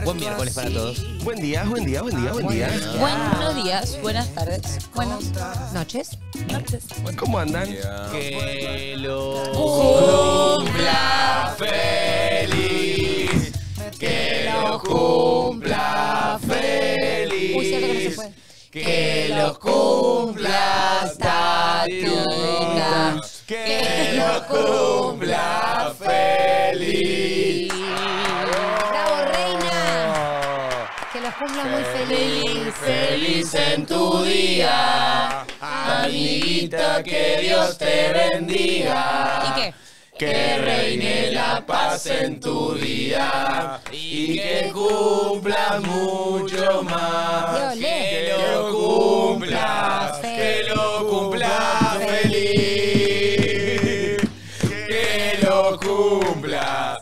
Buen miércoles para todos. Buen día, buen día, buen día, buen día. Buenos días, buenas tardes, buenas noches. ¿Cómo andan? Que lo cumpla feliz. Que lo cumpla feliz. Uy, cierto que no se puede. Que lo cumpla Tatita. Que lo cumpla feliz. ¡Bravo, reina! Que los cumpla muy feliz. Feliz en tu día, amiguita, que Dios te bendiga. ¿Y qué? Que reine la paz en tu día y que cumpla mucho más. Que lo cumpla, que lo cumpla feliz. Que lo cumpla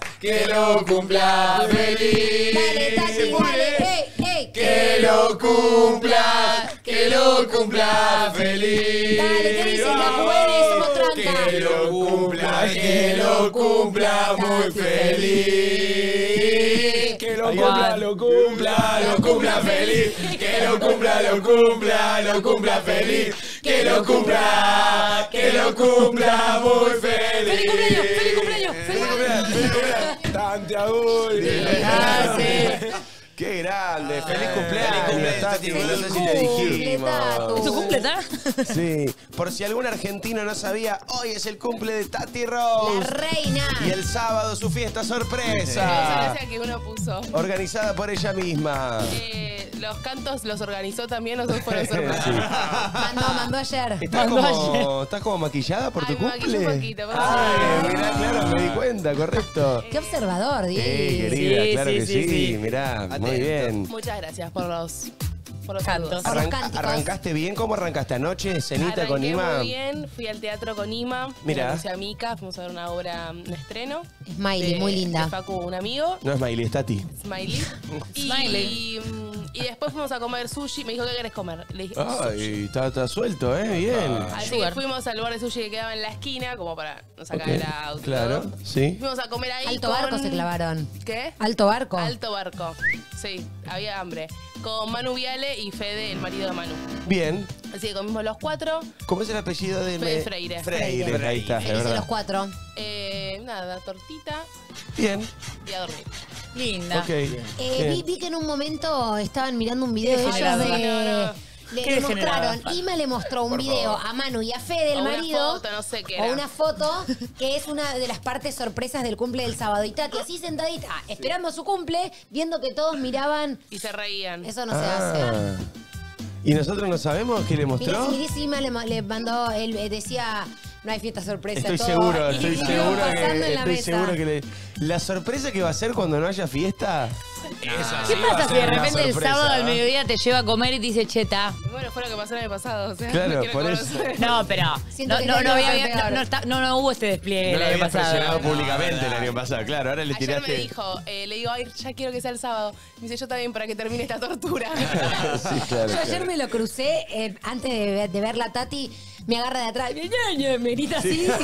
feliz. Dale, Tati, dale. ¡Ey, ey! Que lo cumpla feliz. Dale, que dicen que jueves somos tranca. Que lo cumpla muy feliz. Que lo cumpla feliz. Que lo cumpla feliz. Que lo cumpla muy feliz. ¡Feliz cumpleaños! ¡Feliz cumpleaños! ¡Feliz cumpleaños! Tante Aguri. ¡Qué grande! ¡Feliz cumpleaños, Tati! No sé si te dijimos. ¿Es tu cumple, Tati? Sí, por si algún argentino no sabía, hoy es el cumple de Tati La Rose. reina. Y el sábado su fiesta Esa sorpresa. gracia que uno puso. Organizada por ella misma. Los cantos los organizó también, nosotros fueron sorpresa. Sí. Mandó ayer. ¿Estás como maquillada por tu Ay, me maquillé cumple? un poquito, pero Ay, sí. mirá, claro, me di cuenta, correcto. Qué observador, Diego. Querida, Sí, claro sí, que sí, sí, mirá, muy bien. Muchas gracias por los Cantos. saludos. los cánticos. ¿Arrancaste bien? ¿Cómo arrancaste anoche? ¿Cenita Arranqué con Ima? muy bien, fui al teatro con Ima, Mirá. conocí a Mica, fuimos a ver una obra, un estreno. Smiley, muy linda. De Facu, un amigo, No es Miley, es Tati. Smiley. Y después fuimos a comer sushi, me dijo, ¿qué querés comer? Le dije, sushi. Ay, está suelto, Bien. Así que fuimos al lugar de sushi que quedaba en la esquina, como para no sacar Ok, el auto. claro, sí. Fuimos a comer ahí Alto con... barco se clavaron. ¿Qué? Alto barco. Alto barco. Sí, había hambre. Con Manu Viale y Fede, el marido de Manu. Bien. Así que comimos los cuatro. ¿Cómo es el apellido de Fede Freire. Freire, ahí está, es Felices los verdad. cuatro. Nada, tortita Bien, y a dormir. Linda. ok. Vi que en un momento estaban mirando un video de ellos generadora. de... No. Le mostraron, Ima le mostró un video a Manu y a Fede, el O una marido. foto, no sé qué O era. una foto que es una de las partes sorpresas del cumple del sábado. Y Tati así sentadita, esperando su cumple, viendo que todos miraban. Y se reían. Eso no se hace. ¿Y nosotros no sabemos qué le mostró? Mirá si Ima le mandó, él decía, no hay fiesta sorpresa. Estoy todo. seguro, Y estoy iban seguro pasando en la estoy mesa. seguro que la sorpresa que va a ser cuando no haya fiesta. ¿Qué pasa si de una repente el sorpresa, sábado al ¿eh? mediodía te lleva a comer y te dice cheta? Bueno, fue lo que pasó el año pasado. O sea, Claro, no quiero por que eso. conocer. No, pero Siento no, que no, este no, año había- fue peor. no hubo este despliegue No el lo año habías presionado pasado. públicamente el año pasado, claro. Ahora le Ayer tiraste. me dijo, le digo, ay, ya quiero que sea el sábado. Me dice, yo también para que termine esta tortura. Sí, claro. Yo ayer me lo crucé, antes de ver la Tati, me agarra de atrás, me grita así. Y digo,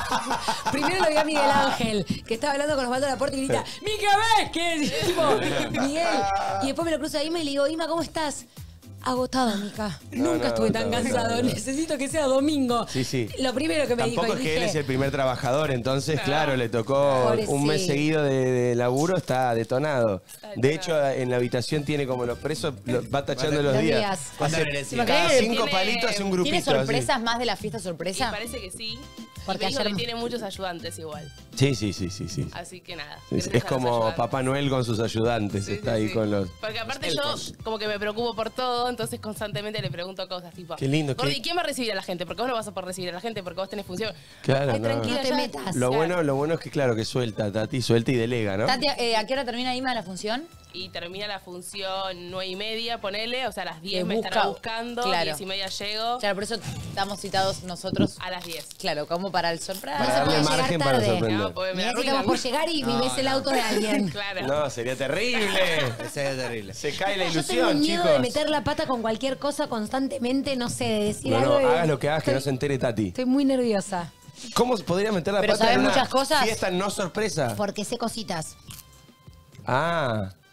primero lo vi a Miguel Ángel, que estaba hablando con Osvaldo Laporte y grita, ¡Mica Vázquez! Y tipo, Miguel. Y después me lo cruzo a Ima y le digo, Ima, ¿cómo estás? Agotada, Mica. Nunca estuve tan cansado. Necesito que sea domingo. Sí, sí. Lo primero que me Tampoco dijo. es y que dije, él es el primer trabajador, entonces, claro, le tocó Pobrecito. un mes seguido de laburo, está detonado. De hecho, en la habitación tiene como los presos, va tachando los Los días. días. Hace, me cada cae- 5 tiene- palitos hace un grupito. ¿Tiene así. sorpresas más de la fiesta Y sorpresa? parece que sí. Porque Y me dijo ayer- que tiene muchos ayudantes igual. Sí. Así que nada. Sí, gracias es a los como ayudantes. Papá Noel con sus ayudantes, Sí, está sí, ahí sí. con los... Porque aparte yo como que me preocupo por todo, entonces constantemente le pregunto cosas tipo... Qué lindo, Gordi, qué- ¿quién va a recibir a la gente? Porque vos no vas a poder recibir a la gente porque vos tenés función. Claro, Ay, no. tranquila, No te ya- metas. Lo bueno es que, claro, que suelta, Tati, suelta y delega, ¿no? Tati, ¿a qué hora termina Ima la función? Y termina la función 9:30, ponele, o sea, a las 10 Te me busca- estará buscando, claro. 10:30 llego, Claro, por eso estamos citados nosotros. a las 10. Claro, como para el sorpresa. Para se darle puede llegar margen para tarde. sorprender. No, porque me Mirá si arruinan. estamos por llegar y ves el auto de alguien. Claro. No, sería terrible. Sería terrible. Se cae la Yo tengo ilusión, miedo chicos. de meter la pata con cualquier cosa constantemente, no sé, de decir No, algo. y- hagas lo que hagas, que no Estoy- se entere Tati. Estoy muy nerviosa. ¿Cómo podría meter la Pero pata ¿sabes en una muchas cosas? fiesta no sorpresa? Porque sé cositas. Ah,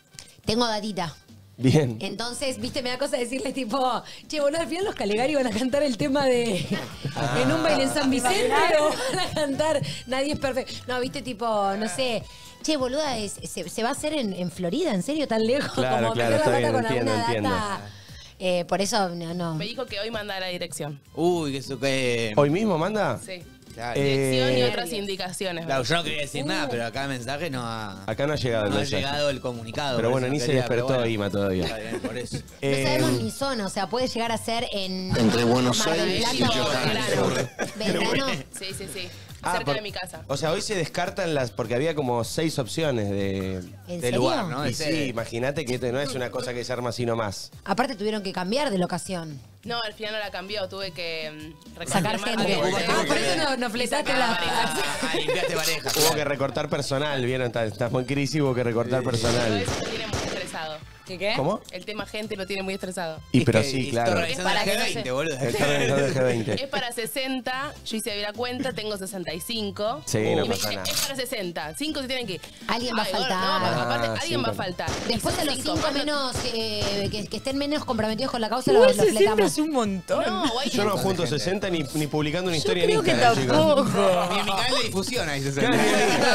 Tengo datita. Bien. Entonces, viste, me da cosa decirles tipo, che, boludo, al final los Caligari van a cantar el tema de en un baile en San Vicente o van a cantar Nadie es perfecto. No, viste, tipo, no sé, che, boluda, se va a hacer en Florida, ¿en serio? ¿Tan lejos? Claro, como claro, meter la está pata bien, con entiendo, alguna data. Por eso, no. Me dijo que hoy manda la dirección. Uy, que eso que... ¿Hoy mismo manda? Sí. Claro. Dirección y otras indicaciones. Claro, yo no quería decir nada, pero acá el mensaje no ha... Acá no ha llegado el no ha mensaje. llegado el comunicado. Pero por bueno, eso ni no se quería, despertó pero bueno. Ima todavía. Está bien, por eso. No sabemos ni zona, o sea, puede llegar a ser en Entre Buenos Mar del Aires y Plata o Johannesburgo. Belgrano. Sí. Ah, Cerca de mi casa. O sea, hoy se descartan las... Porque había como 6 opciones ¿En De serio? lugar, ¿no? Y Ese- sí, imagínate que esto no es una cosa que se arma así nomás. Aparte tuvieron que cambiar de locación. No, al final no la cambió. Tuve que Sacar reconfirmar gente. que- Ah, por eso no fletaste la... limpiaste pareja. Hubo que recortar personal, ¿vieron? Estamos en crisis, hubo que recortar Pero personal. eso me tiene muy estresado. ¿Qué? ¿Cómo? El tema gente lo tiene muy estresado. Y pero Es que sí, está claro. organizando Es para el que no G20, se- boludo. Está organizando el G20. Es para 60, yo hice la cuenta, tengo 65. Sí, y no me pasa dice, nada. es para 60, 5 se tienen que ir. Alguien va a Ay, bueno, faltar. no, porque aparte Ah, alguien va a 5. faltar. Después de los 5 más menos que estén menos comprometidos con la causa, lo fletamos. un montón. No, guay, Yo no junto 60 ni publicando una historia creo en que Instagram, chicos. Ni en mi canal de difusión ahí se Claro,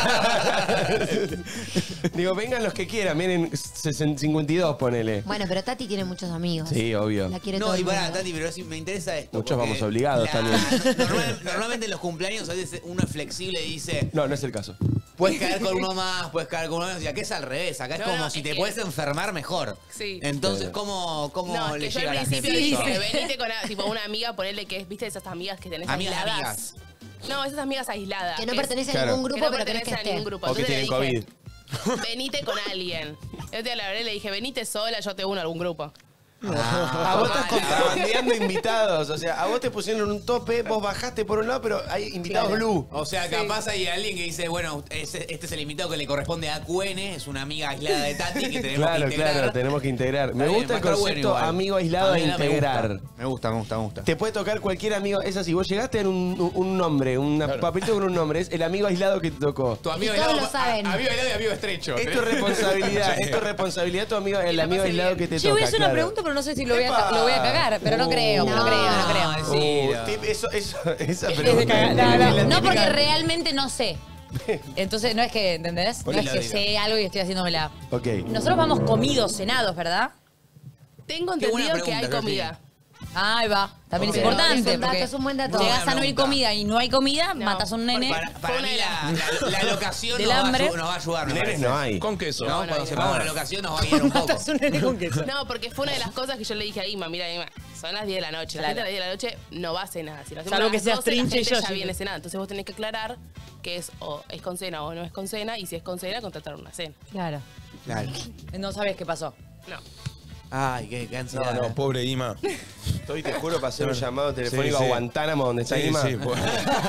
Digo, vengan los que quieran, miren 52, ponele. Bueno, pero Tati tiene muchos amigos. Sí, obvio. La quiere No, todo el y pará, mundo. Tati, pero sí me interesa esto. Muchos porque vamos obligados también. Normalmente en los cumpleaños a veces uno es flexible y dice, No, no es el caso. puedes caer con uno más, puedes caer con uno menos. Y acá es al revés, acá es No, como no, si es te que- puedes enfermar mejor. Sí. Entonces, ¿cómo No, le que yo llega a al la principio gente eso? dije, venite con tipo, una amiga, ponerle que es, viste, esas amigas que tenés Amigas, aisladas. No, esas amigas aisladas. Que no es- pertenece Claro. a ningún que grupo, no pero querés que pertenece a ningún esté. grupo. O que Entonces tienen le COVID. dije, venite con alguien. Yo te la hablé, le dije, venite sola, yo te uno a algún grupo. A vos estás contrabandeando invitados. O sea, a vos te pusieron un tope, vos bajaste por un lado, pero hay invitados blue. O sea, capaz hay alguien que dice, bueno, este es el invitado que le corresponde a QN, es una amiga aislada de Tati que tenemos que Claro, integrar. claro, tenemos que integrar. Me Está bien, gusta el va a estar bueno concepto igual. amigo aislado a mí me integrar. Me gusta. Te puede tocar cualquier amigo. Es así, vos llegaste en un nombre, un papelito con un nombre. Es el amigo aislado que te tocó. Tu amigo Y todos aislado, lo saben. amigo aislado y amigo estrecho. Es tu responsabilidad, es tu responsabilidad tu amigo, el la amigo pase aislado bien. que te Yo toca. voy a hacer una claro. pregunta, pero no sé si lo voy ¡Epa! a cagar. Pero no creo, no creo. Sí, Esa Es de pregunta. cagar. No, porque realmente no sé. Entonces, no es que, ¿entendés? No es Ponelo, que digo. sé algo y estoy haciéndomela. Ok. Nosotros vamos comidos, cenados, ¿verdad? Tengo Qué buena entendido que hay pregunta, comida. Ahí va. También Ok. es importante. Es un dato, porque es un buen dato. Llegás Buena a no ir pregunta. comida y no hay comida, No, matas a un nene. Para mí la locación Del nos hambre. va a ayudar. me Nenes parece. no hay. Con queso. No, No, cuando no, sepamos no. la locación nos va a guiar un poco. Matas a un nene con queso. No, porque fue una de las cosas que yo le dije a Ima, mira, Ima, son las 10 de la noche. La Claro. gente a las 10 de la noche no va a cenar. Si lo hacemos Salvo a que las seas 12, la trinche y gente yo, ya sí. viene cenada. Entonces vos tenés que aclarar que es o es con cena o no es con cena. Y si es con cena, contratar una cena. Claro. Claro. No sabes qué pasó. No. Ay, qué cansada. No, pobre Ima. Estoy, te juro, para hacer un llamado telefónico Sí, sí. a Guantánamo, donde está Sí, Ima. sí, pues.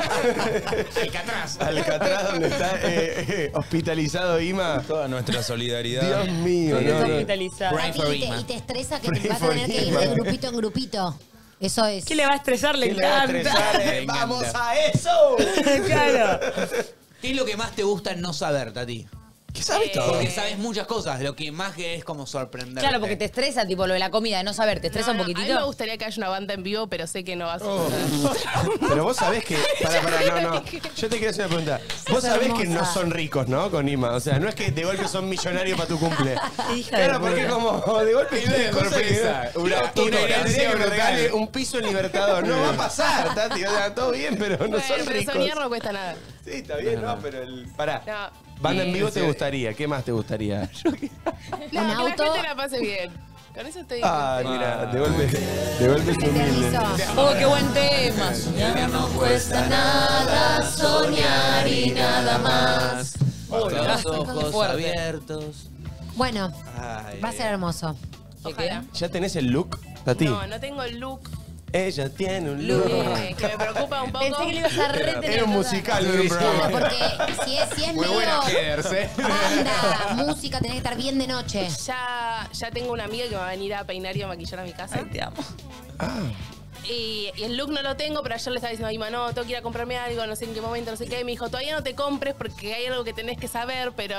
Alcatraz. Alcatraz, donde está hospitalizado Ima. Toda nuestra solidaridad. Dios mío, no, no. Hospitalizada. Pray for Tati, Ima. y te estresa que Pray te vas a for tener que ir Ima. de grupito en grupito. Eso es. ¿Qué le va a estresar? Le ¿Qué le va a encanta. estresar? Me encanta. ¡Vamos a eso! Claro. ¿Qué es lo que más te gusta no saber, Tati? ¿Qué sabes todo? Porque sabes muchas cosas, lo que más que es como sorprender. Claro, porque te estresa, tipo, lo de la comida, de no saber. ¿Te estresa No, un no, A mí me poquitito? gustaría que haya una banda en vivo, pero sé que no va a Oh. suceder. Pero vos sabés que. No. Yo te quiero hacer una pregunta. Vos sabés que no son ricos, ¿no? Con Ima. O sea, no es que de golpe son millonarios para tu cumple. Hija de Claro, porque puta. como de golpe de sorpresa. Una herencia que me regale brutal. un piso en Libertador. No va a pasar, Tati. O sea, todo bien, pero no Bueno, son pero ricos. soñar no cuesta nada. Sí, está bien, no, pero pará. No. Banda en vivo te sí. gustaría. ¿Qué más te gustaría? No, Un que la auto. gente la pase bien. Con eso estoy. Ah, mira, de golpe es Se te humilde. avisó. Oh, qué buen tema. Soñar no cuesta nada, soñar y nada más. Con los Fuerte. ojos abiertos. Bueno, Ay, va a ser hermoso. Ojalá. ¿Ya tenés el look, Tati? No, no tengo el look Ella tiene un look. que me preocupa un poco. Pensé que le ibas a retener. Era un musical, no era un Claro, programa. porque si es Muy buena medio Headers, banda, música, tenés que estar bien de noche. Ya tengo una amiga que me va a venir a peinar y a maquillar a mi casa. Ay, te amo. Y el look no lo tengo, pero ayer le estaba diciendo a Ima, no, tengo que ir a comprarme algo, no sé en qué momento, no sé qué. Y me dijo, todavía no te compres porque hay algo que tenés que saber, pero...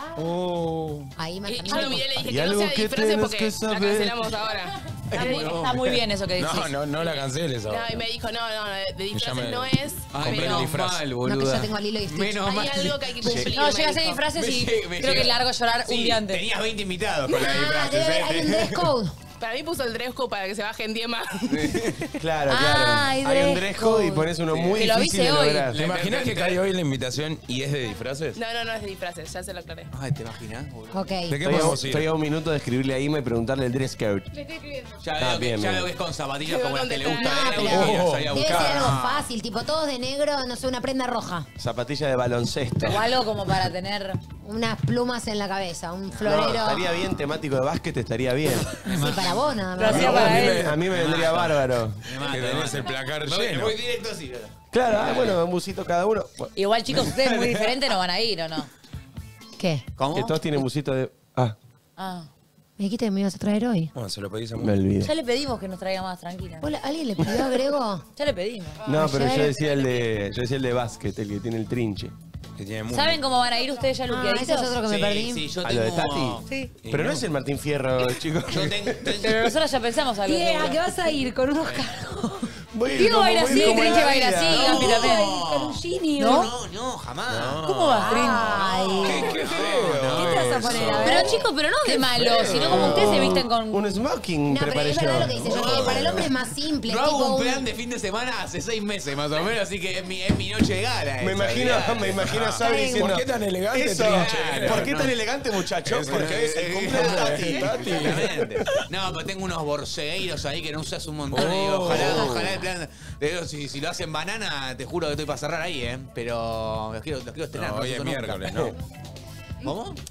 Ahí me Y yo lo miré y le dije Hay que no algo sea de que disfraces tenés porque que la saber. cancelamos ahora. Está muy bien eso que dices. No la canceles No, ahora. y me dijo, no, de disfraces me- no es, Compré pero el disfraz. mal, No, que boluda. yo tengo al hilo y Stitch. Menos hay mal. algo que hay que cumplir. No, me llega a hacer dijo. disfraces y Me creo que llega- largo llorar un Sí, día antes. Tenías 20 invitados con la Ah, disfraces, debe haber, hay un dress code. Para mí puso el dress code para que se bajen 10 más. Claro, Ah, claro. hay Hay un dress dress code y code. pones uno muy Que lo difícil de avise hoy. lograr. ¿Te imaginas que cae hoy la invitación y es de disfraces? No es de disfraces, ya se lo aclaré. Ay, ¿te imaginas, boludo? Ok. ¿De qué Estoy podemos ir? estoy a un minuto de escribirle a Ima y preguntarle el dress code. Ya Ah, veo, bien, ya bien. veo que es con zapatillas Te como voy las a que le contestar. gustan. No, Era pero salí a debe ser buscar. algo fácil, tipo todos de negro, no sé, una prenda roja. Zapatilla de baloncesto. O algo como para tener... Unas plumas en la cabeza, un No, florero. estaría bien temático de básquet, estaría bien. Sí, para vos nada Lo más. hacía No, para a, mí él. a mí me vendría bárbaro. Me mata, Que me tenés mata. el placar Me voy- lleno. Me voy directo así, ¿verdad? Claro, bueno, un busito cada uno. Bueno, Igual, chicos, ustedes muy diferentes no van a ir, ¿o no? ¿Qué? ¿Cómo? que todos tienen busito de... Ah, Ah. ¿Me dijiste que me ibas a traer hoy? Bueno, se lo pedís a me mí. olvidé. Ya le pedimos que nos traiga más tranquila. Hola, ¿alguien le pidió a Grego? Ya le pedimos. No, pero Ayer- yo decía el de básquet, el que tiene el trinche. Que tiene mucho. ¿Saben cómo van a ir ustedes ya Ah, luqueaditos? ese es otro que me Sí, perdí. sí, yo ¿A lo de tengo... Tati? Sí. Pero no es el Martín Fierro, chicos. Yo tengo... Pero nosotros ya pensamos algo. ¿Y a seguro. qué vas a ir? ¿Con unos cargos? Voy Diego va a ir como- así, voy como Trinche la va a ir vida. así, No. Gaspi también. Con un genio. ¿No? No, jamás. ¿Cómo vas, Trin? Ay. Qué feo. ¿Qué te vas a poner a ver? Pero chicos, pero no de malo, sino como ustedes se visten con... Un smoking No, pero preparé es verdad lo que yo. dice yo, que para el hombre es más simple. Yo tipo hago un plan de fin de semana hace 6 meses más o menos, así que es mi noche de gala. Me imagino a Sabri diciendo... ¿Por qué tan elegante, Eso, Trinche? ¿por qué tan elegante, muchacho? Porque es el cumpleaños de Tati. Exactamente. No, pero tengo unos borsegueiros ahí que no usas un montón. Y digo, ojalá el plan. Digo, si lo hacen banana, te juro que estoy para cerrar ahí, ¿eh? Pero los quiero estrenar. No, hoy es uso nunca. miércoles, ¿no? ¿Cómo? Logro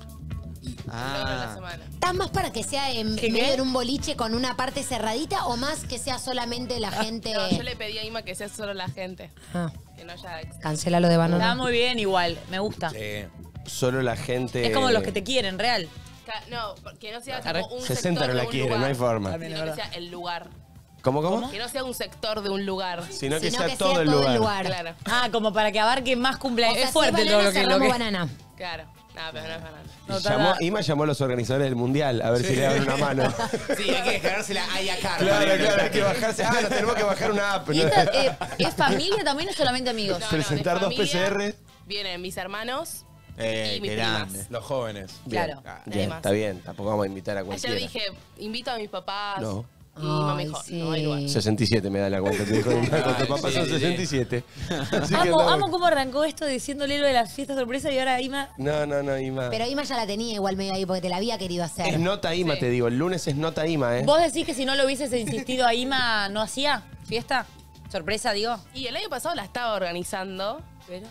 la semana. ¿Estás más para que sea en ¿Qué? medio de un boliche con una parte cerradita o más que sea solamente la gente? No, yo le pedí a Ima que sea solo la gente. Ah, Que no haya ex. cancela lo de Está banana. muy bien igual, me gusta. Sí. Solo la gente... Es como los que te quieren, real. No, que no sea Arre. tipo un 60 sector no de la un quiere, lugar, no hay forma. También. sino que sea el lugar. ¿Cómo? Que no sea un sector de un lugar. Sino que Sino sea todo el lugar. Claro, Ah, como para que abarque más O cumpleaños. sea, Es fuerte si es todo banana, lo que... cerramos banana. claro. No, pero no es banana. No, Ima llamó a los organizadores del mundial a ver si le dan una mano. Sí, hay que descargársela a Ayacar. Claro, hay que bajarse. Ah, nos tenemos que bajar una app. ¿Y ¿no? esta, es familia también o solamente amigos? No, Presentar de dos familia PCR. Vienen mis hermanos y Qué mis grande. primas. Los jóvenes. Claro. Bien, Además. está bien. Tampoco vamos a invitar a Ayer cualquiera. dije, invito a mis papás. No. Y Ima me dijo, Ay, sí. no hay lugar. 67 me da la cuenta. Te dijo, con tu papá sí, son sí. 67. Así que Amo, andamos. amo cómo arrancó esto diciéndole lo de la fiesta sorpresa y ahora Ima... No, Ima. Pero Ima ya la tenía igual medio ahí porque te la había querido hacer. Es nota Ima, Sí. te digo. El lunes es nota Ima, ¿eh? ¿Vos decís que si no lo hubieses insistido a Ima no hacía fiesta? ¿Sorpresa, digo? Y el año pasado la estaba organizando, Pero...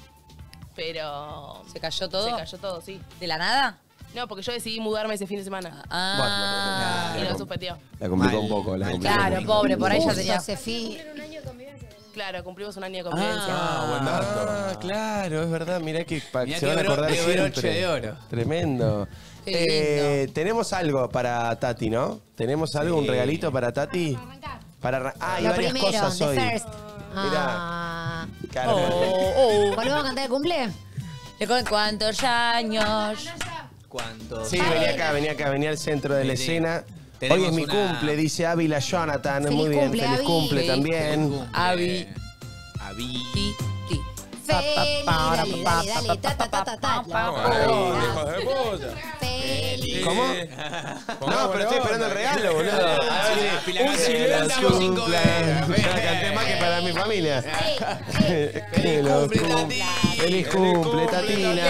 pero ¿Se cayó todo? se cayó todo, sí. ¿De la nada? No, porque yo decidí mudarme ese fin de semana. Ah. Y lo suspendió. La complicó Mal. un poco. La Mal. complicó Claro, un poco. pobre, por ahí ya Justo, tenía... Sefi. Claro, cumplimos un año de convivencia. Buen dato. Ah, claro, es verdad. Mirá que Mirá se qué van a acordar qué broche siempre. de oro. Tremendo. Tenemos algo para Tati, ¿no? ¿Tenemos algo, un regalito para Tati? Hay Lo varias primero, cosas the hoy. first. Mirá. Ah. Claro. ¿Volvemos a cantar el cumple? ¿Cuántos años? ¿Cuánto? Sí, venía al centro de la Sí. escena. Tenemos Hoy es mi una- cumple, dice Ávila Jonathan. Feliz Muy bien, cumple, feliz Avi. cumple Feliz también. Avi. Avi. Ti, ti. Feliz, dale, dale, ta, ta, ta, ta, ta. Ay, hijos de puta. Feliz. ¿Cómo? No, pero estoy esperando el regalo, boludo. Ah, sí, Un silencio, cinco cumpleaños. veces. Ya la canté más que para mi familia. Feliz cumple, Tati. Feliz cumple, Tatina.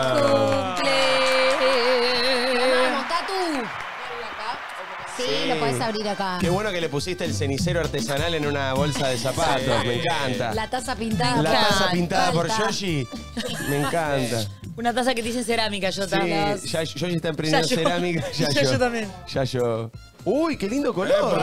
Vamos, Tatu. Sí, lo podés abrir acá. Qué bueno que le pusiste el cenicero artesanal en una bolsa de zapatos. Me encanta. La taza pintada. La encanta. taza pintada por Falta. Yoshi. Me encanta. Una taza que te dicen cerámica, yo Sí, también. ya, Yoshi está emprendiendo Ya yo. cerámica. Ya yo también. Ya yo. Uy, qué lindo color.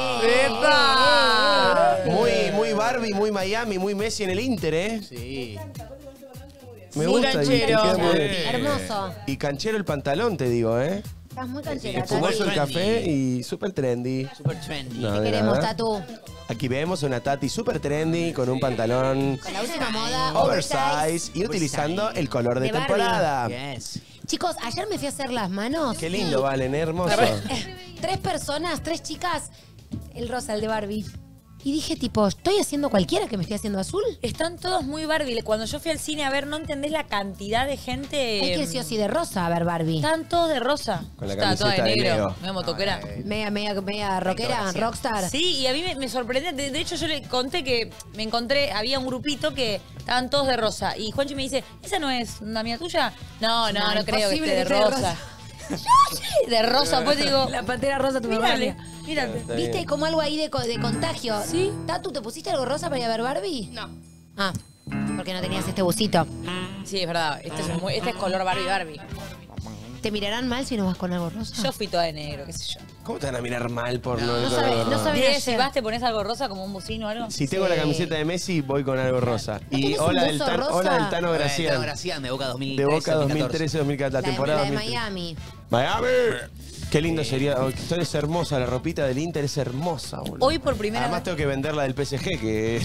¡Epa! Muy Barbie, muy Miami, muy Messi en el Inter, ¿eh? Sí. Me Muy gusta. y canchero. queda muy bien. Hermoso. Y canchero el pantalón, te digo, ¿eh? Estás muy canchera, Espumoso el Tatu. café y súper trendy. Super trendy. No, Te de queremos, nada. Tatu. Aquí vemos a una Tati super trendy con un pantalón Con la última moda. oversize y utilizando el color de De Barbie. temporada. Yes. Chicos, ayer me fui a hacer las manos. Qué lindo, Valen, hermoso. 3 personas, 3 chicas. El rosa, el de Barbie. Y dije, tipo, ¿estoy haciendo cualquiera que me estoy haciendo azul? Están todos muy Barbie. Cuando yo fui al cine a ver, no entendés la cantidad de gente. Hay que ir sí o sí de rosa a ver Barbie. Están todos de rosa. Con la Estaba toda de camiseta de negro. Leo. Medio motoquera. Media rockera, rockstar. Sí, y a mí me sorprendió. De hecho, yo le conté que me encontré, había un grupito que estaban todos de rosa. Y Juanchi me dice, ¿esa no es una amiga tuya? No creo que imposible esté de que esté de rosa. Yo sí, de rosa, pues digo. La pantera rosa, tu Mírale, memoria. mírate. Está ¿Viste bien. como algo ahí de contagio? Sí. Tatu, ¿te pusiste algo rosa para ir a ver Barbie? No. Ah, porque no tenías este busito. Sí, es verdad. Este es color Barbie. ¿Te mirarán mal si no vas con algo rosa? Yo fui toda de negro, qué sé yo. ¿Cómo te van a mirar mal por no, No sabe- no sabe- Diez, si vas, te pones algo rosa como un bocino o algo. Si tengo Sí. la camiseta de Messi, voy con algo rosa. Y tenés un hola del, buzo rosa? hola del Tano Tano Gracián. Gracián, de Boca 2013. De Boca 2013-2014, la La de, temporada la de 2013. Miami. ¡Miami! Qué lindo sería. Oh, esto es hermosa, la ropita del Inter es hermosa, boludo. Hoy por primera Además vez. tengo que vender la del PSG, que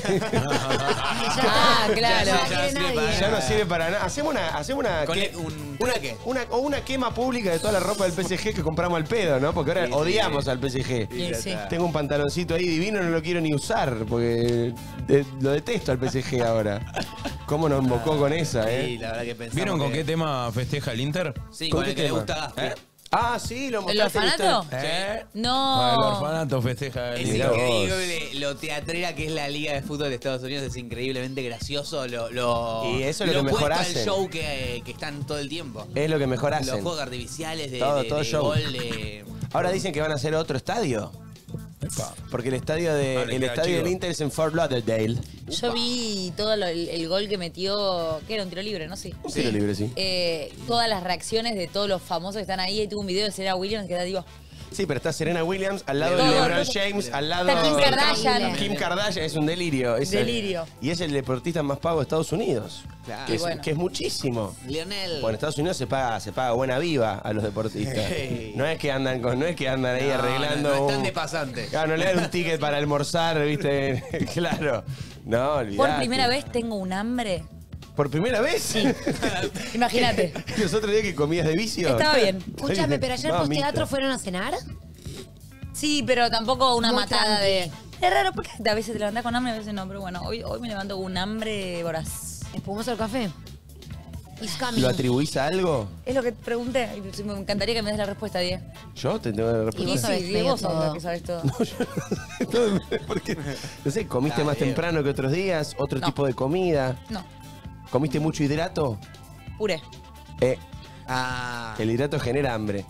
Ah, claro. Ya no quiere nadie. ya no sirve para nada. Hacemos una Con que- un una, trueque. una quema pública de toda la ropa del PSG que compramos al pedo, ¿no? Porque ahora Sí, odiamos al PSG. Sí, sí. Tengo un pantaloncito ahí divino, no lo quiero ni usar, porque lo detesto al PSG ahora. ¿Cómo nos embocó con esa, Sí, la verdad que pensamos ¿Vieron con que- qué tema festeja el Inter? Sí, ¿Con con qué el que le tema? gusta Gaspi. Ah, sí, lo ¿El mostraste. en orfanato? historia. ¿Eh? No. El orfanato festeja el Es Mirá Inter. vos. increíble lo teatrera que es la Liga de Fútbol de Estados Unidos, es increíblemente gracioso. Y eso es lo que mejor opuesto hacen. al show que están todo el tiempo. Es lo que mejor Los hacen. juegos artificiales de, Todo- de- todo de show. gol, de... Ahora dicen que van a hacer otro estadio. Epa. Porque el estadio, Vale, el queda estadio del chido. Inter es en Fort Lauderdale. Yo vi todo el gol que metió, que era un tiro libre, ¿no? Sí. Un tiro libre, sí. Todas las reacciones de todos los famosos que están ahí. Y tuvo un video de Serena Williams que era, digo, Sí, pero está Serena Williams al lado de Todo. LeBron James, al lado Está Kim de Kardashian. Kim Kardashian, es un delirio. Es Delirio. y es el deportista más pago de Estados Unidos. Claro. Que es, Bueno. que es muchísimo. Lionel. Bueno, en Estados Unidos se paga buena viva a los deportistas. Hey. No es que andan ahí No, arreglando. no están un- de pasante. Claro, no le dan un ticket para almorzar, ¿viste? Claro. No, olvidate. por primera vez tengo un hambre. ¿Por primera vez? Imagínate. ¿Los otros días que comías de vicio? Estaba bien. Escúchame, pero ayer Mamita. post-teatro fueron a cenar. Sí, pero tampoco una Muy matada tranqui. de... Es raro porque a veces te levantás con hambre, a veces no. Pero bueno, hoy me levanto con un hambre voraz. ¿Espumoso el café? It's coming. ¿Lo atribuís a algo? Es lo que te pregunté. Y me encantaría que me des la respuesta, Die. ¿Yo te tengo la Y respuesta? vos sabés Sí, medio vos sos todo. la que sabes todo. Porque, no sé, ¿comiste Dale, más Diego. temprano que otros días? ¿Otro No. tipo de comida? No, ¿Comiste mucho hidrato? puré. Ah, El hidrato genera hambre.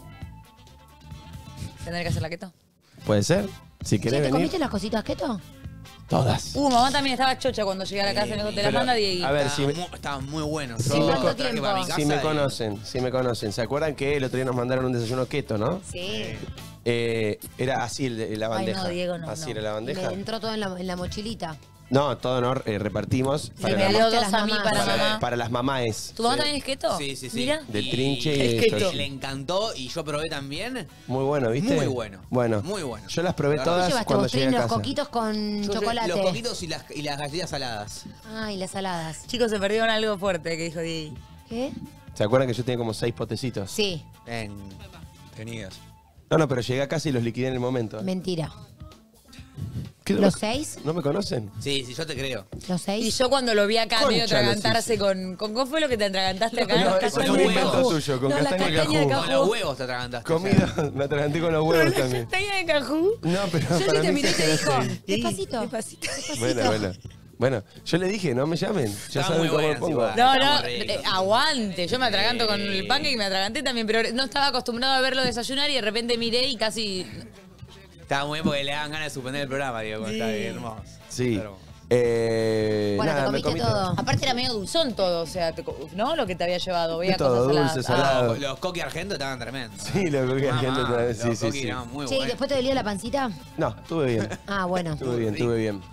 ¿Tendré que hacer la keto? ¿Puede ser? Si Che, querés ¿te venir. comiste las cositas keto? Todas. Mamá también estaba chocha cuando llegué a la casa y me dijo, te la Pero, manda Diego. a ver, estaban muy buenos. Sí, Yo me traje tiempo? para mi casa Si me y- conocen. ¿Se acuerdan que el otro día nos mandaron un desayuno keto, no? Sí. Era así la bandeja. no, Diego, no, Así no. era la Y bandeja. me entró todo en la mochilita. No, todo no, repartimos Y me me la- dio regalaste a dos las a mí mamás. para mamá. para las mamáes. ¿Tu mamá Sí. también es keto? Sí, sí, sí. Mira. De Y- trinche y Es de keto. yoshi. Le encantó y yo probé también. Muy bueno, ¿viste? Muy bueno. Bueno. Muy bueno. Yo las probé ¿Qué ¿Qué todas llevaste cuando vos, llegué Trin? a Los casa. coquitos con Yo chocolate. Los coquitos y las galletas saladas. Ay, las saladas. Chicos, se perdieron algo fuerte que dijo Diego. ¿Qué? ¿Se acuerdan que yo tenía como 6 potecitos? Sí, Tenías. No, pero llegué a casa y los liquidé en el momento. mentira. ¿Qué, ¿Los 6? ¿No me conocen? Sí, sí, yo te creo. ¿Los 6? Y yo cuando lo vi acá Concha, medio los atragantarse con ¿cómo fue lo que te atragantaste acá? No, eso castaña fue un de invento cajú. tuyo, con No, la castaña de castaña de cajú. cajú. Con los huevos te atragantaste. Comida, me atraganté con los huevos también. ¿Castaña de cajú? No, pero Yo para te mí miré y te dijo, exageraste. despacito. Despacito. Bueno, yo le dije, no me llamen. Ya Estaban saben muy cómo me buenas pongo. igual. No, Estamos no, ricos. aguante. Yo me atraganto con el pan y me atraganté también, pero no estaba acostumbrado a verlo desayunar y de repente miré y casi... Estaba muy bien porque le daban ganas de suspender el programa, digo, cuando estaba bien hermoso. Sí. Pero- Bueno, nada, te me comiste comí todo. Aparte era medio dulzón todo, o sea, ¿no? Lo que te había llevado. Veía De todo, cosas dulce, saladas. salado. Los coquis argentos estaban tremendos. Sí, los coquis Mamá, argentos también, sí, los sí, coquis sí. eran muy Che, ¿y buenos. después te dolía la pancita? No, estuve bien. Ah, bueno. Estuve bien.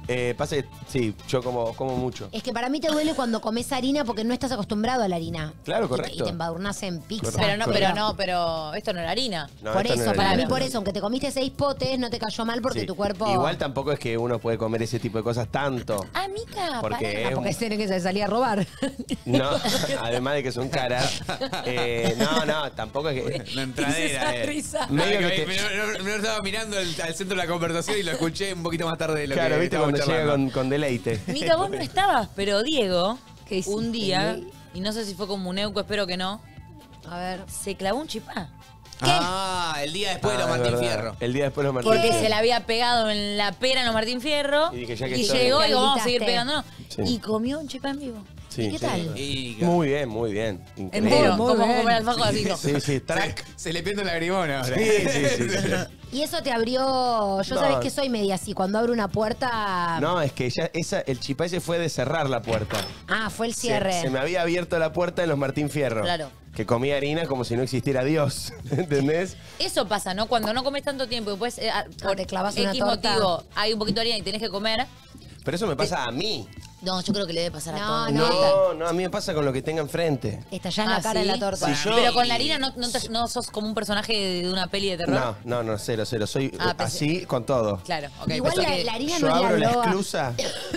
Pasa que, sí, yo como mucho. Es que para mí te duele cuando comes harina porque no estás acostumbrado a la harina. Claro, Y correcto. te embadurnás en pizza. Pero esto no era harina. No, Por esto no eso, era para harina. mí por eso, aunque te comiste 6 potes, no te cayó mal porque Sí. tu cuerpo... Igual tampoco es que uno puede comer ese tipo de cosas tanto. Amiga, Porque Ah, porque tiene que se salía a robar. No, además de que son caras. No, tampoco es que. Una entradera. Esa risa. Medio que te- Me estaba mirando al centro de la conversación y lo escuché un poquito más tarde de lo Claro, que viste estábamos cuando llega charlando. con deleite. Mica, vos no estabas, pero Diego, ¿Qué hiciste, un día, Ney? y no sé si fue con Muneuco, espero que no, A ver. se clavó un chipá. Ah, el día después de los Ah, es Martín verdad. Fierro. El día después de los Martín Porque Fierro. se la había pegado en la pera en los Martín Fierro. Y dije, ya que y estoy- llegó y Te digo, vamos a seguir habilitaste. pegándonos. Sí. Y comió un chipá en vivo. Sí, ¿Y qué sí. tal? Y, Muy bien, muy bien. Increíble. Entero, Muy como bien. comer alfajor así. ¿no? Sí, sí, se, se le pierde la lagrimona ahora. Sí, sí. Y eso te abrió... Yo No. sabés que soy media así. Cuando abro una puerta... No, es que ya el chipá ese fue de cerrar la puerta. Ah, fue el cierre. Se me había abierto la puerta en los Martín Fierro. Claro. Que comía harina como si no existiera Dios. ¿Entendés? Eso pasa, ¿no? Cuando no comes tanto tiempo y después por te clavas una X torta. motivo hay un poquito de harina y tenés que comer. Pero eso me pasa a mí. No, yo creo que le debe pasar a No, todos. no. No, a mí me pasa con lo que tenga enfrente. Estallás la cara ¿sí? en la torta. Si yo- Pero con la harina no sos como un personaje de una peli de terror. No, cero. Soy Ah, pensé- así con todo. Claro, ok. Igual pensé la, que- la harina Yo no es abro la la droga. esclusa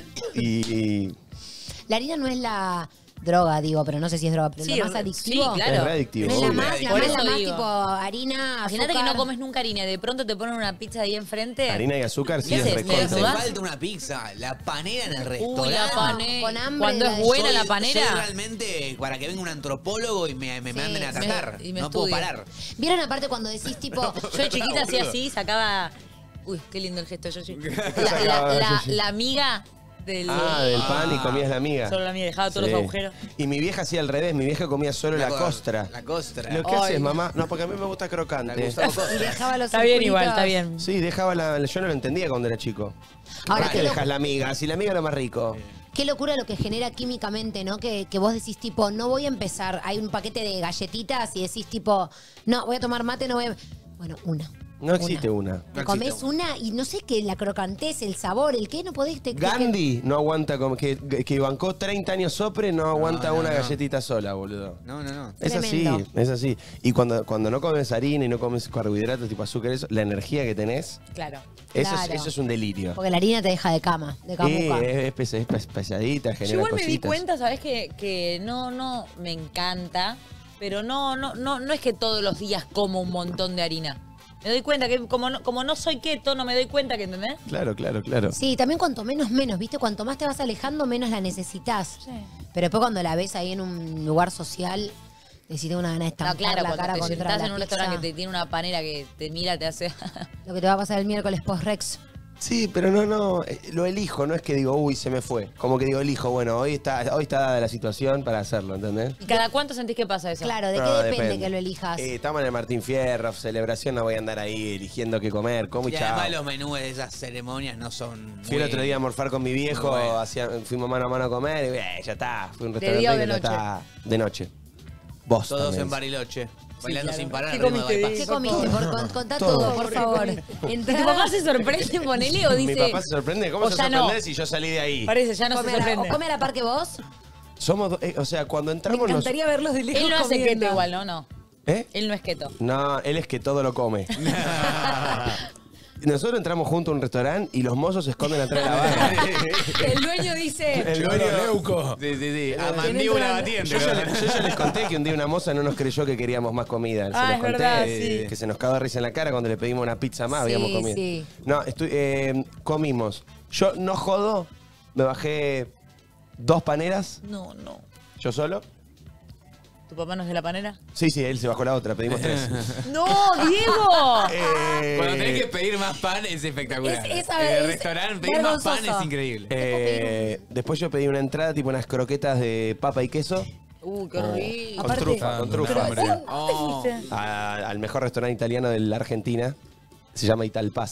y La harina no es la droga, digo, pero no sé si es droga, pero Sí, lo más adictivo. sí, claro. es readictivo. No es la obvio. más, la Por más, eso la más digo. tipo harina, Imagínate que azúcar. no comes nunca harina y de pronto te ponen una pizza ahí enfrente. Harina y azúcar sí ¿Qué es haces? Me recontra. hace ¿Desnudás? falta una pizza. La panera en el Uy, restaurante. la panera. Con hambre Cuando la es de- buena la Soy panera. realmente para que venga un antropólogo y me manden a atacar. y me no puedo estudie. parar. ¿Vieron aparte cuando decís tipo... Yo de chiquita hacía así, sacaba. Uy, qué lindo el gesto, Yoshi. sacaba, Yoshi? La amiga del. Del pan y comías la miga. Solo la amiga, dejaba todos los agujeros. Y mi vieja hacía al revés, mi vieja comía solo la costra. La costra. ¿Lo que Ay. haces, mamá? No, porque a mí me gusta La crocante. Gustavo Y Costra. dejaba los Está bien igual, circulitos. está bien. Sí, dejaba yo no lo entendía cuando era chico. Ahora, ¿Para qué qué, dejas la miga? Si la miga es lo más rico. qué locura lo que genera químicamente, ¿no? Que vos decís tipo, no voy a empezar, hay un paquete de galletitas y decís tipo, no, voy a tomar mate, no voy a... Bueno, una. No existe una. Te No comés existe una y no sé qué, la crocantez, el sabor, el qué, no podés... Gandhi no aguanta, como que bancó 30 años sopre, no aguanta no, una no. galletita sola, boludo. No. Es así, Tremendo. es así. Y cuando no comes harina y no comes carbohidratos tipo azúcar, eso, la energía que tenés, Claro. Claro. eso es un delirio. Porque la harina te deja de cama, de Sí, camuca. es pesadita, Yo genera igual me cositas. di cuenta, ¿sabes? Que no me encanta, pero no es que todos los días como un montón de harina. Me doy cuenta que como no soy keto, no me doy cuenta que, ¿entendés? Claro. Sí, también cuanto menos, ¿viste? Cuanto más te vas alejando, menos la necesitas. Sí. Pero después cuando la ves ahí en un lugar social, decís, tengo una gana de No, estampar claro, la cuando cara te contra sentás la en un pizza. restaurante que te tiene una panera que te mira, te hace... Lo que te va a pasar el miércoles post-Rex. Sí, pero no, lo elijo, no es que digo, uy, se me fue. Como que digo, elijo, bueno, hoy está dada la situación para hacerlo, ¿entendés? ¿Y cada cuánto sentís que pasa eso? Claro, ¿de No, qué depende que lo elijas? Estamos en el Martín Fierro, celebración, no voy a andar ahí eligiendo qué comer, como y Y chao. además los menús de esas ceremonias no son. Fui el otro día a morfar con mi viejo, Muy bueno. fuimos mano a mano a comer y ya está. Fui a un ¿De restaurante día o de que ya noche? está de noche. Vos Todos también. en Bariloche. Bailando claro. sin parar. ¿Qué al ritmo de comiste, bypass. ¿Qué comiste? Contá todo, por favor. ¿Tu papá se sorprende, ponele, o dice... Mi papá se sorprende. ¿Cómo o se ya no? sorprende si yo salí de ahí? Parece, ya no se sorprende. ¿Come a la par que vos? Somos, o sea, cuando Me entramos encantaría verlos de lejos Él no hace comiendo. keto igual, ¿no? ¿Eh? Él no es keto. No, él es que todo lo come. Nosotros entramos juntos a un restaurante y los mozos se esconden atrás de la barra. El dueño dice... El Llegó dueño... los leucos. Sí. A mandíbula batiente. Yo ya les conté que un día una moza no nos creyó que queríamos más comida. Se Ah, los es conté verdad, sí. que se nos cagó de risa en la cara cuando le pedimos una pizza más, habíamos Sí, comido. sí. No, comimos. Yo no jodo, me bajé 2 paneras, No. yo solo. ¿Tu papá no es de la panera? Sí, él se bajó la otra, pedimos 3. ¡No, Diego! Cuando tenés que pedir más pan es espectacular. Es en el es restaurante pedir más pan vergonzoso. es increíble. Después yo pedí una entrada, tipo unas croquetas de papa y queso. Qué rico. Con Aparte- trufa, con trufa. Pero- ¿Dónde Oh. fuiste? Al mejor restaurante italiano de la Argentina. Se llama Italpast.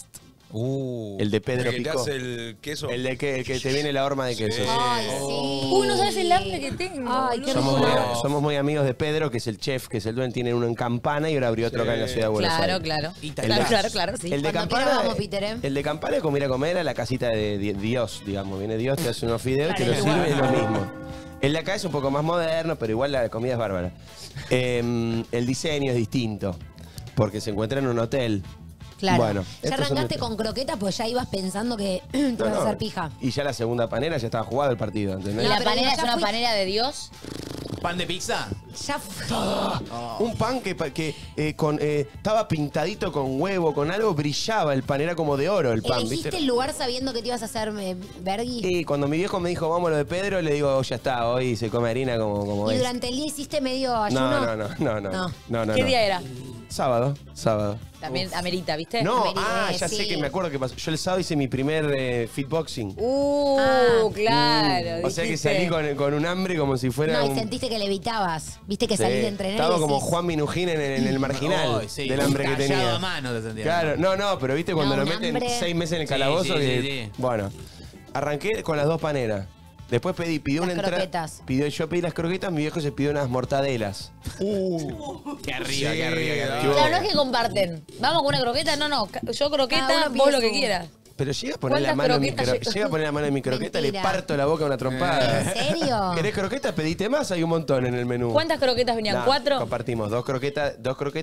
El de Pedro el que te Picó. hace el queso. El que te viene la horma de queso. Ay, sí. Uy, no sabes el hambre que tengo. Ay, qué Somos rico. somos muy amigos de Pedro, que es el chef, que es el dueño, tiene uno en Campana y ahora abrió otro acá en la ciudad de Buenos Claro, Aires. claro. Italiano. Claro, sí. El de Cuando Campana, quiera vamos, Peter, ¿eh? el de Campana es como ir a comer a la casita de Dios, digamos. Viene Dios, te hace unos fideos, te Claro, lo sirve y es lo mismo. El de acá es un poco más moderno, pero igual la comida es bárbara. El diseño es distinto, porque se encuentra en un hotel. Claro. Bueno, ya estos son arrancaste de- con croquetas, pues ya ibas pensando que te ibas a No, hacer pija. Y ya la segunda panera ya estaba jugado el partido, ¿entendés? ¿Y No, la pero panera digo, es ya una fui- panera de Dios? ¿Pan de pizza? Ya fue. Un pan que estaba pintadito con huevo, con algo, brillaba el pan, era como de oro el pan, ¿Elegiste ¿viste? el lugar sabiendo que te ibas a hacer Bergui? Y cuando mi viejo me dijo, vamos a lo de Pedro, le digo, ya está, hoy se come harina como ¿Y es. durante el día hiciste medio ayuno? No. ¿Qué día era? Sábado. También amerita, ¿viste? No, Amerita, ya sí. sé que me acuerdo que pasó. Yo el sábado hice mi primer fitboxing. Claro. O sea que dijiste. salí con un hambre como si fuera No, y un... sentiste que levitabas. Viste que Sí, salí de entrenar estaba y como decís, Juan Minujín en el marginal Ay, sí, del hambre que tallado tenía. a mano te sentías. Claro, no, pero viste cuando No, lo un meten hambre. 6 meses en el Sí, calabozo. sí, que- sí, sí. Bueno, arranqué con las 2 paneras. Después pidió Las una entrada. croquetas. Yo pedí las croquetas, mi viejo se pidió unas mortadelas. Qué arriba, qué arriba, qué arriba. Claro, no es que comparten. Vamos con una croqueta, no. Yo croqueta, Cada uno vos pide lo que su- quieras. Pero llega a poner la ¿Cuántas mano en mi croquetas croqueta. Llega a poner la mano en mi croqueta, Mentira. le parto la boca a una trompada. ¿En serio? ¿Querés croquetas? Pedite más, hay un montón en el menú. ¿Cuántas croquetas venían? Nah, ¿4? Compartimos dos croquetas,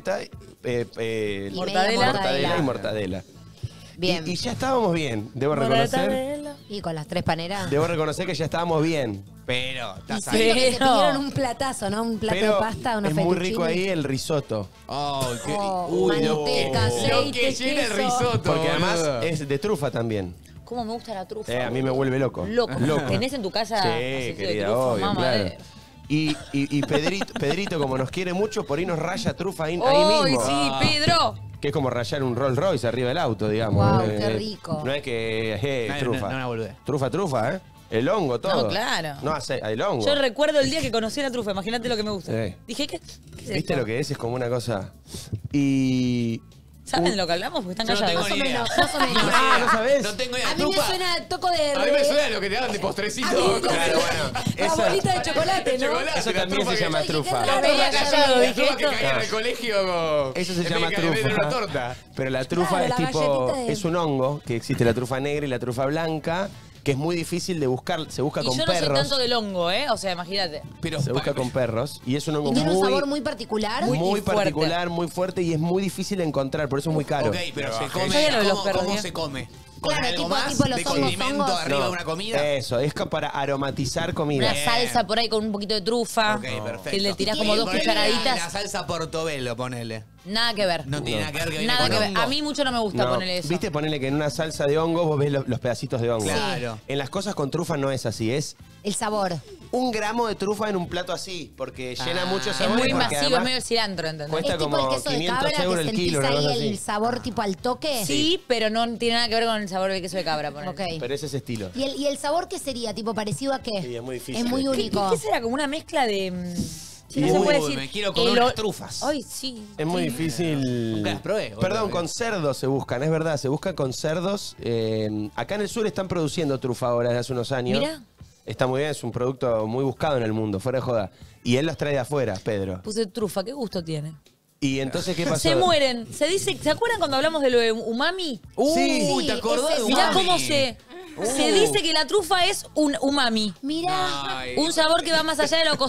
Y Mortadela. media mortadela y mortadela. Bien. Y ya estábamos bien, debo reconocer. ¿Y con las 3 paneras? Debo reconocer que ya estábamos bien. Pero, Y estás sí, ahí. que te Pero- pidieron un platazo, ¿no? Un plato Pero de pasta, una es muy rico fettuccine. ahí el risotto. Ay, qué... Oh, manteca, lo aceite, que llena el queso. risotto, Porque además boludo. es de trufa también. ¿Cómo me gusta la trufa? A mí me vuelve loco. Loco. ¿Tenés en tu casa Sí, aceite de querida, trufa, obvio, mamá? claro. Y Pedrito, como nos quiere mucho, por ahí nos raya trufa ahí ¡Ay, mismo. sí, Pedro! Que es como rayar un Rolls Royce arriba del auto, digamos. Guau, qué rico. No es que, No, trufa. no, no, boludez. Trufa, ¿eh? El hongo, todo. No, claro. No, el hongo. Yo recuerdo el día que conocí la trufa, imagínate lo que me gusta. Sí. Dije, ¿qué es ¿Viste esto? lo que es? Es como una cosa... Y... ¿Saben de lo que hablamos? Porque están Yo no tengo callados. ni idea. Más o menos. Ah, ¿no sabés? No tengo idea. A mí me Trufa. suena el toco de... A mí me suena lo que te dan de postrecito. Claro, bueno. La esa- bolita de chocolate, ¿no? chocolate. Eso la también trufa se que- llama Ay, qué trufa. raro. Veía callado, La dije trufa que esto. caía en el colegio. Eso se en llama vez de trufa. una torta. Pero la trufa Claro, es la tipo... galletita de- Es un hongo, que existe la trufa negra y la trufa blanca, que es muy difícil de buscar. Se busca Y con yo no soy perros. tanto del hongo, ¿eh? O sea, imagínate. Pero Se busca con perros. Y es un hongo Y tiene un muy... sabor muy particular. muy y fuerte. particular, muy fuerte y es muy difícil de encontrar, por eso es muy caro. Ok, pero se Yo come. sabía lo de los ¿Cómo, perros, cómo ¿eh? se come? ¿Con Claro, algo tipo- más tipo los de hongos, condimento hongos. arriba de No, una comida? Eso, es para aromatizar comida. Una salsa por ahí con un poquito de trufa. Ok, perfecto. Que le tirás Y como tiene- dos Ponele La cucharaditas. salsa portobello, ponele. Nada que ver. No tiene nada que ver que viene Nada con que ver. hongo. A mí mucho no me gusta No, ponerle eso. ¿Viste? Ponele que en una salsa de hongo vos ves los pedacitos de hongo. Claro. En las cosas con trufa no es así, es El sabor. 1 gramo de trufa en un plato así, porque llena mucho Es sabor. muy y porque masivo, es además medio cilantro, ¿entendés? cuesta ¿Es tipo como el queso de 500 cabra euros que el sentís kilo, una ahí cosa el así. sabor tipo al toque? Sí, pero no tiene nada que ver con el sabor del queso de cabra, ponele. Ok. Pero es ese estilo. ¿Y el sabor qué sería? ¿Tipo parecido a qué? Sí, es muy difícil. Es muy ¿Qué- único. ¿Qué será? Como una mezcla de... Sí, no es se muy- puede Uy, decir. me quiero comer el unas o- trufas. Ay, sí. Es muy difícil. Nunca las probé, boludo. Perdón, con cerdos se buscan, es verdad, se buscan con cerdos. Acá en el sur están produciendo trufa ahora desde hace unos años. Mirá. Está muy bien, es un producto muy buscado en el mundo, fuera de joda. Y él los trae de afuera, Pedro. Puse trufa, ¿qué gusto tiene? Y entonces, ¿qué pasó? Se mueren. Se dice, ¿se acuerdan cuando hablamos de lo de umami? Sí. Uy, ¿te acordás de Mirá umami? cómo se dice que la trufa es un umami. Mirá. Ay, Un sabor que va más allá de lo,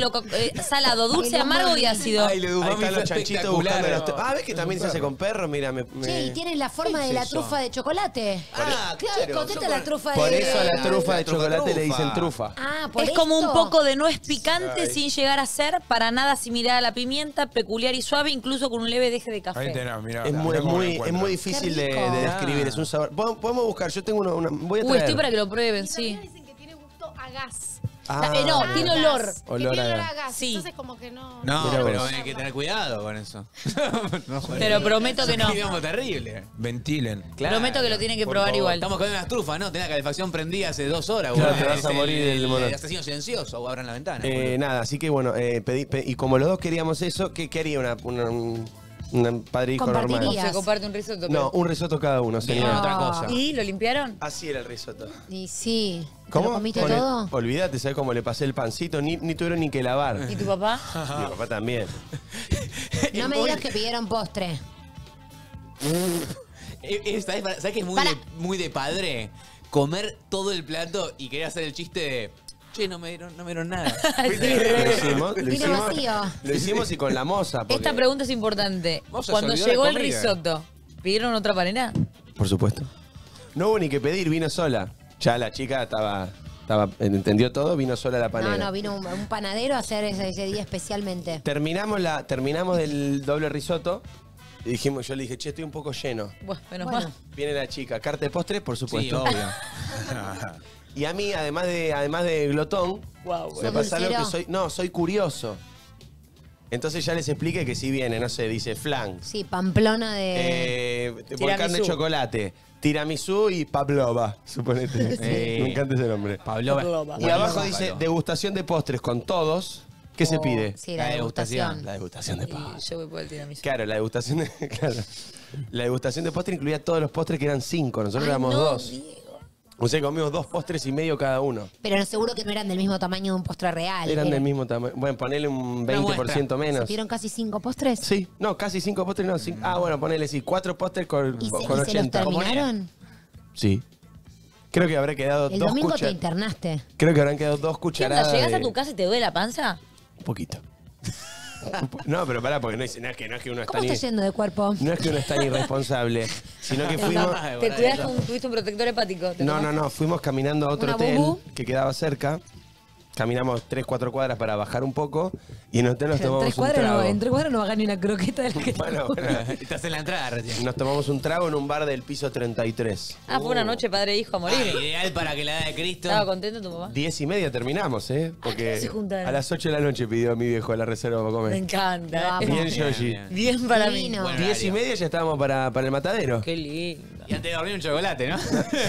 salado, dulce, El amargo y umami. ácido. Ay, lo de Ahí umami están fue los chanchitos espectacular. buscando los... ves que también se hace con perros, mira, Che, y tienes la forma ¿Qué de es la eso? trufa de chocolate. Ah, claro. Contesta la trufa de... Por eso a la La trufa de trufa chocolate le trufa. dicen trufa. Ah, por Es como un esto. poco de nuez picante sin llegar a ser para nada similar a la pimienta, peculiar y suave, incluso con un leve deje de Ahí café. tenés, mirá. Es muy, mirá cómo lo es encuentran. muy difícil de, Qué rico. describir, es un sabor. Podemos buscar, yo tengo una voy a Uy, traer. estoy para que lo prueben, sí. También dicen que tiene gusto a gas. No, tiene olor. Olor que tiene a olor gas. a gas. Sí. Entonces como que no... No, Mirá pero vos. hay que tener cuidado con eso. No, Te lo prometo que no. Digamos, terrible. Ventilen. Claro. Prometo que lo tienen que Por probar favor. igual. Estamos comiendo unas trufas, ¿no? Tenés la calefacción prendida hace 2 horas. Claro, boludo. te vas a Es morir del mono. El asesino silencioso, o abran la ventana. boludo. Nada, así que bueno, y como los dos queríamos eso, ¿qué haría Un padre e hijo Compartiría. normal. O sea, comparte un risotto. No, un risotto cada uno, Bien, señor. otra cosa. ¿Y lo limpiaron? Así era el risotto. Y sí. ¿Te ¿Cómo? lo comiste Con el- todo? Olvídate, ¿sabes cómo le pasé el pancito? Ni tuvieron ni que lavar. ¿Y tu papá? Mi papá también. No me digas que pidieron postre. ¿Sabes que es Para. muy de padre? Comer todo el plato y querer hacer el chiste de... Che, no me dieron nada. Vino vacío. Lo hicimos y con la moza. Porque, Esta pregunta es importante. Vos se Cuando olvidó llegó la el comida. risotto, ¿pidieron otra panera? Por supuesto. No hubo ni que pedir, vino sola. Ya la chica estaba entendió todo, vino sola a la panera. No, vino un panadero a hacer ese día especialmente. Terminamos del doble risotto y yo le dije, che, estoy un poco lleno. Bueno, menos Bueno. mal. Viene la chica, carta de postre, por Sí, supuesto. obvio. Y a mí, además de glotón, Guau, me ¿Sos pasa algo dulcero? que soy curioso. Entonces ya les expliqué que si viene, no sé, dice flan, Sí, Pamplona de... volcán de Tiramisú. chocolate, tiramisú y pavlova, suponete. Me encanta ese nombre. Pablo. Y abajo dice degustación de postres con todos. ¿Qué se pide? Sí, la La degustación. La degustación de Y postres. yo voy por el tiramisú. Claro, la degustación de, la degustación de postre incluía todos los postres que eran 5. Nosotros Ay, éramos no, 2. Diego. O sea, comimos 2 postres y medio cada uno. Pero no, seguro que no eran del mismo tamaño de un postre real. Eran del mismo tamaño. Bueno, ponele un Una 20% muestra. menos. ¿Se pidieron casi 5 postres? Sí, no, casi 5 postres, no. Bueno, ponele sí, 4 postres con ¿Y se los 80. terminaron? Sí. Creo que habrá quedado El 2 domingo te cucharadas. internaste. Creo que habrán quedado 2 ¿Qué onda? cucharadas. ¿Llegás a de- tu casa y te duele la panza? Un poquito. No, pero pará, porque no es que uno está ¿Cómo ni. estás yendo de cuerpo? No es que uno es tan irresponsable, sino que fuimos. ¿Te cuidaste tuviste un protector hepático? ¿Te No, tomaste? fuimos caminando a otro ¿Una hotel bubú? que quedaba cerca. Caminamos 3-4 cuadras para bajar un poco y en el hotel nos tomamos un trago. En 3 cuadras no bajan ni una croqueta de la que Bueno, Estás en la entrada recién. nos tomamos un trago en un bar del piso 33. Ah, fue una noche padre e hijo a morir. Ideal para que la edad de Cristo. ¿Estaba contento tu papá? 10:30 terminamos, ¿eh? Porque se juntaron? a las 8 de la noche pidió mi viejo la reserva para Me comer. encanta. Lo Bien, amo. Yoshi. Bien para mí. Divino. Bueno, 10:30 ya estábamos para el matadero. Qué lindo. Y antes de dormir un chocolate, ¿no?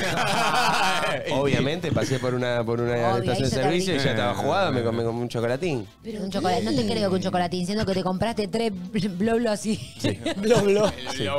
Obviamente pasé por una ahí estación de se te servicio y abrió. ya estaba jugado, me comí como un chocolatín. Pero un chocolate, no te creo que un chocolatín, siendo que te compraste 3 bloblos así. Blo, blo.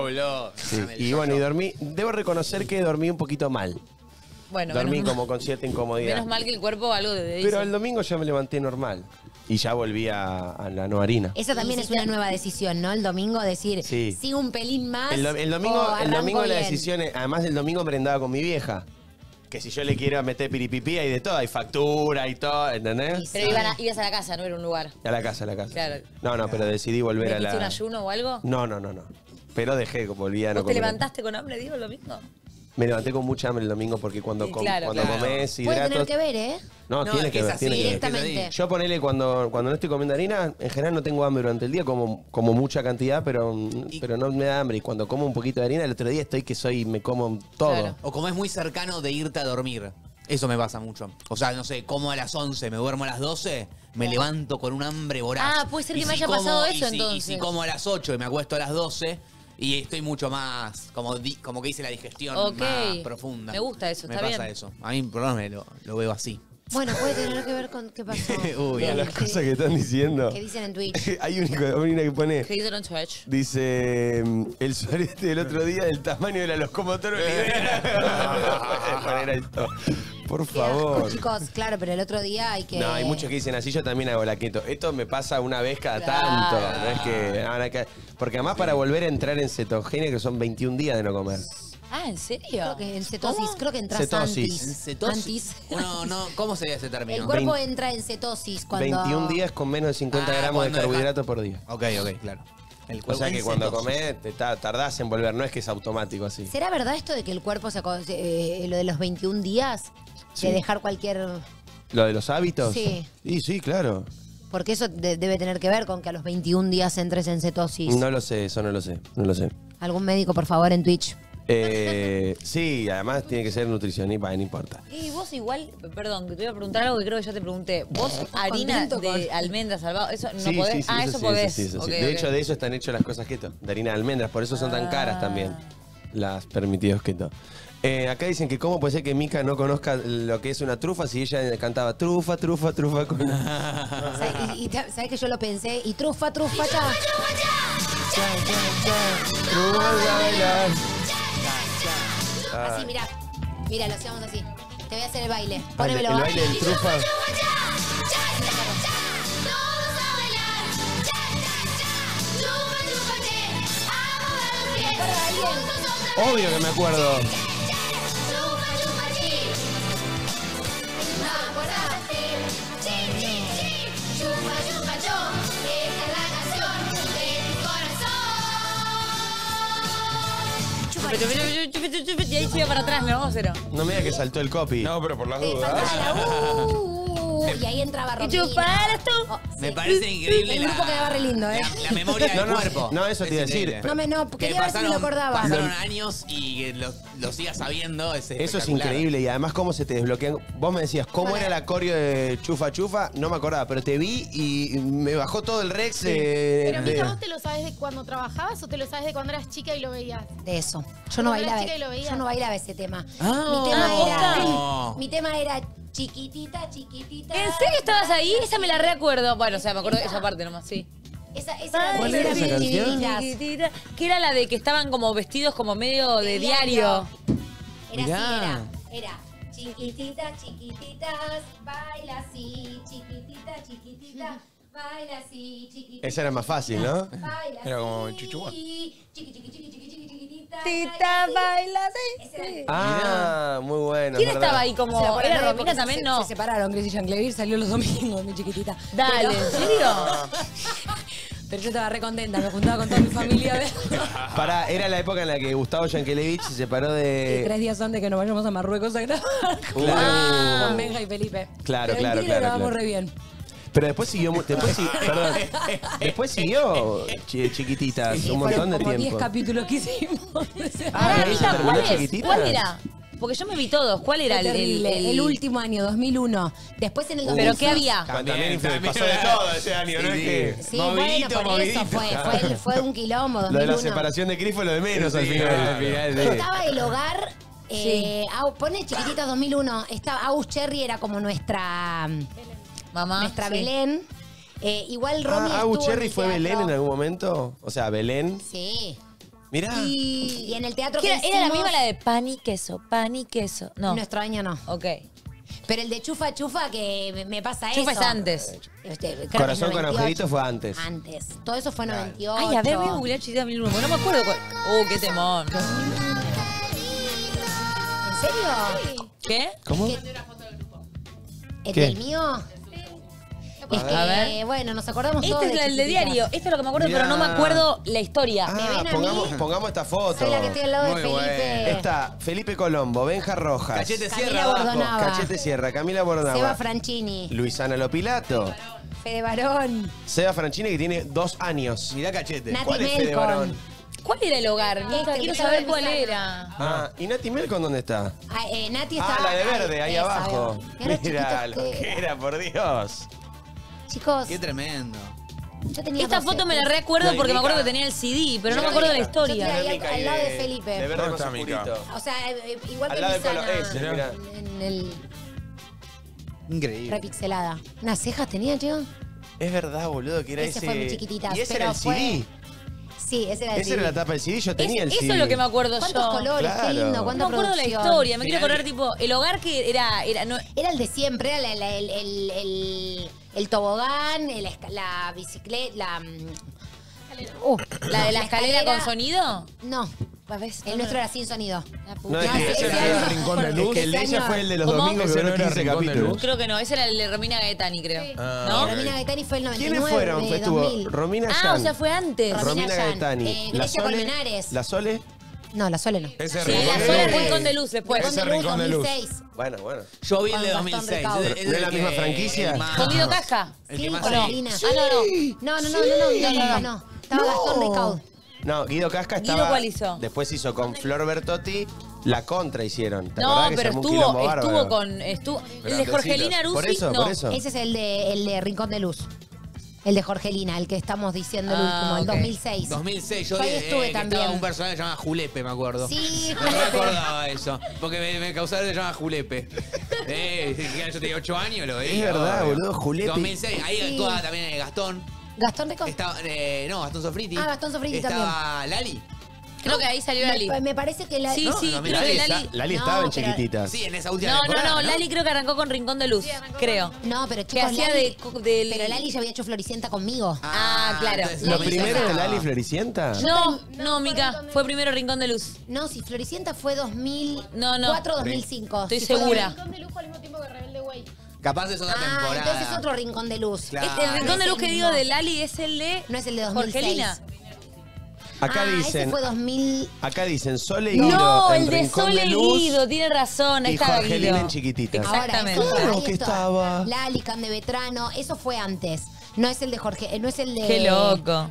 Sí. Y bueno, y dormí. Debo reconocer que dormí un poquito mal. Bueno, Dormí menos, como con cierta incomodidad. menos mal que el cuerpo algo de Pero el domingo ya me levanté normal. Y ya volví a la no harina. Esa también es una nueva decisión, ¿no? El domingo decir, Sí. sigo un pelín más. El domingo, o el domingo arranco la bien. decisión es, además el domingo merendaba con mi vieja. Que si yo le quiero meter piripipí hay de todo, hay factura y todo, ¿entendés? Y Pero ibas a la casa, no era un lugar. A la casa. Claro. No, pero decidí volver a ¿Metiste un la... ayuno o algo? No. Pero volví a no ¿Vos te comer. levantaste con hambre, digo, el domingo? Me levanté con mucha hambre el domingo porque cuando, Sí, claro, claro. comés Puede tener hidratos... que ver, ¿eh? No, No, tiene es que que ver, es tiene así, que ver. Directamente. Yo ponele cuando no estoy comiendo harina, en general no tengo hambre durante el día, como mucha cantidad, pero no me da hambre. Y cuando como un poquito de harina, el otro día me como todo. Claro. O como es muy cercano de irte a dormir. Eso me pasa mucho. O sea, no sé, como a las 11, me duermo a las 12, me levanto con un hambre voraz. Ah, puede ser que Y me si haya pasado eso, y si entonces. como a las 8 y me acuesto a las 12 y estoy mucho más, como que hice la digestión Ok. más profunda. Me gusta eso, me está pasa bien. eso. A mí, por lo menos, lo veo así. Bueno, puede tener que ver con qué pasó. Uy, Mira las cosas que están diciendo. Que dicen en Twitch. Hay una que pone, ¿Qué dicen en Twitch? dice, el sorete del otro día del tamaño de la locomotora olivera. Poner esto. Por Qué asco, favor. chicos, claro, pero el otro día hay que... No, hay muchos que dicen así, yo también hago la keto. Esto me pasa una vez cada tanto. No es que, porque además para volver a entrar en cetogenia, que son 21 días de no comer. Ah, ¿en serio? Creo que en cetosis, ¿Cómo? creo que entras Cetosis. ¿En antes. cetosis? ¿Cómo sería ese El término? cuerpo 20 entra en cetosis cuando... 21 días con menos de 50 Ah, gramos de cuando carbohidratos por día. Ok, claro. El O cuerpo sea que en cuando cetosis. comés tardás en volver, no es que es automático así. ¿Será verdad esto de que el cuerpo lo de los 21 días? Sí. De dejar cualquier... ¿Lo de los hábitos? Sí. Y sí, claro. Porque eso debe tener que ver con que a los 21 días entres en cetosis. No lo sé, eso no lo sé. Algún médico, por favor, en Twitch. Sí, además tiene que ser nutricionista, no importa. Y vos igual, perdón, que te iba a preguntar algo que creo que ya te pregunté. ¿Vos harina contento de con- almendras salvadas? ¿Eso no Sí, podés? sí, sí, Ah, eso eso sí, podés. sí, eso sí. Ok, De ok. hecho, de eso están hechas las cosas keto, de harina de almendras, por eso son tan caras también, las permitidos keto. Acá dicen que cómo puede ser que Mika no conozca lo que es una trufa si ella cantaba trufa con... ¿Sabes que yo lo pensé? Y trufa, ya. Así, mirá. Mira, lo hacemos así. Te voy a hacer el baile. El Pónemelo. baile del trufa. Obvio que me acuerdo. Y ahí se iba para atrás, ¿no? Cero. No me digas que saltó el copy. No, pero por las Sí, dudas. y ahí entraba Y Romina. chuparas tú. Oh, Me sí. parece increíble El grupo quedaba re lindo, ¿eh? la memoria del cuerpo. No, eso te iba a decir. increíble. No, Que quería ver si me lo acordaba. Pasaron años y que lo sigas sabiendo. Eso es espectacular. increíble y además cómo se te desbloquean. Vos me decías, ¿cómo era la coreo de Chufa Chufa? No me acordaba, pero te vi y me bajó todo el Rex. Pero de- Mica, ¿vos te lo sabes de cuando trabajabas o te lo sabes de cuando eras chica y lo veías? De eso. Yo no Cuando eras bailaba. chica y lo veías. Yo no bailaba ese tema. Ah, Mi tema era chiquitita, chiquitita. ¿En serio estabas ahí? Esa me la reacuerdo. Bueno, o sea, me acuerdo de esa parte nomás, sí. Esa ¿Cuál era esa canción? Chiquitita, que era la de que estaban como vestidos como medio de diario. Era Mirá. así, era chiquitita, chiquititas, baila así, chiquitita, chiquitita, baila así, chiquitita. Esa era más fácil, ¿no? Baila Era como así, Chuchuá. chiqui, chiqui, chiqui, chiqui, chiqui, chiquitita, Tita, baila Ese era así. el- Ah, muy bueno. ¿Quién es estaba verdad. ahí como? Se la ponen ¿Era ahí Romina porque también? se- No. Se separaron, Grace y Jean-Clavier salió los domingos, mi chiquitita. Dale, Pero- ¿en serio? Pero yo estaba re contenta, me juntaba con toda mi familia a ver. Pará, era la época en la que Gustavo Yankelevich se separó de. 3 días antes que nos vayamos a Marruecos a grabar Claro. con Benja y Felipe. Claro, Pero claro, en Tigre claro, grabamos claro. re bien. Pero después siguió. Perdón. Después siguió chiquititas un montón de Como 10 tiempo. capítulos que hicimos. Ah, ahí se Amiga, terminó ¿cuál es? Chiquititas. ¿Cuál era? Porque yo me vi todos. ¿Cuál era Fue terrible. El último año, 2001. Después en el 2006. ¿Pero qué había? También También pasó de todo ese año, ¿no? Sí, Es que Sí, Movidito, bueno, por eso movidito. fue un quilombo, lo 2001. de la separación de Cris fue lo de menos al Sí, final. al final, sí. Estaba el hogar. Pone chiquititas 2001. Estaba Agus Cherry era como nuestra Mamá. sí. Belén. Igual Romy Ah, Agus estuvo en Cherry el fue teatro. Belén en algún momento. O sea, Belén. Sí. Mirá. Y en el teatro ¿Qué que era? ¿Era la hicimos, misma la de pan y queso? Pan y queso. No. Nuestro año no. Ok. Pero el de Chufa Chufa que me pasa Chufa eso. es antes. Creo que es Corazón con 98. agujerito fue antes. Antes. Todo eso fue 98. Ay, a ver, voy a googlear Chiquitita 2001. porque no me acuerdo cuál. Qué temón. ¿En serio? ¿Qué? ¿Cómo? ¿El ¿Qué? del mío? Es que, A ver. bueno, nos acordamos todos Este es el de chiquititas. diario. Esto es lo que me acuerdo, Mirá. pero no me acuerdo la historia. Ah, ven a pongamos, mí? pongamos esta foto. Soy la que estoy al lado de Muy Felipe. bueno. Está Felipe Colombo, Benja Rojas, Cachete Camila Sierra abajo. Bordonaba. Cachete Sierra, Camila Bornaba, Seba Franchini. Luisana Lopilato, Fede Barón. Seba Franchini que tiene 2 años. Mirá Cachete. Nati ¿Cuál es Fede Melcon. Barón? ¿Cuál era el hogar? Este, Quiero el saber de cuál Luisana. era. Ah, ¿y Nati Melcon dónde está? Nati Ah, estaba la de verde, ahí esa, abajo. Mirá Mira lo chiquitos que era, por Dios. Chicos, Qué tremendo. yo tenía Esta 12. foto me la recuerdo porque me acuerdo que tenía el CD, pero no me acuerdo de la Yo historia. estoy ahí al lado de Felipe. De verde ¿Dónde con está su Mica? purito. O sea, igual Al que lado de Luisana. Colo- ese, mirá. En el Increíble. repixelada. ¿Unas cejas tenía, tío? Es verdad, boludo, que era Ese ese. fue muy chiquititas, Y ese pero era el fue- CD. Sí, ese era el Esa era la tapa del CD, yo tenía el Eso CD. es lo que me acuerdo ¿Cuántos yo. colores? Qué Claro. lindo, No cuánta me acuerdo de la producción. historia. Me quiero Final. acordar, tipo, el hogar que era no, Era el de siempre, era el tobogán, la bicicleta, la de la escalera con sonido. No, A ver, el nuestro era sin sonido. La No, puta. es que ese ese año- era Rincón de Luz. Es que el de ese ella año- fue el de los ¿Cómo? domingos que ¿Ese duró no era 15 Rincón de capítulos. Luz? Creo que no, ese era el de Romina Gaetani, creo. Ah, ¿No? ok. Romina Gaetani fue el 99. ¿Quiénes fueron? Fue, estuvo 2000. Romina Ah, Yan, o sea, fue antes. Romina Romina Yan, Gaetani, La Grecia Sole, Colmenares. La Sole. No, la Sole no. Ese Sí, Rincón la de sola Luz. Rincón de Luz después. Ese Rincón de Luz. 2006. Bueno, bueno. Yo vi el de Con Gastón 2006. Recaudo. Es ¿No es la el misma que- franquicia? el más- ¿Con Guido Casca? El que Sí, más con hay. Argentina. Ah, No. Estaba Gastón Recaudo. No, Guido Casca ¿Guido estaba. cuál hizo? Después hizo con Flor Bertotti, La Contra hicieron. ¿Te No, acordás que pero se armó un quilombo estuvo bárbaro? con. El de Grandecitos. Jorgelina Aruzzi. Por eso, no. por eso. Ese es el de Rincón de Luz. El de Jorgelina, el que estamos diciendo el último, el ok. 2006. 2006, yo Yo ahí vi estuve que también. estaba un personaje que se llama Julepe, me acuerdo. Sí, No me Julepe. acordaba eso. Porque me causaba que se llama Julepe. Yo tenía 8 años, lo veía. Es verdad, obvio. boludo, Julepe. 2006, ahí Sí. actuaba también Gastón. ¿Gastón Rico? Estaba, no, Gastón Sofriti. Ah, Gastón Sofriti Estaba Lali. Creo que ahí salió Lali. Me parece que la... Sí, No, sí, no, creo Lali que Lali... Lali No, estaba en pero- Chiquititas. Sí, en esa última No, temporada. Lali creo que arrancó con Rincón de Luz, creo. No, pero Que chicos, hacía Lali- del... Pero Lali ya había hecho Floricienta conmigo. Ah, claro. entonces ¿Lo Lali primero estaba- de Lali Floricienta? No, Mica, fue primero Rincón de Luz. No, si Floricienta fue 2004 No. 2005. Estoy Si fue segura. Rincón de Lujo al mismo tiempo que Rebelde Way. Capaz es otra Ah, temporada. entonces es otro Rincón de Luz. Claro. El Rincón de es Luz el que digo mismo. de Lali es el de... No es el de 2006. Jorgelina. Acá Ese dicen, fue 2000... acá dicen Sole y Guido No, en el de Rincón Sole Luz Guido, tiene razón, ahí y estaba Jorgelina Guido. en Chiquititas. Exactamente. Ahora, Claro ahí que está. estaba. Lali, Can de Vetrano, eso fue antes. No es el de Jorge, no es el de... Qué loco.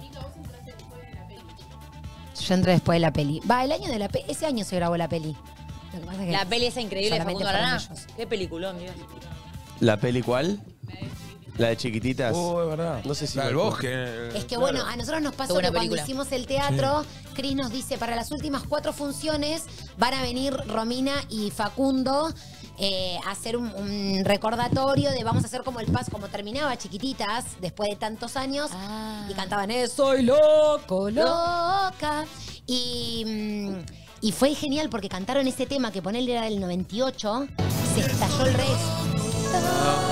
Yo entré después de la peli. Va, el año de la peli. Ese año se grabó la peli. Lo que pasa es que La peli esa increíble de solamente Facundo fueron Arana. ellos. Qué peliculón, Dios. ¿La peli cuál? La de Chiquititas. Es verdad. No sé si La del me acuerdo. bosque. Es que bueno, a nosotros nos pasó Qué buena que cuando película. hicimos el teatro, Cris nos dice, para las últimas 4 funciones van a venir Romina y Facundo a hacer un recordatorio de vamos a hacer como el paso, como terminaba Chiquititas después de tantos años Ah. y cantaban Soy loco, loca. Y fue genial porque cantaron ese tema que ponerle era del 98, se estalló el resto.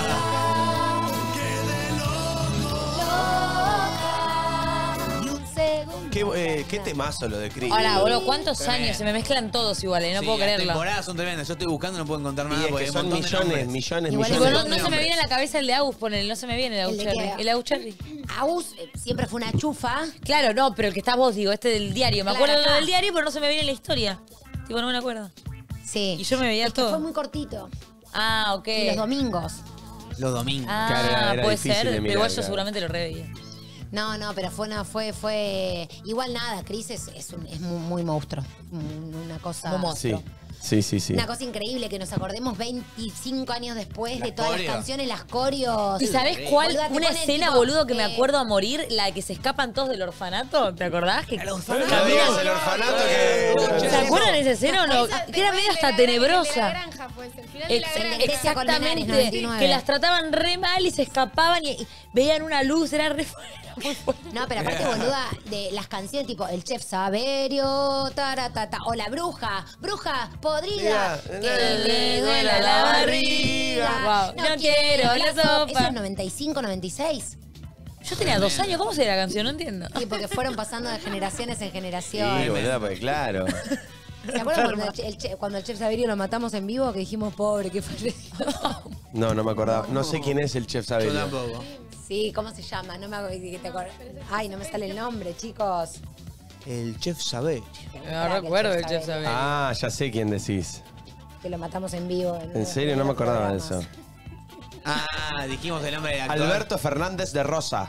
Ni un segundo. Qué temazo lo de Cris. Ahora, boludo, ¿cuántos Tremendo. años? Se me mezclan todos iguales, no Sí, puedo las creerlo. temporadas son tremendas. Yo estoy buscando y no puedo encontrar Y nada es porque que hay un son montón de millones, nombres. millones, Igual Tipo, millones. no se me viene a la cabeza el de Agus, ponele, no se me viene el de ¿El de Agus Cherry. qué? El de Agus Cherry. Agus siempre fue una chufa. Claro, no, pero el que estás vos, digo, este del diario. Me Claro, acuerdo acá. del diario, pero no se me viene la historia. Tipo, no me acuerdo. Sí. Y yo me veía Es que todo. fue muy cortito. Ah, ok. Y los domingos. Los domingos. Ah, Claro, era puede difícil ser, de pero mirar, igual yo claro. seguramente lo reveía. No, pero fue. Igual nada, Cris es muy, muy monstruo. Una cosa. Muy monstruo. Sí. Una cosa increíble que nos acordemos 25 años después de Las todas coreos. las canciones, las coreos. ¿Y sabés cuál? Boluda, te Una ponen escena, tipo, boludo, que me acuerdo a morir, la de que se escapan todos del orfanato. ¿Te acordás? Que No digas el orfanato que... ¿Se acuerdan de esa escena o no? Esa- Que era medio después hasta de la tenebrosa. granja, pues, el final de la Ex- granja. Grecia Colmenares, Exactamente, 99. que las trataban re mal y se escapaban y veían una luz, era re muy fuerte. No, pero aparte, boluda, de las canciones tipo El Chef Saberio, taratata, o La Bruja, podrida, Mira, que le duela la barriga. Wow, no quiero la sopa. Eso es 95, 96. Yo tenía 2 años, ¿cómo se la canción? No entiendo. Sí, porque fueron pasando de generaciones en Sí, generación. boludo, porque claro. ¿Se acuerdan cuando el Chef Saberio lo matamos en vivo? Que dijimos, pobre, que falleció. No me acordaba. No sé quién es el chef Yo Saberio. tampoco. Sí, ¿cómo se llama? No me acuerdo. ¿Te acuerdas? Ay, no me sale el nombre, chicos. El chef sabe. No recuerdo el Chef Saberio. Ah, ya sé quién decís. Que lo matamos en vivo. En serio, no me acordaba de eso. Ah, dijimos el nombre del actor. Alberto Fernández de Rosa.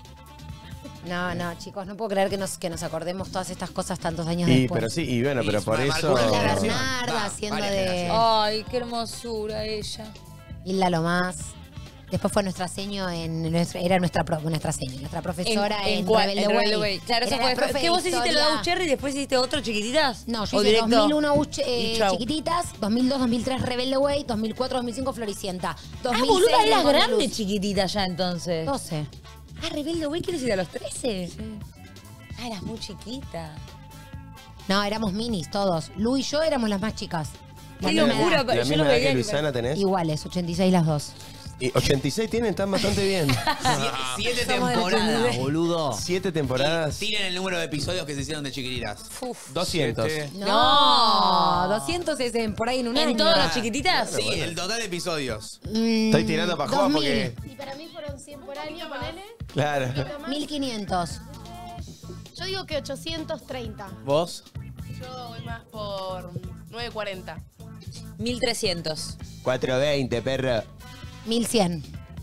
No, chicos, no puedo creer que nos acordemos todas estas cosas tantos años Y, después. pero sí, y bueno, pero por marcó eso... una Hilda generación. Bernarda Va, haciendo varias de generaciones. Ay, qué hermosura ella. Hilda Lomás. Después fue nuestra seño era nuestra profesora en, cuál? Rebelde En Rebelde Way. Way. Claro, eso Era la fue. profe ¿Qué vos de hiciste lo de historia. Agus Cherry y después hiciste otro chiquititas? No, yo ¿O hice directo? 2001 Y chau. Chiquititas, 2002, 2003 Rebelde Way, 2004, 2005 Floricienta. Ah, 2006, boluda, eras Rincón de grande Luz. chiquitita ya entonces. 12. Ah, Rebelde Way, ¿quieres ir a los 13? Ah, eras muy chiquita. No, éramos minis todos. Lu y yo éramos las más chicas. La Qué misma locura, edad. ¿La yo misma lo edad veía que que- Luisana tenés? Iguales, 86 las dos. Y 86 tienen, están bastante bien. 7 Somos de temporadas, 86. boludo. 7 temporadas. Tiren el número de episodios que se hicieron de chiquititas. 200. No, 200 es por ahí en un año. ¿En todos los chiquititas? Sí, el total de episodios. Estoy tirando para jugar 2000. porque... Y para mí fueron 100 por año, ponele. Claro. 1500. Yo digo que 830. ¿Vos? Yo voy más por 940. 1300. 420, perro. 1100.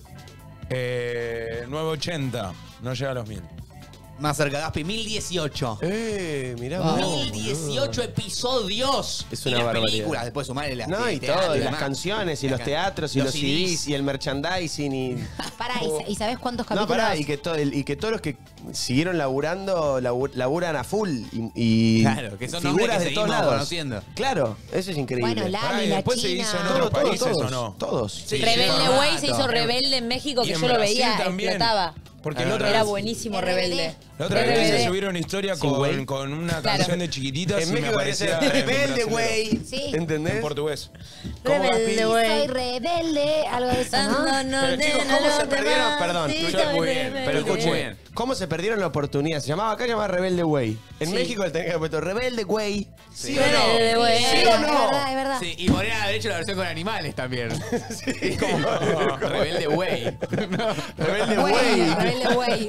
980. No llega a los 1000. Más cerca, Gaspi, 1018. Mirá vos, 1018 episodios. Es Y una las barbaridad. películas, después sumarle las No, y teatro todo, y las demás. canciones, y los teatros, y los CDs, y el merchandising, y... Pará, ¿y sabés cuántos No, capítulos? pará, y que todos los que siguieron laburando, laburan a full, y Claro, que son nombres figuras que de todos seguimos lados. conociendo. Claro, eso es increíble. Bueno, Pará, Lali, ¿y la después se China. hizo en otros países o no? Todos. Sí, Rebelde formato. Way se hizo Rebelde en México, Y que en yo lo Brasil veía, también. explotaba. Porque la otra Era vez, buenísimo RBD. Rebelde. la otra vez RBD. se subieron una historia Sin güey. con una Claro. canción de Chiquititas En y me México aparecía parece en rebelde, brasilero. güey. Sí. ¿Entendés? En portugués. Rebelde, Soy güey. rebelde, algo de eso, ¿no? Pero chicos, ¿cómo se perdieron? Perdón, muy bien, pero muy escuchen, bien. ¿cómo se perdieron la oportunidad? Se llamaba acá, llamaba Rebelde Güey. En Sí. México le tenían que haber puesto Rebelde Güey. ¿Sí o Rebelde, no? güey. ¿Sí Es o no? verdad, es verdad. Sí, y podrían haber hecho la versión con animales también. Es como rebelde güey. Rebelde Güey, Güey. rebelde, güey.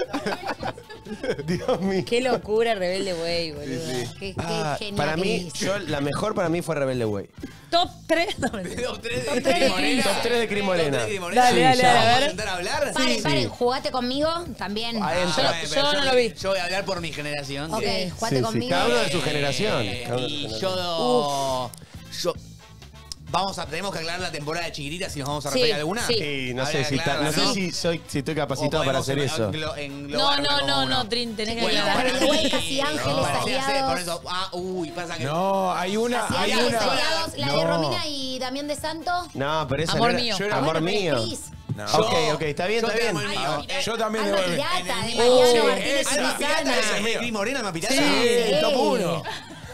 Dios mío. Qué locura Rebelde, güey, boludo. Qué Ah, genial para que mí, dice. la mejor para mí fue Rebelde Güey. Top 3. No, mentira. Top 3 Top de tres de Cris Morena. Top 3 de Cris Morena. Top 3 de Cris Morena. Dale, dale, Sí, dale, ya. a ¿Vamos ver. a intentar hablar? Paren, paren, jugate conmigo también. Ahí entra. Ah, pero Yo no lo vi. Yo voy a hablar por mi generación. Ok, que- jugate Sí, sí, conmigo. cada uno de su generación. Cada uno de su Y generación. yo tenemos que aclarar la temporada de Chiquititas si nos vamos a Sí, referir a alguna. sí. Sí, no Habría sé, que si, aclararla, no sé ¿no? si estoy O capacitado para podemos hacer eso. No, englobarla como no, uno. no, Trin, tenés que Bueno, aclarar. para Rebelde mí- Güey, Casi Ángeles, parecía ser, por Aliados. eso. Pasa que. No, hay una. Casi Hay Ángeles, una. Aliados, la de No. Romina y Damián de Santo. No, pero esa Amor no era- mío. Yo era- Amor Bueno, pero mío. es Cris. No. Ok, está bien, Yo está te bien. amo el mío. Yo también Alma debo ver. Pirata, En de el mío. Mariano Sí, Martínez y Alma Pirata, Susana. ¿esa es de Cris Morena, Alma Pirata? Sí, top Sí. 1.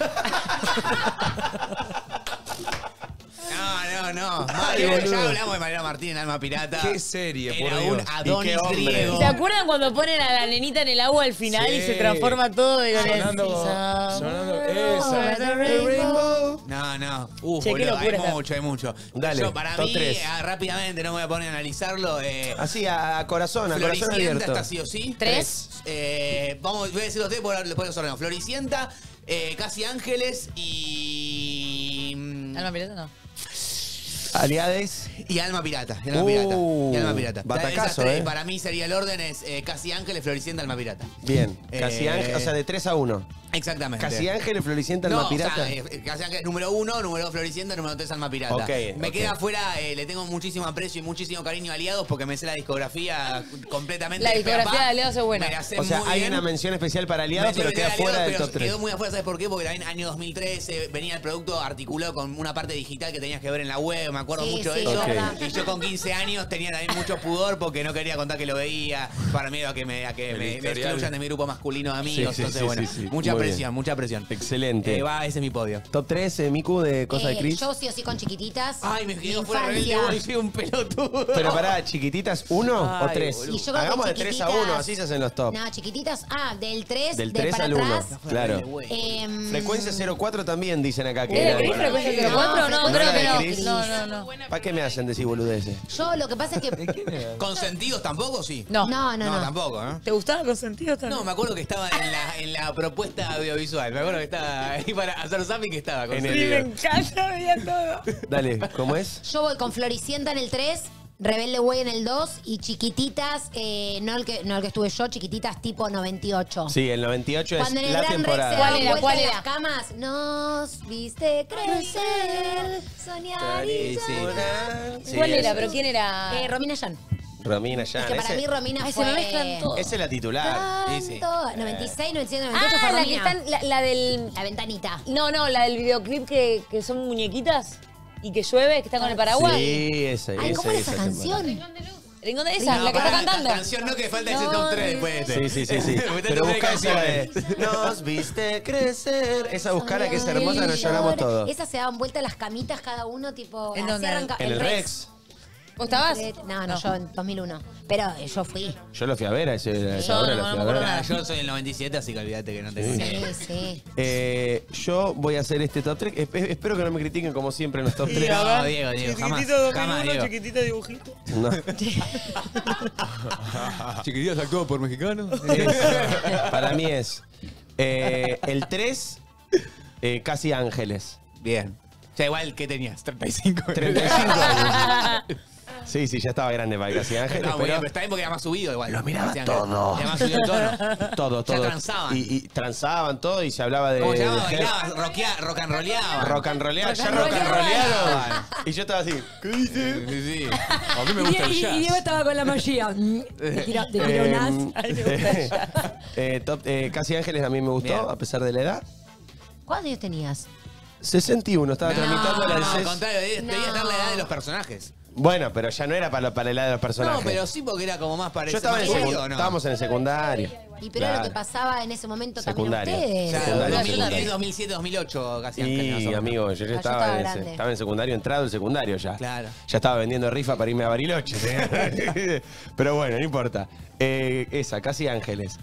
No. Ay, Ya boludo. hablamos de Mariano Martínez, Alma Pirata. Qué serie, por Era Dios. un Adonis Y qué hombre. griego. ¿Se acuerdan cuando ponen a la nenita en el agua al final Sí. y se transforma todo de Sonando esa. No. Che, qué Boludo, locura está. hay mucho. Dale, Yo, para top mí, tres. rápidamente, no me voy a poner a analizarlo. Así, a corazón Floricienta abierto. está sí o sí. 3. Voy a decir los tres, después los ordeno. Floricienta, Casi Ángeles y... Alma Pirata no. Aliades. Y Alma Pirata. Y Alma Pirata. Batacazo, Esas tres, ¿eh? para mí sería el orden, es Casi Ángeles, Floricienta, Alma Pirata. Bien. Casi Ángeles, o sea, de 3 a 1. Exactamente. Casi Ángeles, Floricienta, Alma No, Pirata. o sea, Casi Ángeles número 1, número 2 Floricienta, número 3 Alma Pirata. Ok, Me ok. queda afuera, le tengo muchísimo aprecio y muchísimo cariño a Aliados porque me sé la discografía completamente. La de pe a discografía pa. de Aliados es buena. Me la sé O sea, muy hay bien. una mención especial para Aliados, Me pero sé queda de Aliados, fuera del pero top 3. Quedó muy afuera, ¿sabes por qué? Porque también año 2013 venía el producto articulado con una parte digital que tenías que ver en la web, me acuerdo Sí, mucho de sí, eso. es verdad. Y yo con 15 años tenía también mucho pudor porque no quería contar que lo veía, para miedo a que me historial. excluyan de mi grupo masculino de amigos. Sí, sí, Entonces, sí, bueno, sí, sí. mucha Muy presión, bien. mucha presión. Excelente. Ese es mi podio. Top 3, Miku, de cosas de Chris. Yo sí o sí con Chiquititas. Ay, me Mi quedó fuera rebelde, infancia. güey, soy un pelotudo. Pero pará, ¿chiquititas 1 o Ay, 3? boludo. Y yo creo que Hagamos de 3 a Chiquititas- 1, así se hacen los top. No, Chiquititas. Del 3, Del de 3 para al 1. atrás. Claro. Em, Frecuencia 04 también dicen acá que ¿Es de era. Cris Frecuencia 04? No, No, creo era que de no. Cris. No. ¿Para qué me hacen decir boludeces? Yo lo que pasa es que. ¿Consentidos tampoco? Sí. No. No. Tampoco, ¿eh? ¿Te gustaba Consentido también? No, me acuerdo que estaba en la propuesta audiovisual. Me acuerdo que estaba ahí para hacer zapping que estaba. En Sí, el- me encanta, veía todo. Dale, ¿cómo es? Yo voy con Floricienta en el 3, Rebelde Güey en el 2 y Chiquititas, no el que estuve yo, Chiquititas tipo 98. Sí, el 98 es Cuando en el la Gran Rex se temporada. daban ¿Cuál era? vuelta ¿Cuál en era? las camas, nos viste crecer, soñar y Sí, sí. soñar. Sí, ¿Cuál era? ese. ¿Pero quién era? Romina Yan. Romina Yan. Es que para ese- mí Romina Ay, se fue... me mezclan todos. Esa es la titular. Sí, sí. 96, 97, 98 fue Ah, la que Romina. están, la del... La ventanita. No, la del videoclip que son muñequitas y que llueve, que está con el paraguas. Sí, esa, Ay, ¿cómo era esa temporada. canción? Rincón de esa, la que está cantando. Canción no, que falta ese top 3 después de Sí, este. sí. Después de Pero top busca tres esa de canciones. Nos viste crecer. Esa buscara que es hermosa, nos lloramos todos. Esas se daban vuelta las camitas cada uno, tipo... ¿En así dónde? arranca- En el Rex. ¿Vos estabas? No, yo en 2001. Pero yo fui. Yo lo fui a ver, a esa Yo obra no, lo fui no a me ver. acuerdo. Yo soy el 97, así que olvídate que no tengo Sí, idea. sí. Yo voy a hacer este top 3. Espero que no me critiquen como siempre en los top 3. No, Diego, jamás. Jamás, Diego. chiquitito dibujito. No. Chiquititos actuó por mexicanos. Para mí es el 3, Casi Ángeles. Bien. O sea, igual, ¿qué tenías? 35. 35 años. Sí, ya estaba grande para Casi Ángeles. No, muy bien, pero pero está bien porque era más subido igual. Lo miraba Decían todo. que era más subido el tono. todo. Ya transaban. Y transaban todo y se hablaba de... ¿Cómo se llamaba? de- Bailaba, rock and rollaba. Rock and rollear, ya Rock and rock and rollearon. rollearon. Y yo estaba así, ¿qué dice? Sí, sí. A mí me gusta el jazz. Diego estaba con la magia. Te tiró un as. Casi Ángeles a mí me gustó, Bien. a pesar de la edad. ¿Cuántos años tenías? 61, estaba tramitando la del No, al CES. contrario, debía estar la edad de los personajes. Bueno, pero ya no era para la edad de los personajes. No, pero sí porque era como más Yo parecido. estaba en el más serio, secundario. ¿no? Estábamos en el secundario. Y pero era lo Claro. que pasaba en ese momento Secundario. también a ustedes. Claro, Secundario, 2010, 2007, 2008 casi Ángel, más o Y menos. amigo, yo ya yo estaba, estaba en grande. estaba en secundario, entrado el secundario ya. Claro. Ya estaba vendiendo rifa para irme a Bariloche. Pero bueno, no importa. Esa, Casi Ángeles.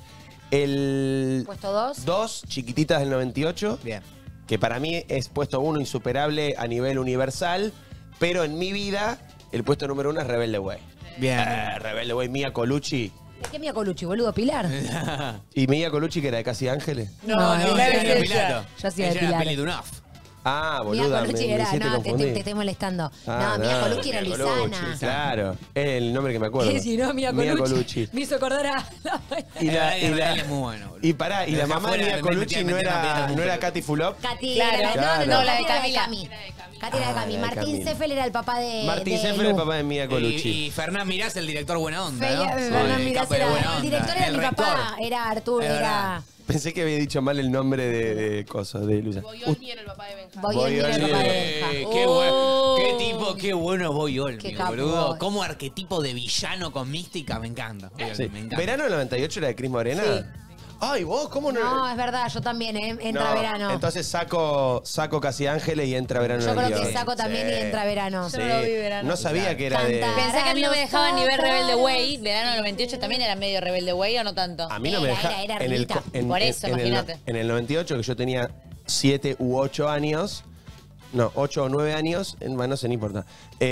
El Puesto 2. 2, Chiquititas del 98. Bien. Que para mí es puesto 1 insuperable a nivel universal. Pero en mi vida, el puesto número 1 es Rebelde Way. Bien. Rebelde Way, Mia Colucci. ¿De qué Mia Colucci, boludo? Pilar. ¿Y Mia Colucci que era de Casi Ángeles? No, Pilar es es ella. Pilato. Yo hacía de Ella era Pilar. Peli Dunaf. Ah, Mia boluda, Colucci me era, hiciste no, te confundir. estoy molestando. Ah, no, Mia Colucci era Mia Luisana. Colucci, claro, es el nombre que me acuerdo. Que si no, Mia Colucci. Me hizo acordar a la Y la, y la- Él es muy bueno, boludo. y pará, y la Dejá mamá de fuera, Mia me Colucci metí no a era, meter no era Katy Fulop. Katy Claro. era, Claro. no, la de Katy era Camila. Cami. Katy era de Cami. Ah, Martín Camila. Seffel era el papá de. Martín de Seffel, Lu. el papá de Mia Colucci. Y Fernán Mirás, el director buena onda, Feya- ¿no? Fernán Sí, Mirás capo de era- buena el onda. director era El mi rector. papá, era Arturo, Es era verdad. Pensé que había dicho mal el nombre de cosas, de Luisa. Boyolmi era el papá de Benja. Boyolmi era el papá de Benja. Qué bueno, qué tipo, qué bueno es Boyolmi, Qué capo. boludo. Como arquetipo de villano con mística, me encanta. Sí. Me encanta. ¿Verano del 98 era de Cris Morena? Sí. Ay, vos, ¿cómo no? No, es verdad, yo también, entra No, verano. Entonces saco Casi Ángeles y entra Verano Yo creo 98. que saco también y entra verano. Yo no lo vi Verano. No sabía que era de... Canta. Pensé que a mí no me dejaban ni ver Los Rebelde ojos. Way. Verano del 98 también era medio Rebelde Way o no tanto. A mí no me Era, dejaba... era en el, Rita. Por eso, imagínate. En el 98, que yo tenía 7 u 8 años... No, 8 o 9 años, bueno, no sé, no importa.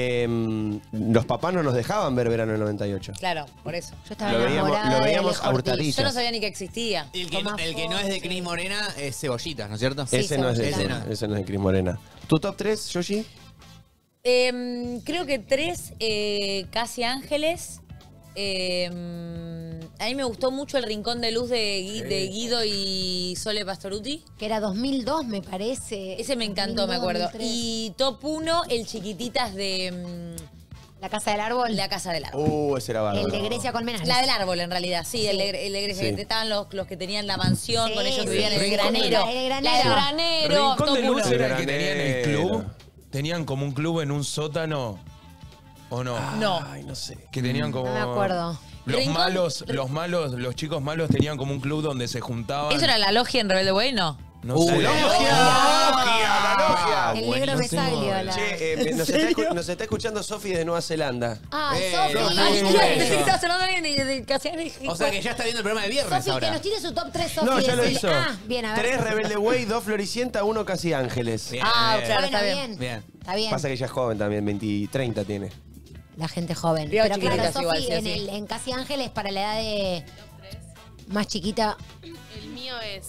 Los papás no nos dejaban ver Verano del 98. Claro, por eso. Yo estaba Lo veíamos- enamorada lo de veíamos Alejo a Ortiz. hurtadillas. Yo no sabía ni que existía. El que no es de Cris Morena es Cebollitas, ¿no es cierto? Sí, Ese no es de Cebollita. ese no es de Cris Morena. ¿Tu top 3, Yoshi? Creo que 3, Casi Ángeles. A mí me gustó mucho El Rincón de Luz de Guido y Sole Pastoruti. Que era 2002, me parece. Ese me encantó, 2002, me acuerdo. 2003. Y top 1, El Chiquititas de La Casa del Árbol. La Casa del Árbol. Ese era bárbaro. El de Grecia Colmenares. La del árbol, en realidad, sí, el de Grecia. Sí. Que estaban los que tenían la mansión, Sí, con ellos sí, vivían en el Rincón de granero. Luz. El granero. La del granero, Rincón top de Luz 1. era el que tenían el club. Granero. Tenían como un club en un sótano. ¿O no? No. Ay, no sé. Que tenían como. No me acuerdo. Los chicos malos tenían como un club donde se juntaban. ¿Eso era la logia en Rebelde Way? No. No sé. ¡La logia! El negro Besaglio. la- Che, nos está escuchando Sofi de Nueva Zelanda. Ah, Sofi. Sofi. Ay, Sí. pensé que estabas hablando de alguien de Casi Ángeles. O sea que ya está viendo el programa del viernes Sofi, que ahora. nos tire su top 3, Sofi. No, ya lo decile. hizo. Ah, bien, a ver. 3 Rebelde Way, 2 Floricienta, 1 Casi Ángeles. Bien. Ah, claro, Bueno, está bien. bien. Bien. Está bien. Pasa que ella es joven también, 30 tiene. La gente joven. Vio Pero claro, chiquititas Sofi, igual, sí, sí. en Casi Ángeles, para la edad de más chiquita. El mío es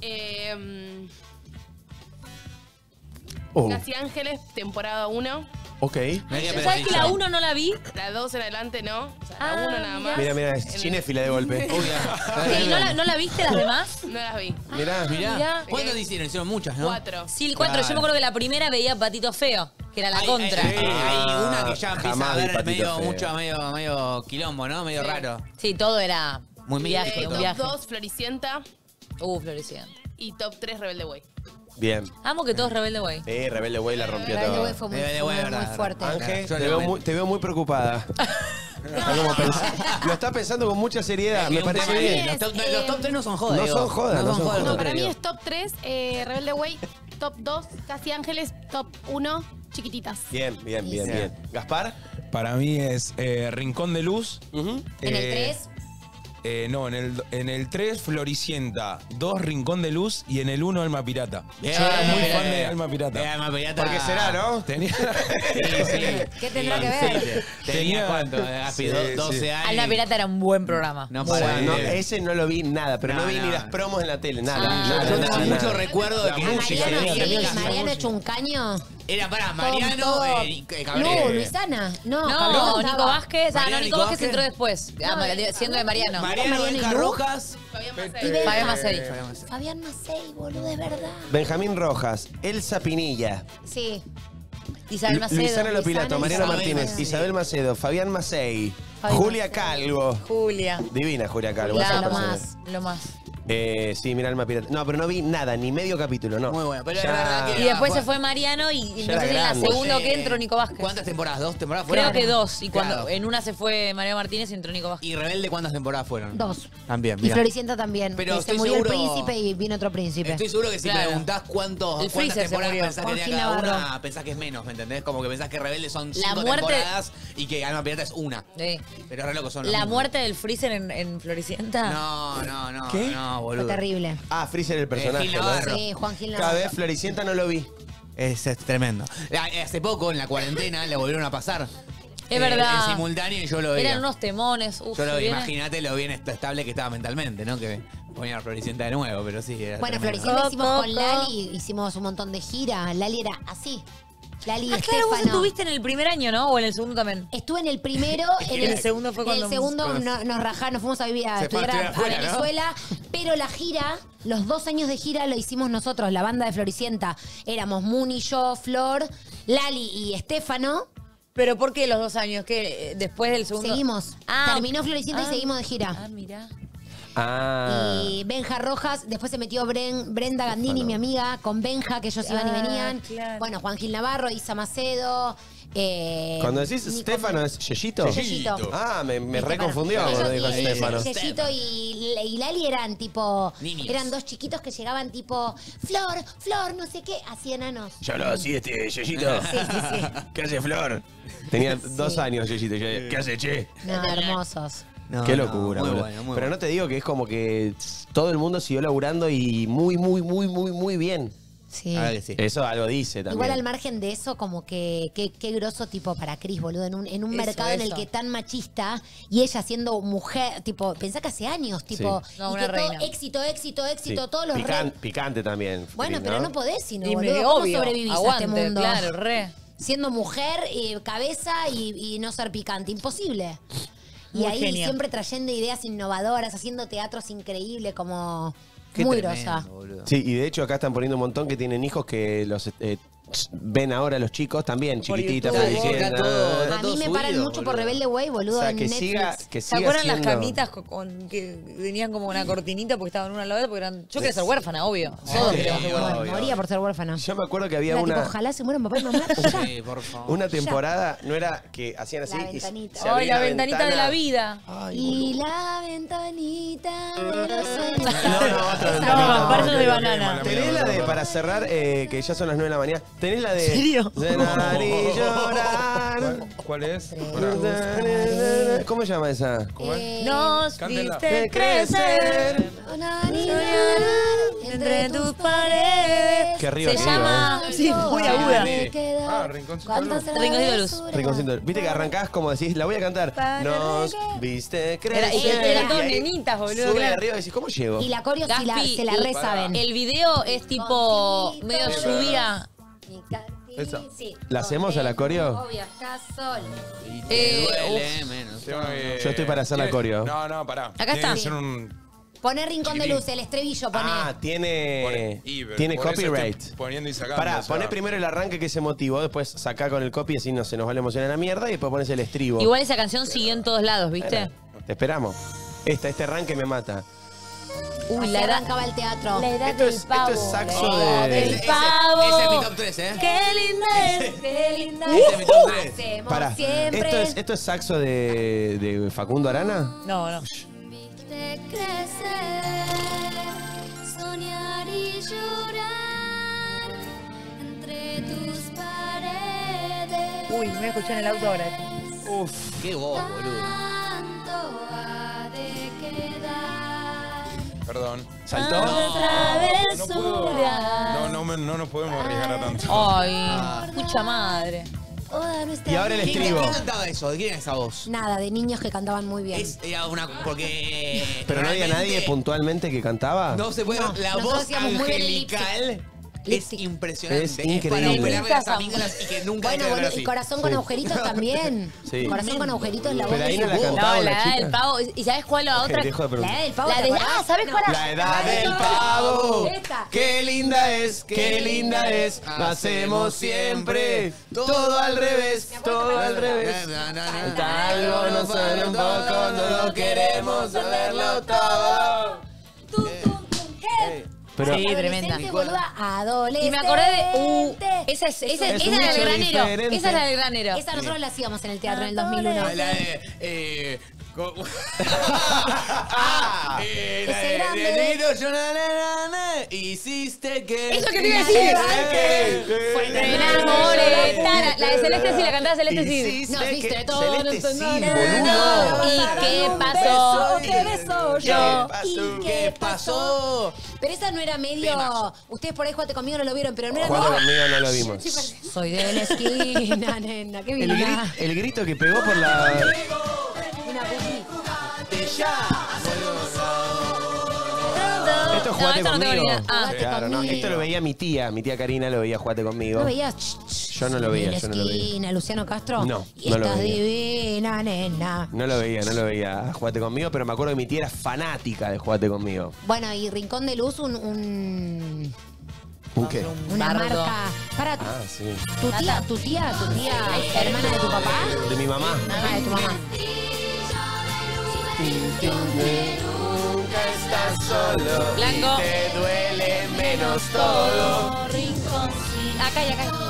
Oh, Casi Ángeles, temporada 1. ok. ¿Sabes que la 1 no la vi? La 2 en adelante no. O sea, Ah, la 1 nada más. Mira, es En- cinéfila de golpe. ¿Y no la viste las demás? No las vi. Mirá. Mirá. ¿Cuántas hicieron? Hicieron muchas, ¿no? 4. Sí, el 4. Yo me acuerdo que la primera veía Patito Feo, que era la contra. Hay una que ya empieza Jamás a vi ver Patito Feo. medio quilombo, ¿no? Medio raro. Sí, todo era Muy un viaje, místico un todo. viaje. Top 2, Floricienta. Floreciente. Y top 3, Rebelde Way. Bien. Amo que todo es Rebelde Way. Rebelde Way la rompió Rebelde todo. Way fue muy, Rebelde Way, muy verdad, fuerte. verdad. Ángel, Yo te no veo, me- te veo muy preocupada. Está como lo está pensando con mucha seriedad, me parece tema bien. es- Los top 3 no son jodas. No digo. son jodas, no son los jodas. No, top para tres, mí digo. es top 3, Rebelde Way, top 2, Casi Ángeles, top 1, Chiquititas. Bien, bien, bien, bien. ¿Gaspar? Para mí es Rincón de Luz. Ujú. En el 3, No, en el 3, Floricienta. 2, Rincón de Luz. Y en el 1, Alma Pirata. Bien. Yo era muy fan de Alma Pirata. Alma Pirata. ¿Por qué será, no? Tenía. ¿qué tendrá que ver? Tenía cuánto, Gaspi, Sí, 12 sí. años. Alma Pirata era un buen programa. No, Bueno, para no, ese no lo vi nada, pero no, No, vi no. ni las promos en la tele, nada. Ah. nada, Yo nada, tengo nada. mucho recuerdo de que música, Mariano, tenía sí, Mariano hecho un caño. era para Todo- Mariano, todo- Cabrera. No, Luisana. No, No, Cabrera Nico estaba. Vázquez. Ah, no, Mariano, Nico Nico Vázquez Vázquez. entró después. siendo de Mariano. Mariano, Mariano y Benja Lu. Rojas. Fabián Y Macei. Benja. Fabián Macei. Fabián Macei, boludo, es verdad. Benjamín Rojas, Elsa Pinilla, Sí. Isabel Macedo. Luisana Lopilato, Luisana, Mariana Isabel Martínez, Macedo. Isabel Macedo, Fabián Macei, Fabián Julia Macei. Calvo. Julia. Divina Julia Calvo. La esa lo persona. más. Lo más. Sí, mira Alma Pirata. No, pero no vi nada, ni medio capítulo, no. Muy bueno, pero Ya- es verdad que... Y después se fue Mariano y Ya no sé si en era la grande. segunda o qué entró Nico Vázquez. ¿Cuántas temporadas? ¿2 temporadas Creo fueron? que 2. Y cuando Claro. en una se fue Mariano Martínez y entró Nico Vázquez. ¿Y Rebelde cuántas temporadas fueron? 2. También, Y mira. Floricienta también. Pero que se estoy murió seguro- el príncipe y vino otro príncipe. Estoy seguro que si Claro. preguntás El cuántas Freezer se temporadas murió. pensás que Joaquín tenía cada Navarro. una, pensás que es menos, ¿me entendés? Como que pensás que Rebelde son La 5 muerte- temporadas y que Alma Pirata es una. Sí. Pero es re loco, son los La mismos. muerte del Freezer en Floricienta. No, ¿Qué? no, Fue boludo. terrible. Ah, Freezer el personaje, Gil ¿no? Navarro. Sí, Juan Gil Cada Navarro. vez Floricienta no lo vi. Es tremendo. Hace poco, en la cuarentena, le volvieron a pasar. Es verdad. En simultáneo y yo lo veía. Eran unos temones. Uf, Yo lo ¿se viene? imagínate lo bien estable que estaba mentalmente, ¿no? Que ponía a Floricienta de nuevo, pero sí, era Bueno, tremendo. Floricienta hicimos con Coco. Lali, hicimos un montón de gira. Lali era así. Lali y Ah, claro, vos Estefano. estuviste en el primer año, ¿no? O en el segundo también. Estuve en el primero, en El segundo fue en el cuando- segundo nos rajaron, nos fuimos a vivir a Se fue a estudiar a estudiar afuera, ¿no? Venezuela, pero la gira, los 2 años de gira lo hicimos nosotros, la banda de Floricienta. Éramos Muni, yo, Flor, Lali y Estefano. ¿Pero por qué los 2 años? ¿Qué? Después del segundo. Seguimos. Terminó Floricienta y seguimos de gira. Ah, mirá. Ah. Y Benja Rojas, después se metió Brenda Gandini, mi amiga, con Benja, que ellos iban y Ah, venían. claro. Bueno, Juan Gil Navarro, Isa Macedo. Cuando decís Nico- Stefano, ¿es Yeyito? Yeyito. Ah, me Estefano. reconfundió Ellos cuando dijo y- Stefano. Yeyito y Lali eran tipo. Niños. Eran 2 chiquitos que llegaban tipo. Flor, no sé qué, así enanos. Ya hablaba así Yeyito. Sí, sí, sí. ¿Qué hace Flor? Tenía 2 años Yeyito. ¿Qué hace Che? No, hermosos. No, Qué no, locura, muy boludo. bueno, muy Pero bueno. no te digo que es como que todo el mundo siguió laburando y muy bien. Sí. A ver que sí. Eso algo dice también. Igual al margen de eso, como que qué groso tipo para Cris, boludo, en un Eso, mercado en el eso. que tan machista y ella siendo mujer, tipo, pensá que hace años, tipo, Sí. No, y una que todo reina. éxito, todos los Picante también. Bueno, Cris, pero no podés, sino, Y boludo, me- ¿cómo obvio, sobrevivís a aguante, este mundo? claro, re. Siendo mujer, cabeza y no ser picante, imposible. Y Muy ahí genia. siempre trayendo ideas innovadoras, haciendo teatros increíbles, como Qué muy tremendo, grosa. boludo. Sí, y de hecho acá están poniendo un montón que tienen hijos que los ven ahora los chicos también, Por chiquititas, YouTube. Floricienta. Está todo- A mí me paran subido, mucho por boludo. Rebelde Way, boludo, O sea, en que Netflix. siga, que ¿Se siga acuerdan las siendo- camitas que venían como una cortinita porque estaban una al lado de otra? Porque eran... Yo quería ser huérfana, obvio. Todos queríamos ser huérfanos. Bueno, moría por ser huérfana. Yo me acuerdo que había Era tipo, una, ojalá se mueran papá y mamá. ya. Sí, por favor. una temporada, no era que hacían así La y ventanita. se Ay, abría la ventanita de la vida. Ay, Y boludo. la ventanita de los sueños. No, otra Esa ventanita. No, verso de ok, banana. mala Tenés la de, para cerrar, que ya son las 9 de la mañana, tenés la de... ¿En serio? Cenar y llorar. ¿Cuál es? ¿Cómo se llama esa? Nos Cántela. viste crecer Soñar entre tus paredes. Qué arriba Se que llama... iba, Sí, muy aguda. Ah, Rinconcito de Luz. Rinconcito de Luz. Rinconcito. Viste que arrancás como decís, la voy a cantar. Nos viste crecer. Eran todos Y ahí nenitas, boludo, Sube claro. arriba y decís, ¿cómo llego? Y la coreo sí Gaspi, se la re saben. El video es tipo medio lluvia. Esa. Sí. ¿La hacemos a la coreo? Obvio, estás solo. Y te duele menos. Tengo que- Yo estoy para hacer la coreo. No, pará. Acá Tiene está. que ser un... Poné Rincón de Luz, el estribillo, poné. Ah, tiene pero tiene por eso copyright. estoy poniendo y sacando. Pará, o sea. poné primero el arranque que es emotivo, después sacá con el copy, así no se nos va la emoción a la mierda, y después pones el estribo. Igual esa canción siguió en todos lados, ¿viste? Te esperamos. Este arranque me mata. Uy, Así la edad, arrancaba el teatro. la edad Esto del es- esto pavo. es saxo la edad de- del Ese- pavo. ese es mi top 3, ¿eh? Qué linda es, qué linda Ese es es. mi top 3. Hacemos Pará, siempre. ¿esto es saxo de Facundo Arana? No, no. Viste crecer, soñar y llorar entre tus paredes. Uy, me voy a escuchar en el auto ahora. Qué voz, boludo. Tanto ha de quedar. Perdón. ¿Saltó? Travesura. No nos podemos arriesgar a tanto. Ay, escucha madre. Toda nuestra Y ahora el vida. estribo. ¿Quién cantaba eso? ¿De quién es esa voz? Nada, de niños que cantaban muy bien. Era una. Porque. ¿Pero no había realmente nadie puntualmente que cantaba? No se puede. No, La nosotros voz hacíamos muy bien el lip sync. angelical es Lip-sync. impresionante. Es para increíble. operarle las amígdalas y que nunca Bueno, deje de ver boludo, así. y corazón con agujeritos también. Sí. Corazón con agujeritos la voz Pero ahí de no la su voz. cantaba No, la la edad chica. del pavo. ¿Y sabes cuál la otra? Dejo de La preguntar. edad del pavo. La ¿te de. acordás? Ah, ¿sabes No. cuál? La edad del pavo. Esta. Qué linda es, qué linda es. Lo hacemos siempre. Todo al revés, todo al revés. Algo nos sale un poco, no lo queremos saberlo todo. Pero Sí, tremenda. Adolescente, boluda, adolescente. Y me acordé de. Esa es Es la un del nicho granero. diferente. Esa es la del granero. Esa nosotros la hacíamos en el teatro en el 2001. La de. La Ese de grande. Negrito, yo hiciste que. Eso que te iba a decir. Fue Me enamoré. Tara, la de Celeste sí, la cantaba Celeste sí. Hiciste Nos diste que- todo, Celeste nos sí, boludo. boludo. ¿Y qué pasó? Te beso yo. ¿Y ¿Qué pasó? Pero esa no era medio. Temazo. Ustedes por ahí Jugate conmigo no lo vieron, pero no era Jugate medio. conmigo no lo vimos. Soy de la esquina, nena. Qué vida. El grito que pegó por la... Una puti. Esto es No, Jugate esto no tengo ni conmigo. idea. Ah. Claro, no, conmigo. esto lo veía mi tía Karina lo veía Jugate conmigo. ¿No veías? Yo no lo veía, De la yo no lo veía. esquina, Luciano Castro. No, Y no lo estás veía. divina, nena. No lo veía Jugate conmigo, pero me acuerdo que mi tía era fanática de Jugate conmigo. Bueno, y Rincón de Luz, ¿Un qué? una Bardo. marca. Para Ah, sí. tu tía, hermana de tu papá. De mi mamá. Ah, de tu mamá. Nunca estás solo. Blanco. Te duele menos todo. Acá y acá.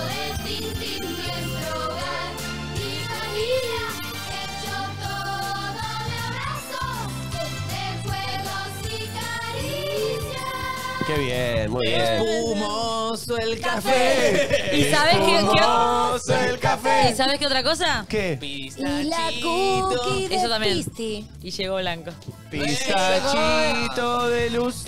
Qué bien, muy bien. Espumoso el café. ¿Y sabes Espumoso el café. ¿Y sabes qué otra cosa? ¿Qué? Y la cookie de Eso también. Pisti. Y llegó Blanco. Pistachito de luz.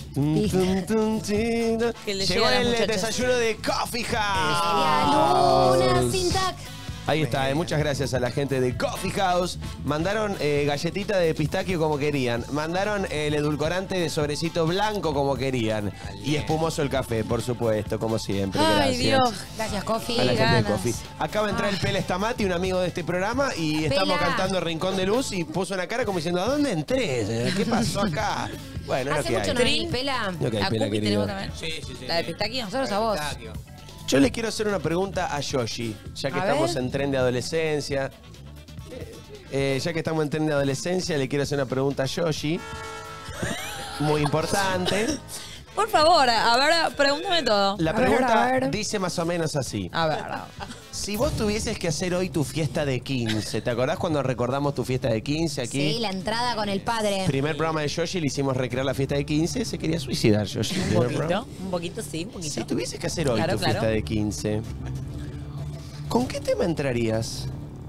Que le Llegó llega a las el muchachas. desayuno de Coffee Y House. a Luna sin tac. Ahí está, muchas gracias a la gente de Coffee House. Mandaron galletita de pistaquio como querían. Mandaron el edulcorante de sobrecito blanco como querían. Y espumoso el café, por supuesto, como siempre. Ay, Gracias. Dios. Gracias, A Coffee. la gente de ganas. Coffee. Acaba de entrar el Pela Estamati, un amigo de este programa, y estamos Pela. cantando Rincón de Luz y puso una cara como diciendo, ¿a dónde entré? ¿Qué pasó acá? Bueno, es lo Hace que mucho hay. no vi Pela. Lo que hay, ¿A Pela, Cookie querido. tenemos también? Sí. ¿La de Pistaquio? Nosotros a vos. Pistaquio. Yo le quiero hacer una pregunta a Yoshi, ya que A estamos ver. en tren de adolescencia. Ya que estamos en tren de adolescencia, le quiero hacer una pregunta a Yoshi. Muy importante. Por favor, a ver, pregúntame todo. La A ver, pregunta a ver. dice más o menos así. A ver. Si vos tuvieses que hacer hoy tu fiesta de 15, ¿te acordás cuando recordamos tu fiesta de 15 aquí? Sí, la entrada con el padre. Primer programa de Yoshi, le hicimos recrear la fiesta de 15, se quería suicidar Yoshi. Un poquito, sí, un poquito. Si tuvieses que hacer hoy Claro, tu claro. fiesta de 15, ¿con qué tema entrarías?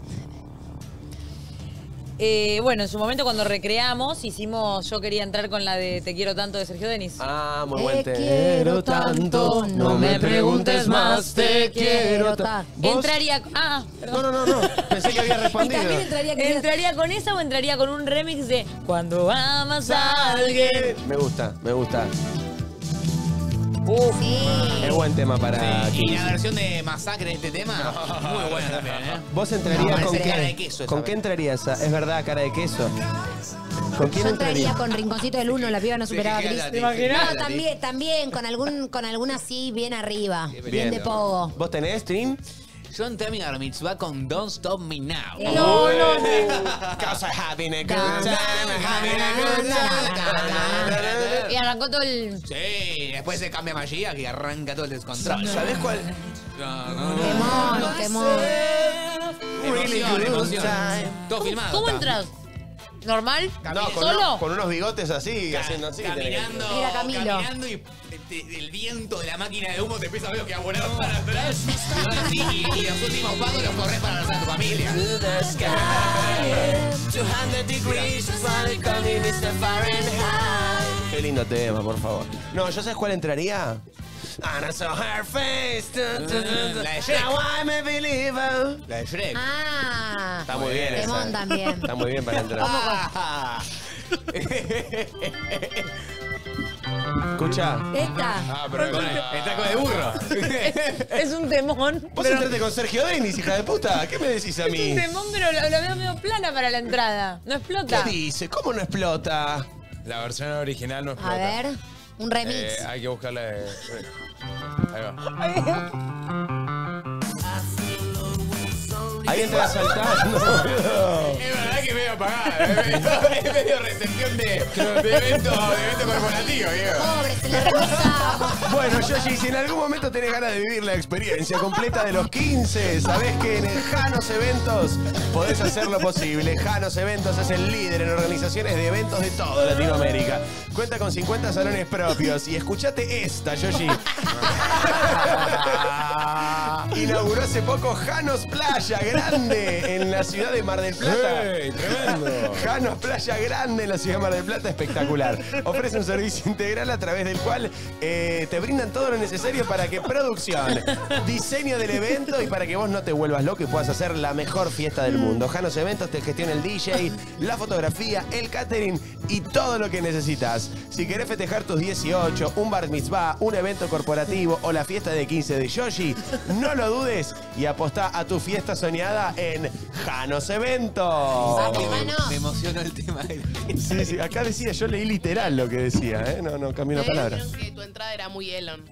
Bueno, en su momento cuando recreamos, yo quería entrar con la de Te quiero tanto de Sergio Denis. Ah, muy Te buen tema. quiero tanto, no me preguntes más, te quiero tanto. ¿Vos? Entraría. Perdón. No. Pensé que había Y respondido. también entraría que ¿Entraría con esa o entraría con un remix de Cuando amas a alguien? Me gusta. Sí. Es buen tema para Sí, y 15. la versión de Masacre de este tema, muy buena también, ¿eh? ¿Vos entrarías No, con parece cara de qué? queso esa ¿Con vez. qué entrarías? Es verdad, cara de queso. ¿Con quién Yo entraría entrarías? con Rinconcito del Uno, la piba no superaba a Sí, Cris. ¿te imaginas? No, también, con alguna así bien arriba, bien de pogo. ¿Vos tenés, Trin? Yo entré a mi bar mitzvah con Don't Stop Me Now. No. Cause I'm having a good time, I'm having a good time. Y arrancó todo el. Sí, después se cambia magia que arranca todo el descontrol. ¿Sabés cuál? Temón. Emoción. Todo filmado. ¿Cómo está. entras? ¿Normal? No, ¿Solo? con unos bigotes así, haciendo así. tenés que- Caminando, Mira, Camilo. caminando y el viento de la máquina de humo te empieza a ver que va a volar para atrás. Y ahora sí, y los últimos pasos los corres para abrazar a tu familia. Qué lindo tema, por favor. No, ¿yo sabes cuál entraría? And I saw her face. La de Shrek. Now I'm a believer. La de Shrek. Ah. Está muy bien esa. Temón también. Está muy bien para entrar. Escucha, Esta. Ah, pero el taco de burro. Es un temón. vos entraste con Sergio Denis, hija de puta. ¿Qué me decís a Es mí? un temón, pero la veo medio plana para la entrada. No explota. ¿Qué dice? ¿Cómo no explota? La versión original no explota. A ver, un remix. Hay que buscarla de... Ahí va. Ahí alguien entra saltando. Es verdad que es medio apagada. Es medio recepción de evento corporativo, Diego. Pobre, se la revisamos. Bueno, Yoshi, si en algún momento tenés ganas de vivir la experiencia completa de los 15, sabés que en el Janos Eventos podés hacerlo posible. Janos Eventos es el líder en organizaciones de eventos de toda Latinoamérica. Cuenta con 50 salones propios. Y escuchate esta, Yoshi. Inauguró hace poco Janos Playa Grande en la ciudad de Mar del Plata. ¡Ey, tremendo! Janos Playa Grande en la ciudad de Mar del Plata, espectacular. Ofrece un servicio integral a través del cual te brindan todo lo necesario para que producción, diseño del evento y para que vos no te vuelvas loco y puedas hacer la mejor fiesta del mundo. Janos Eventos te gestiona el DJ, la fotografía, el catering y todo lo que necesitas. Si querés festejar tus 18, un bar mitzvah, un evento corporativo o la fiesta de 15 de Yoshi, no lo dudes y apostá a tu fiesta soñada en Janos Eventos. Me emocionó el tema. Sí, sí, acá decía, yo leí literal lo que decía, ¿eh? No cambié una Me palabra. dijeron que tu entrada era muy Elon.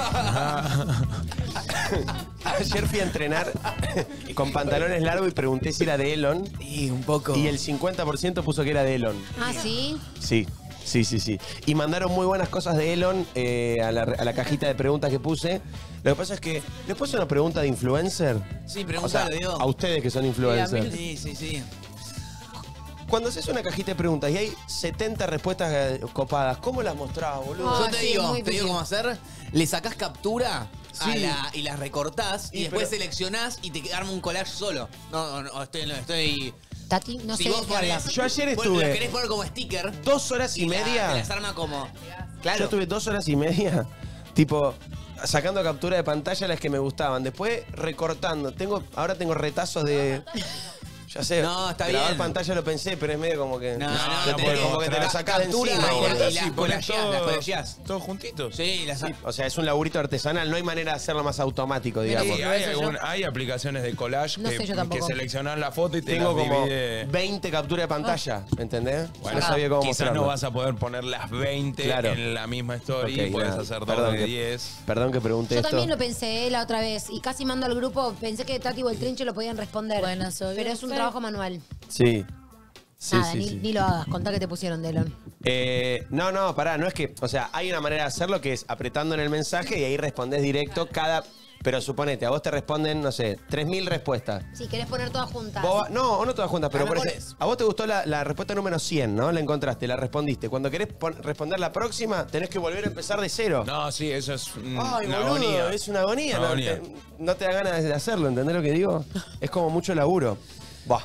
Ayer fui a entrenar con pantalones largos y pregunté si era de Elon. Y un poco. Y el 50% puso que era de Elon. Ah, ¿sí? Sí. Y mandaron muy buenas cosas de Elon a la cajita de preguntas que puse. Lo que pasa es que les puse una pregunta de influencer. Sí, O sea, pregúntalo, Diego. a ustedes que son influencers. Sí. Cuando haces una cajita de preguntas y hay 70 respuestas copadas, ¿cómo las mostrás, boludo? Ah, Yo te sí, digo, muy difícil. cómo hacer. Le sacás captura Sí. y las recortás y Y después pero- seleccionás y te arma un collage solo. No, estoy... Tati, no si sé vos de qué ponés- hablas. Yo ayer vos estuve- lo querés poner como sticker. 2 horas y te media. las arma como... Yo Claro. estuve 2 horas y media, tipo, sacando captura de pantalla las que me gustaban. Después recortando. Ahora tengo retazos de. Ya sé. No, está grabar bien. pantalla lo pensé, pero es medio como que. No, porque como que te lo sacás de captura encima. y boludo. las Sí, pones collageás, las collageás. todos juntitos. Sí, las... O sea, es un laburito artesanal, no hay manera de hacerlo más automático, digamos. Sí, hay aplicaciones de collage No sé yo que tampoco. seleccionan la foto y te Tengo las como divide. 20 capturas de pantalla, ¿me entendés? Bueno, no sabía cómo quizás mostrarlo. no vas a poder poner las 20 Claro. en la misma story, Ok, puedes nada. hacer Perdón dos de que- 10. Perdón que pregunte Yo esto. también lo pensé la otra vez y casi mando al grupo, pensé que Tati o el Trinche lo podían responder. Bueno, soy pero es un fe- trabajo manual. Sí. Sí, Nada, sí, ni, sí. ni lo hagas, contá que te pusieron Delon. No, pará, no es que. O sea, hay una manera de hacerlo que es apretando en el mensaje y ahí respondés directo cada. Pero suponete, a vos te responden, no sé, 3.000 respuestas. Si querés poner todas juntas. No todas juntas, pero Ah, no por pones. ejemplo, a vos te gustó la respuesta número 100, ¿no? La encontraste, la respondiste. Cuando querés responder la próxima, tenés que volver a empezar de cero. No, sí, eso es Ay, una boludo, agonía. es una agonía. Una No, agonía. no te da ganas de hacerlo, ¿entendés lo que digo? Es como mucho laburo. Buah.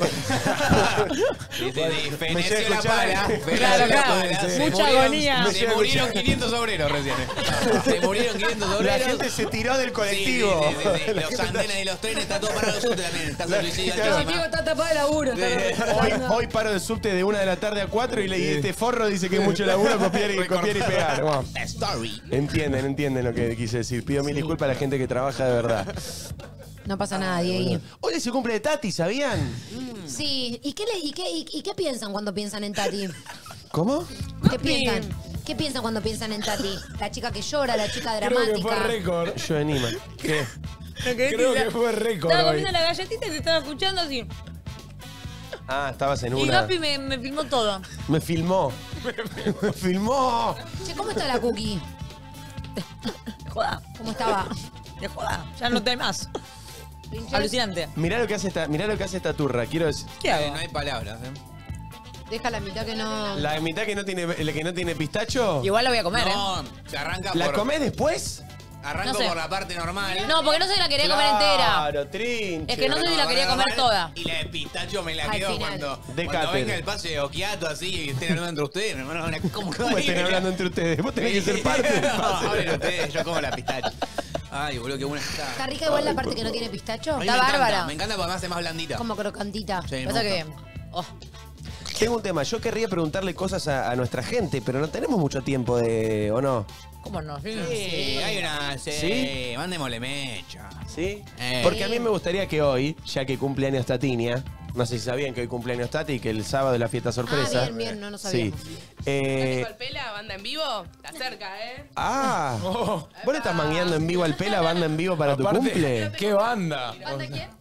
Feneció la escuchar. pala. Claro, feneció la claro. pala, se Mucha murieron- agonía. Se murieron 500 obreros recién. Se murieron 500 La obreros. gente se tiró del colectivo. Sí. La Los gente andenes y los trenes están todos parados. Los subtes también. Está suicidio Claro. No, altísima. Diego está tapado de laburo. Hoy paro de subte de 1 de la tarde a 4 y este forro dice que es mucho laburo copiar y pegar. Bueno, Story. entienden lo que quise decir. Pido mil disculpas a la gente que trabaja de verdad. No pasa nada, Diego. Hoy es el cumple de Tati, ¿sabían? Sí, ¿y qué piensan cuando piensan en Tati? ¿Cómo? ¿Qué piensan? ¿Qué piensan cuando piensan en Tati? La chica que llora, la chica Creo que fue dramática. récord. Yo anima. ¿Qué? Creo que fue récord Estaba hoy. comiendo la galletita y te estaba escuchando así. Ah, estabas en Y una. Gapi me filmó todo. Me filmó. Me filmó. Che, ¿cómo está la cookie? De joda. ¿Cómo estaba? De joda. Ya no te más. Alucinante. Mirá lo que hace esta turra. Quiero decir. ¿Qué hago? No hay palabras. Deja la mitad que no... La mitad que no tiene pistacho. Igual la voy a comer, ¿eh? No, se arranca ¿La por... comés después? Arranco No sé. por la parte normal. No, porque no sé si la quería comer entera. Claro, trinche. Es que no sé si la quería comer toda. Y la de pistacho me la Al quedo final. cuando Cáter. venga el pase de Okiato así y estén hablando entre ustedes. Hermano, ¿cómo ¿Cómo estén hablando entre ustedes? Vos tenés que ser parte del No, pase. hablen ustedes, yo como la pistacho. Ay, boludo, qué buena está. ¿Está rica igual la parte que no tiene pistacho? A mí Está me encanta, bárbara. Me encanta porque me hace más blandita. Como crocantita. Sí, me Pasa gusta. que. Oh, Tengo un tema. Yo querría preguntarle cosas a nuestra gente, pero no tenemos mucho tiempo de. ¿O no? ¿cómo no? Sí. Sí, hay una... Sí, ¿Sí? mandémosle mecha. ¿Sí? Porque a mí me gustaría que hoy, ya que cumpleaños Tatinia, no sé si sabían que hoy cumpleaños Tati y que el sábado es la fiesta sorpresa. Ah, bien, no Sí. sabíamos. Golpela, banda en vivo, está cerca, ¿eh? ¿Vos le estás mangueando en vivo al Pela, banda en vivo para tu Aparte, cumple? ¿Qué banda? ¿Banda quién?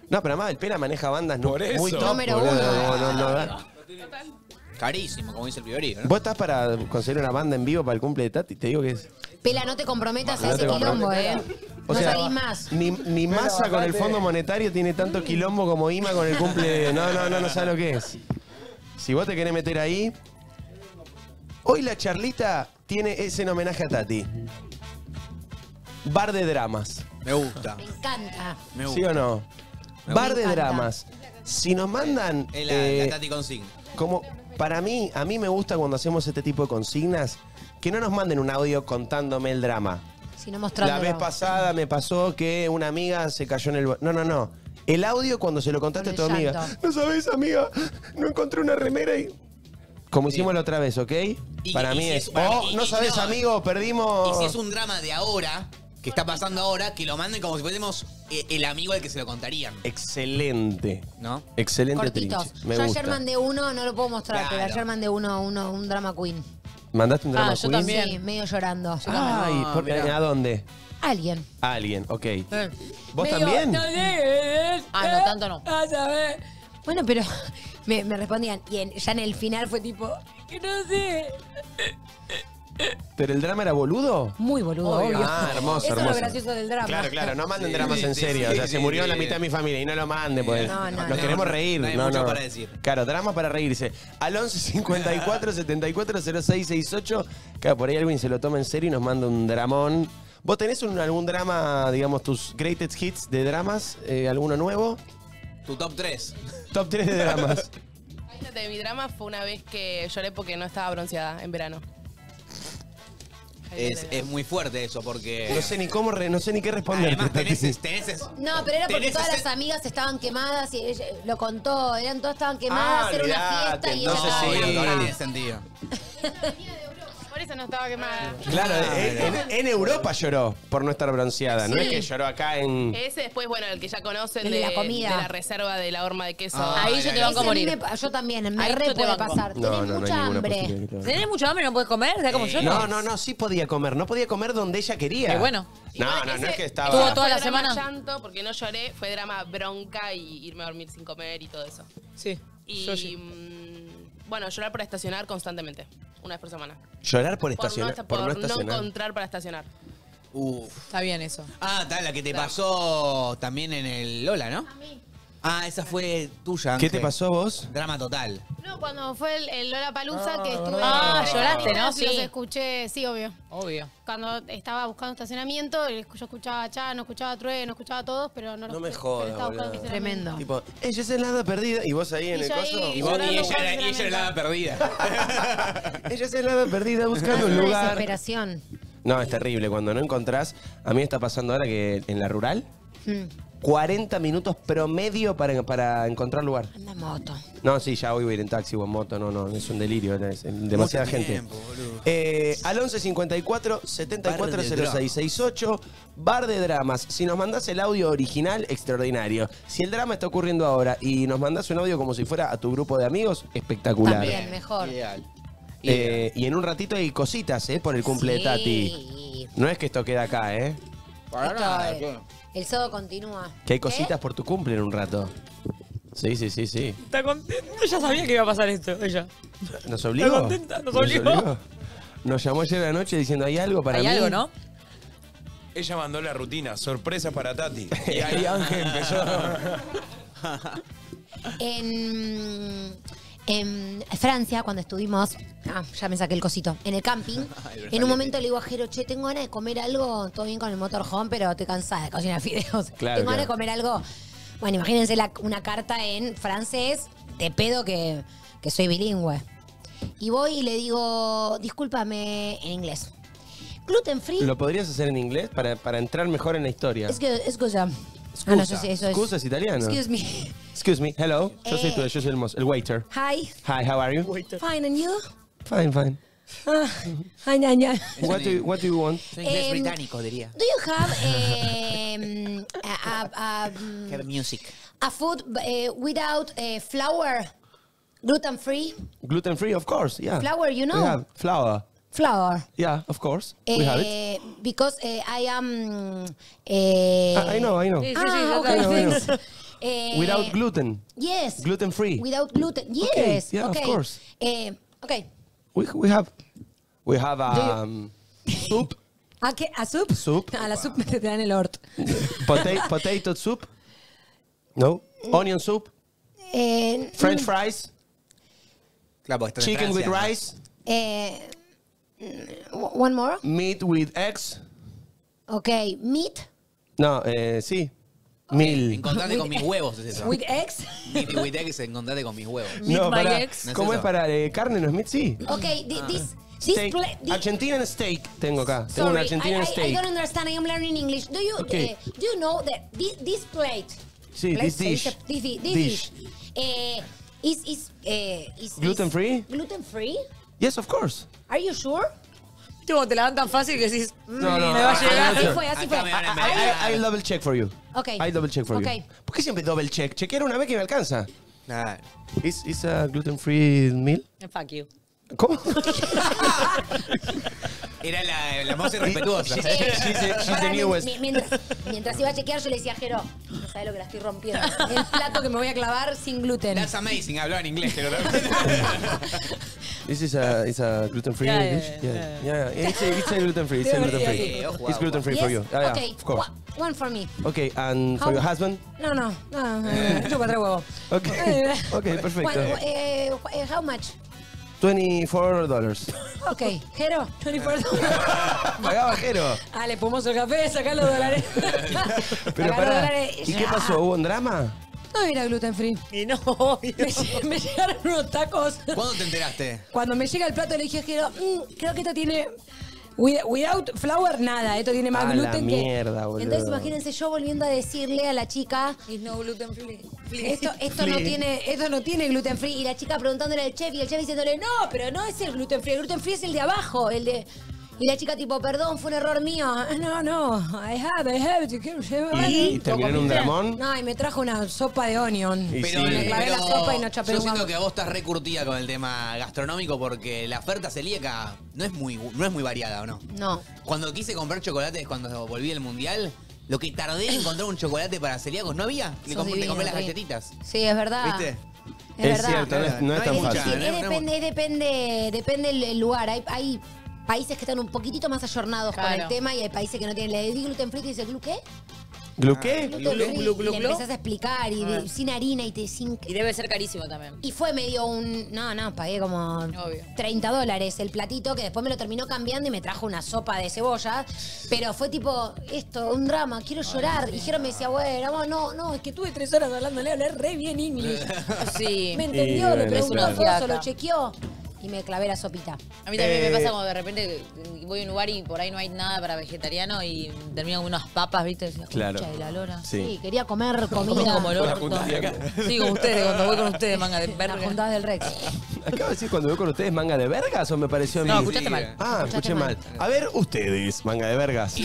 No, pero además el Pela maneja bandas Por eso. muy top. Número boludo. uno. No da. Carísimo, como dice el Piberío, ¿no? ¿Vos estás para conseguir una banda en vivo para el cumple de Tati? Te digo que es... Pela, no te comprometas a No ese te quilombo, comprometas. No salís más. Ni Massa con el Fondo Monetario tiene tanto quilombo como Ima con el cumple. No sabes lo que es. Si vos te querés meter ahí... Hoy la charlita es en homenaje a Tati. Bar de dramas. Me gusta. Me encanta. Me gusta. ¿Sí o no? Bar de encanta. dramas. Si nos mandan... Es la Tati Consigna. Como para mí, a mí me gusta cuando hacemos este tipo de consignas que no nos manden un audio contándome el drama. Sino mostrándolo. La vez pasada me pasó que una amiga se cayó en el... No. El audio cuando se lo contaste a tu Con el amiga. llanto. No sabes, amiga, no encontré una remera y... Como hicimos la otra vez, ¿ok? Para mí es... no sabes, amigo, perdimos... Y si es un drama de ahora, que está pasando ahora, que lo manden como si fuésemos el amigo al que se lo contarían. Excelente. ¿No? Excelente Cortitos. trinche. Me Yo gusta. ayer mandé uno, no lo puedo mostrar, Claro. pero ayer mandé un drama queen. ¿Mandaste un drama yo queen? también. Sí, medio llorando. Ay, mirá. ¿a dónde? Alguien. A alguien, ok. ¿Vos Medio, también? No sé. Ah, no, tanto no. A saber. Bueno, pero me respondían. Y ya en el final fue tipo, que no sé. ¿Pero el drama era boludo? Muy boludo, obvio. Ah, hermoso, Eso es hermoso. lo gracioso del drama. Claro, no manden Sí, dramas en sí, serio. sí, o sea, sí, se murió sí. la mitad de mi familia y no lo manden, pues. No, Nos queremos reír. no hay mucho para decir. Claro, dramas para reírse. Al 11 54 74 06 68. Claro, por ahí alguien se lo toma en serio y nos manda un dramón. ¿Vos tenés algún drama, digamos, tus greatest hits de dramas? ¿Alguno nuevo? Tu top 3. Top 3 de dramas. Fíjate, mi drama fue una vez que lloré porque no estaba bronceada en verano. Es muy fuerte eso, porque... No sé ni cómo, no sé ni qué responderte. Además Tati. tenés No, pero era porque tenés todas ese- las amigas estaban quemadas y ella lo contó. Todas estaban quemadas, era una olvidate, fiesta y ella entonces estaba sí, bronceada. ahora tiene sentido. Por eso no estaba quemada. Claro, en Europa lloró por no estar bronceada. No Sí. es que lloró acá en... Ese después, bueno, el que ya conocen El de la comida. de la reserva de la horma de queso. Ahí yo te banco a Ese a mí morir. yo también, me Ahí re yo te puede banco. pasar. No, Tenés no hay mucha ninguna hambre. posibilidad que te pase. ¿Tenés mucha hambre y no puedes comer? ¿Sabes cómo yo? No, sí podía comer. No podía comer donde ella quería. Qué bueno. No, Igual no es que estaba... Tuvo ese toda fue la drama semana. llanto porque no lloré, fue drama bronca y irme a dormir sin comer y todo eso. Sí. Y bueno, llorar para estacionar constantemente, una vez por semana. Llorar por Por estacionar. no, Por no por no estacionar. encontrar para estacionar. Está bien eso. Ah, está, la que te pasó también en el Lola, ¿no? A mí. Ah, esa fue tuya, ¿Qué Ángel. te pasó a vos? Drama total. No, cuando fue el Lollapalooza que estuve... Ah, tres lloraste, ¿no? horitas, Sí. Los escuché, sí, obvio. Obvio. Cuando estaba buscando estacionamiento, yo escuchaba a Chano, escuchaba a Trueno, escuchaba a todos, pero no los No me escuché, jodas, pero estaba buscando boludo. estacionamiento. Tremendo. Tipo, ella es el hada perdida. Y vos ahí en Y el yo ahí, coso. Y, vos- Llorando ella buscando era la estacionamiento. perdida. Ella es el hada perdida buscando un Una lugar. desesperación. No, es terrible. Cuando no encontrás. A mí me está pasando ahora que en la rural. Mm. 40 minutos promedio para encontrar lugar. Anda en moto. No, sí, ya hoy voy a ir en taxi o en moto. No, es un delirio. Es demasiada Mucho gente. tiempo, boludo. Al 11 54 74 Bar de 06 68. Bar de dramas. Si nos mandás el audio original, extraordinario. Si el drama está ocurriendo ahora y nos mandás un audio como si fuera a tu grupo de amigos, espectacular. También, mejor. Ideal. Y en un ratito hay cositas, por el cumple de Tati. Sí. No es que esto queda acá, Para Esto nada, es- ¿qué? El sábado continúa. Que hay cositas por tu cumple en un rato. Sí. Está contenta. Ya sabía que iba a pasar esto, ella. ¿Nos obligó? Está contenta, nos obligó. Nos llamó ayer a la noche diciendo, ¿hay algo para mí? Hay algo, ¿no? Ella mandó la rutina, sorpresa para Tati. Y ahí Ángel empezó. En Francia, cuando estuvimos, ya me saqué el cosito, en el camping, en un momento le digo a Jero, che, tengo ganas de comer algo, todo bien con el motorhome, pero estoy cansada de cocinar fideos. Claro, tengo ganas de claro. comer algo. Bueno, imagínense una carta en francés, de pedo que soy bilingüe. Y voy y le digo, discúlpame, en inglés. Gluten free. ¿Lo podrías hacer en inglés para entrar mejor en la historia? Excusa. Ah, no, eso sí, eso es. Excusa es italiano. Excuse me. Excuse me, hello. Yo soy el waiter. Hi. Hi, how are you? Fine, and you? Fine. Ay, ay, ay. What do you want? Es inglés Em, británico, diría. Do you have Have music. a food without flour, gluten free? Gluten free, of course, yeah. Flour, you know? We have flour. Flour. Yeah, of course. We have it. Because I am. I know. Sí, Ah, ya okay, está. I know. thanks. Without gluten. Yes. Gluten free. Without gluten. Okay, Yes. yeah, of course. Okay. We have soup. ¿A qué? ¿A soup? Soup. A la soup me te dan el hort. Potato soup. No. Onion soup. French fries. Claro, porque está en Chicken with Francia. rice. One more. Meat with eggs. Okay. Meat No, sí. Encontrate con mis huevos, es eso. with eggs. Meat with eggs, encontrate con mis huevos. Meat No, by para, eggs. ¿cómo ¿No es es para carne? ¿No es meat? Sí. Okay. This Steak. plate. Argentinian steak tengo acá. Tengo un Sorry, Argentinian I steak. don't understand. I am learning English. Do you Okay. do you know that this plate? Sí, plate, this dish. This Dish. dish. Is Gluten free? Gluten free? Yes, of course. Are you sure? Como te la dan tan fácil que decís, No, no, me va a llegar. Así fue, así fue. Acá me van a I'll double check for you. Okay. I'll double check for Okay. you. ¿Por qué siempre double check? Chequear una vez que me alcanza. Nah. Is a gluten free meal? Fuck you. ¿Cómo? Era la más irrespetuosa. She's the newest. Mientras iba a chequear, yo le decía a Jero, no sabes lo que la estoy rompiendo. El plato que me voy a clavar sin gluten. That's amazing. Hablaba en inglés. This is a gluten free Yeah, dish. yeah. It's a gluten free. It's a gluten free. Sí, ojo, It's gluten free Yes? for you. Yeah, Okay. of course. One for me. Okay, and for How- your husband? No. Chupa tres huevos. Okay. Okay, perfecto. How much? $24. Ok, Jero, 24 Pagaba Jero. Ah, le pomos el café, sacá los dólares. Pero Sacá los pará. dólares. ¿Y qué pasó? ¿Hubo un drama? No era gluten free. Y no, obvio. Me llegaron unos tacos. ¿Cuándo te enteraste? Cuando me llega el plato le dije a Jero, creo que esto tiene... Without flour, nada. Esto tiene más A la gluten que... mierda, boludo. Entonces imagínense yo volviendo a decirle a la chica... Y no gluten free. Esto no tiene gluten free. Y la chica preguntándole al chef y el chef diciéndole, no, pero no es el gluten free. El gluten free es el de abajo, el de... Y la chica tipo, perdón, fue un error mío. No, I have. ¿Y terminó en un dramón? No, y me trajo una sopa de onion. Y Pero, sí. Me clavé la sopa y no chapé yo un siento mango. que a vos estás recurtida con el tema gastronómico porque la oferta celíaca no es muy variada, ¿o no? No. Cuando quise comprar chocolates cuando volví del mundial, lo que tardé en encontrar un chocolate para celíacos no había. Te Sos compré divino, las Ri. galletitas. Sí, es verdad. ¿Viste? Es verdad. cierto, no es No tan hay mucha- fácil. Depende el lugar. Hay países que están un poquitito más ayornados con Claro. el tema y hay países que no tienen. Le di gluten free y dice, ¿glu qué? ¿Glu qué? Gluten free. glu, glu, Y le glu. empezás a explicar y sin harina y sin... Y debe ser carísimo también. Y fue medio un... No, pagué como Obvio. $30 el platito, que después me lo terminó cambiando y me trajo una sopa de cebolla. Pero fue tipo, un drama, quiero llorar. Y dijeron, me decía, bueno, no, es que tuve 3 horas hablándole, hablé re bien inglés. Sí. Me entendió, Y le bueno, preguntó claro. a Foso, lo Fiaca. chequeó. Y me clavé la sopita. A mí también me pasa cuando de repente voy a un lugar y por ahí no hay nada para vegetariano y termino con unas papas, ¿viste? Decía, Claro. "Concha de la lora". Sí. Sí, quería comer Como comida. como el orto. Sí, con ustedes, cuando voy con ustedes, manga de Las verga. juntadas del Rex. ¿Acabo de decir cuando veo con ustedes manga de vergas o me pareció a mí? No, escuchaste mal. Ah, Escuchaste escuché mal. A ver, ustedes, manga de vergas.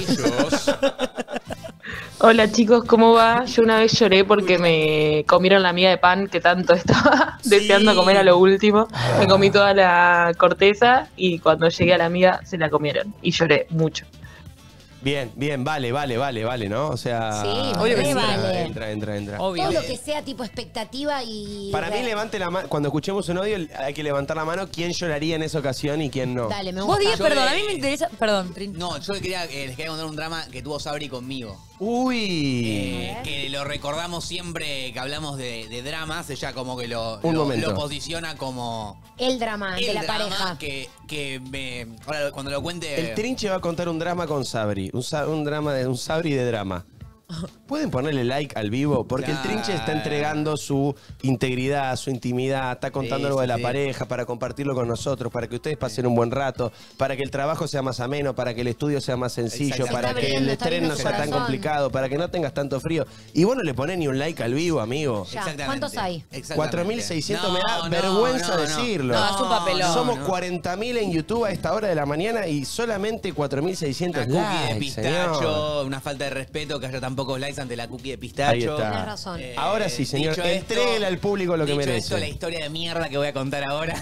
Hola chicos, ¿cómo va? Yo una vez lloré porque me comieron la miga de pan que tanto estaba deseando comer a lo último. Me comí toda la corteza y cuando llegué a la miga se la comieron y lloré mucho. Bien, vale, ¿no? O sea... Sí, obvio que sí. vale. Entra. Obvio. Todo lo que sea tipo expectativa y... Para mí, levante la mano. Cuando escuchemos un audio, hay que levantar la mano quién lloraría en esa ocasión y quién no. Dale, me Vos gusta. digas, perdón, a mí me interesa. Perdón, Trin. No, yo les quería contar un drama que tuvo Sabri conmigo. Uy. Que lo recordamos siempre que hablamos de dramas. Ella como que lo momento. posiciona como El drama de el la drama pareja. que me... Ahora, cuando lo cuente... El Trinche va a contar un drama con Sabri. Un drama de un Sabri de drama. ¿Pueden ponerle like al vivo? Porque el Trinche está entregando su integridad, su intimidad, está contando Sí, algo de sí, la sí. pareja para compartirlo con nosotros, para que ustedes pasen un buen rato, para que el trabajo sea más ameno, para que el estudio sea más sencillo, Exacto. para Está que el abriendo, está estreno no abriendo sea su tan corazón. complicado, para que no tengas tanto frío. Y vos no le ponés ni un like al vivo, amigo. Ya, Exactamente. ¿cuántos hay? Exactamente. 4.600 No, me da no, vergüenza no, decirlo. No, es un papelón. Somos no. 40.000 en YouTube a esta hora de la mañana y solamente 4.600 Una cookie de likes, pistacho, señor. una falta de respeto que haya tan pocos likes ante la cookie de pistacho. Ahí está. Tenés razón. Ahora sí, señor. Dicho esto- Entréguele al público lo que dicho merece. esto, la historia de mierda que voy a contar ahora.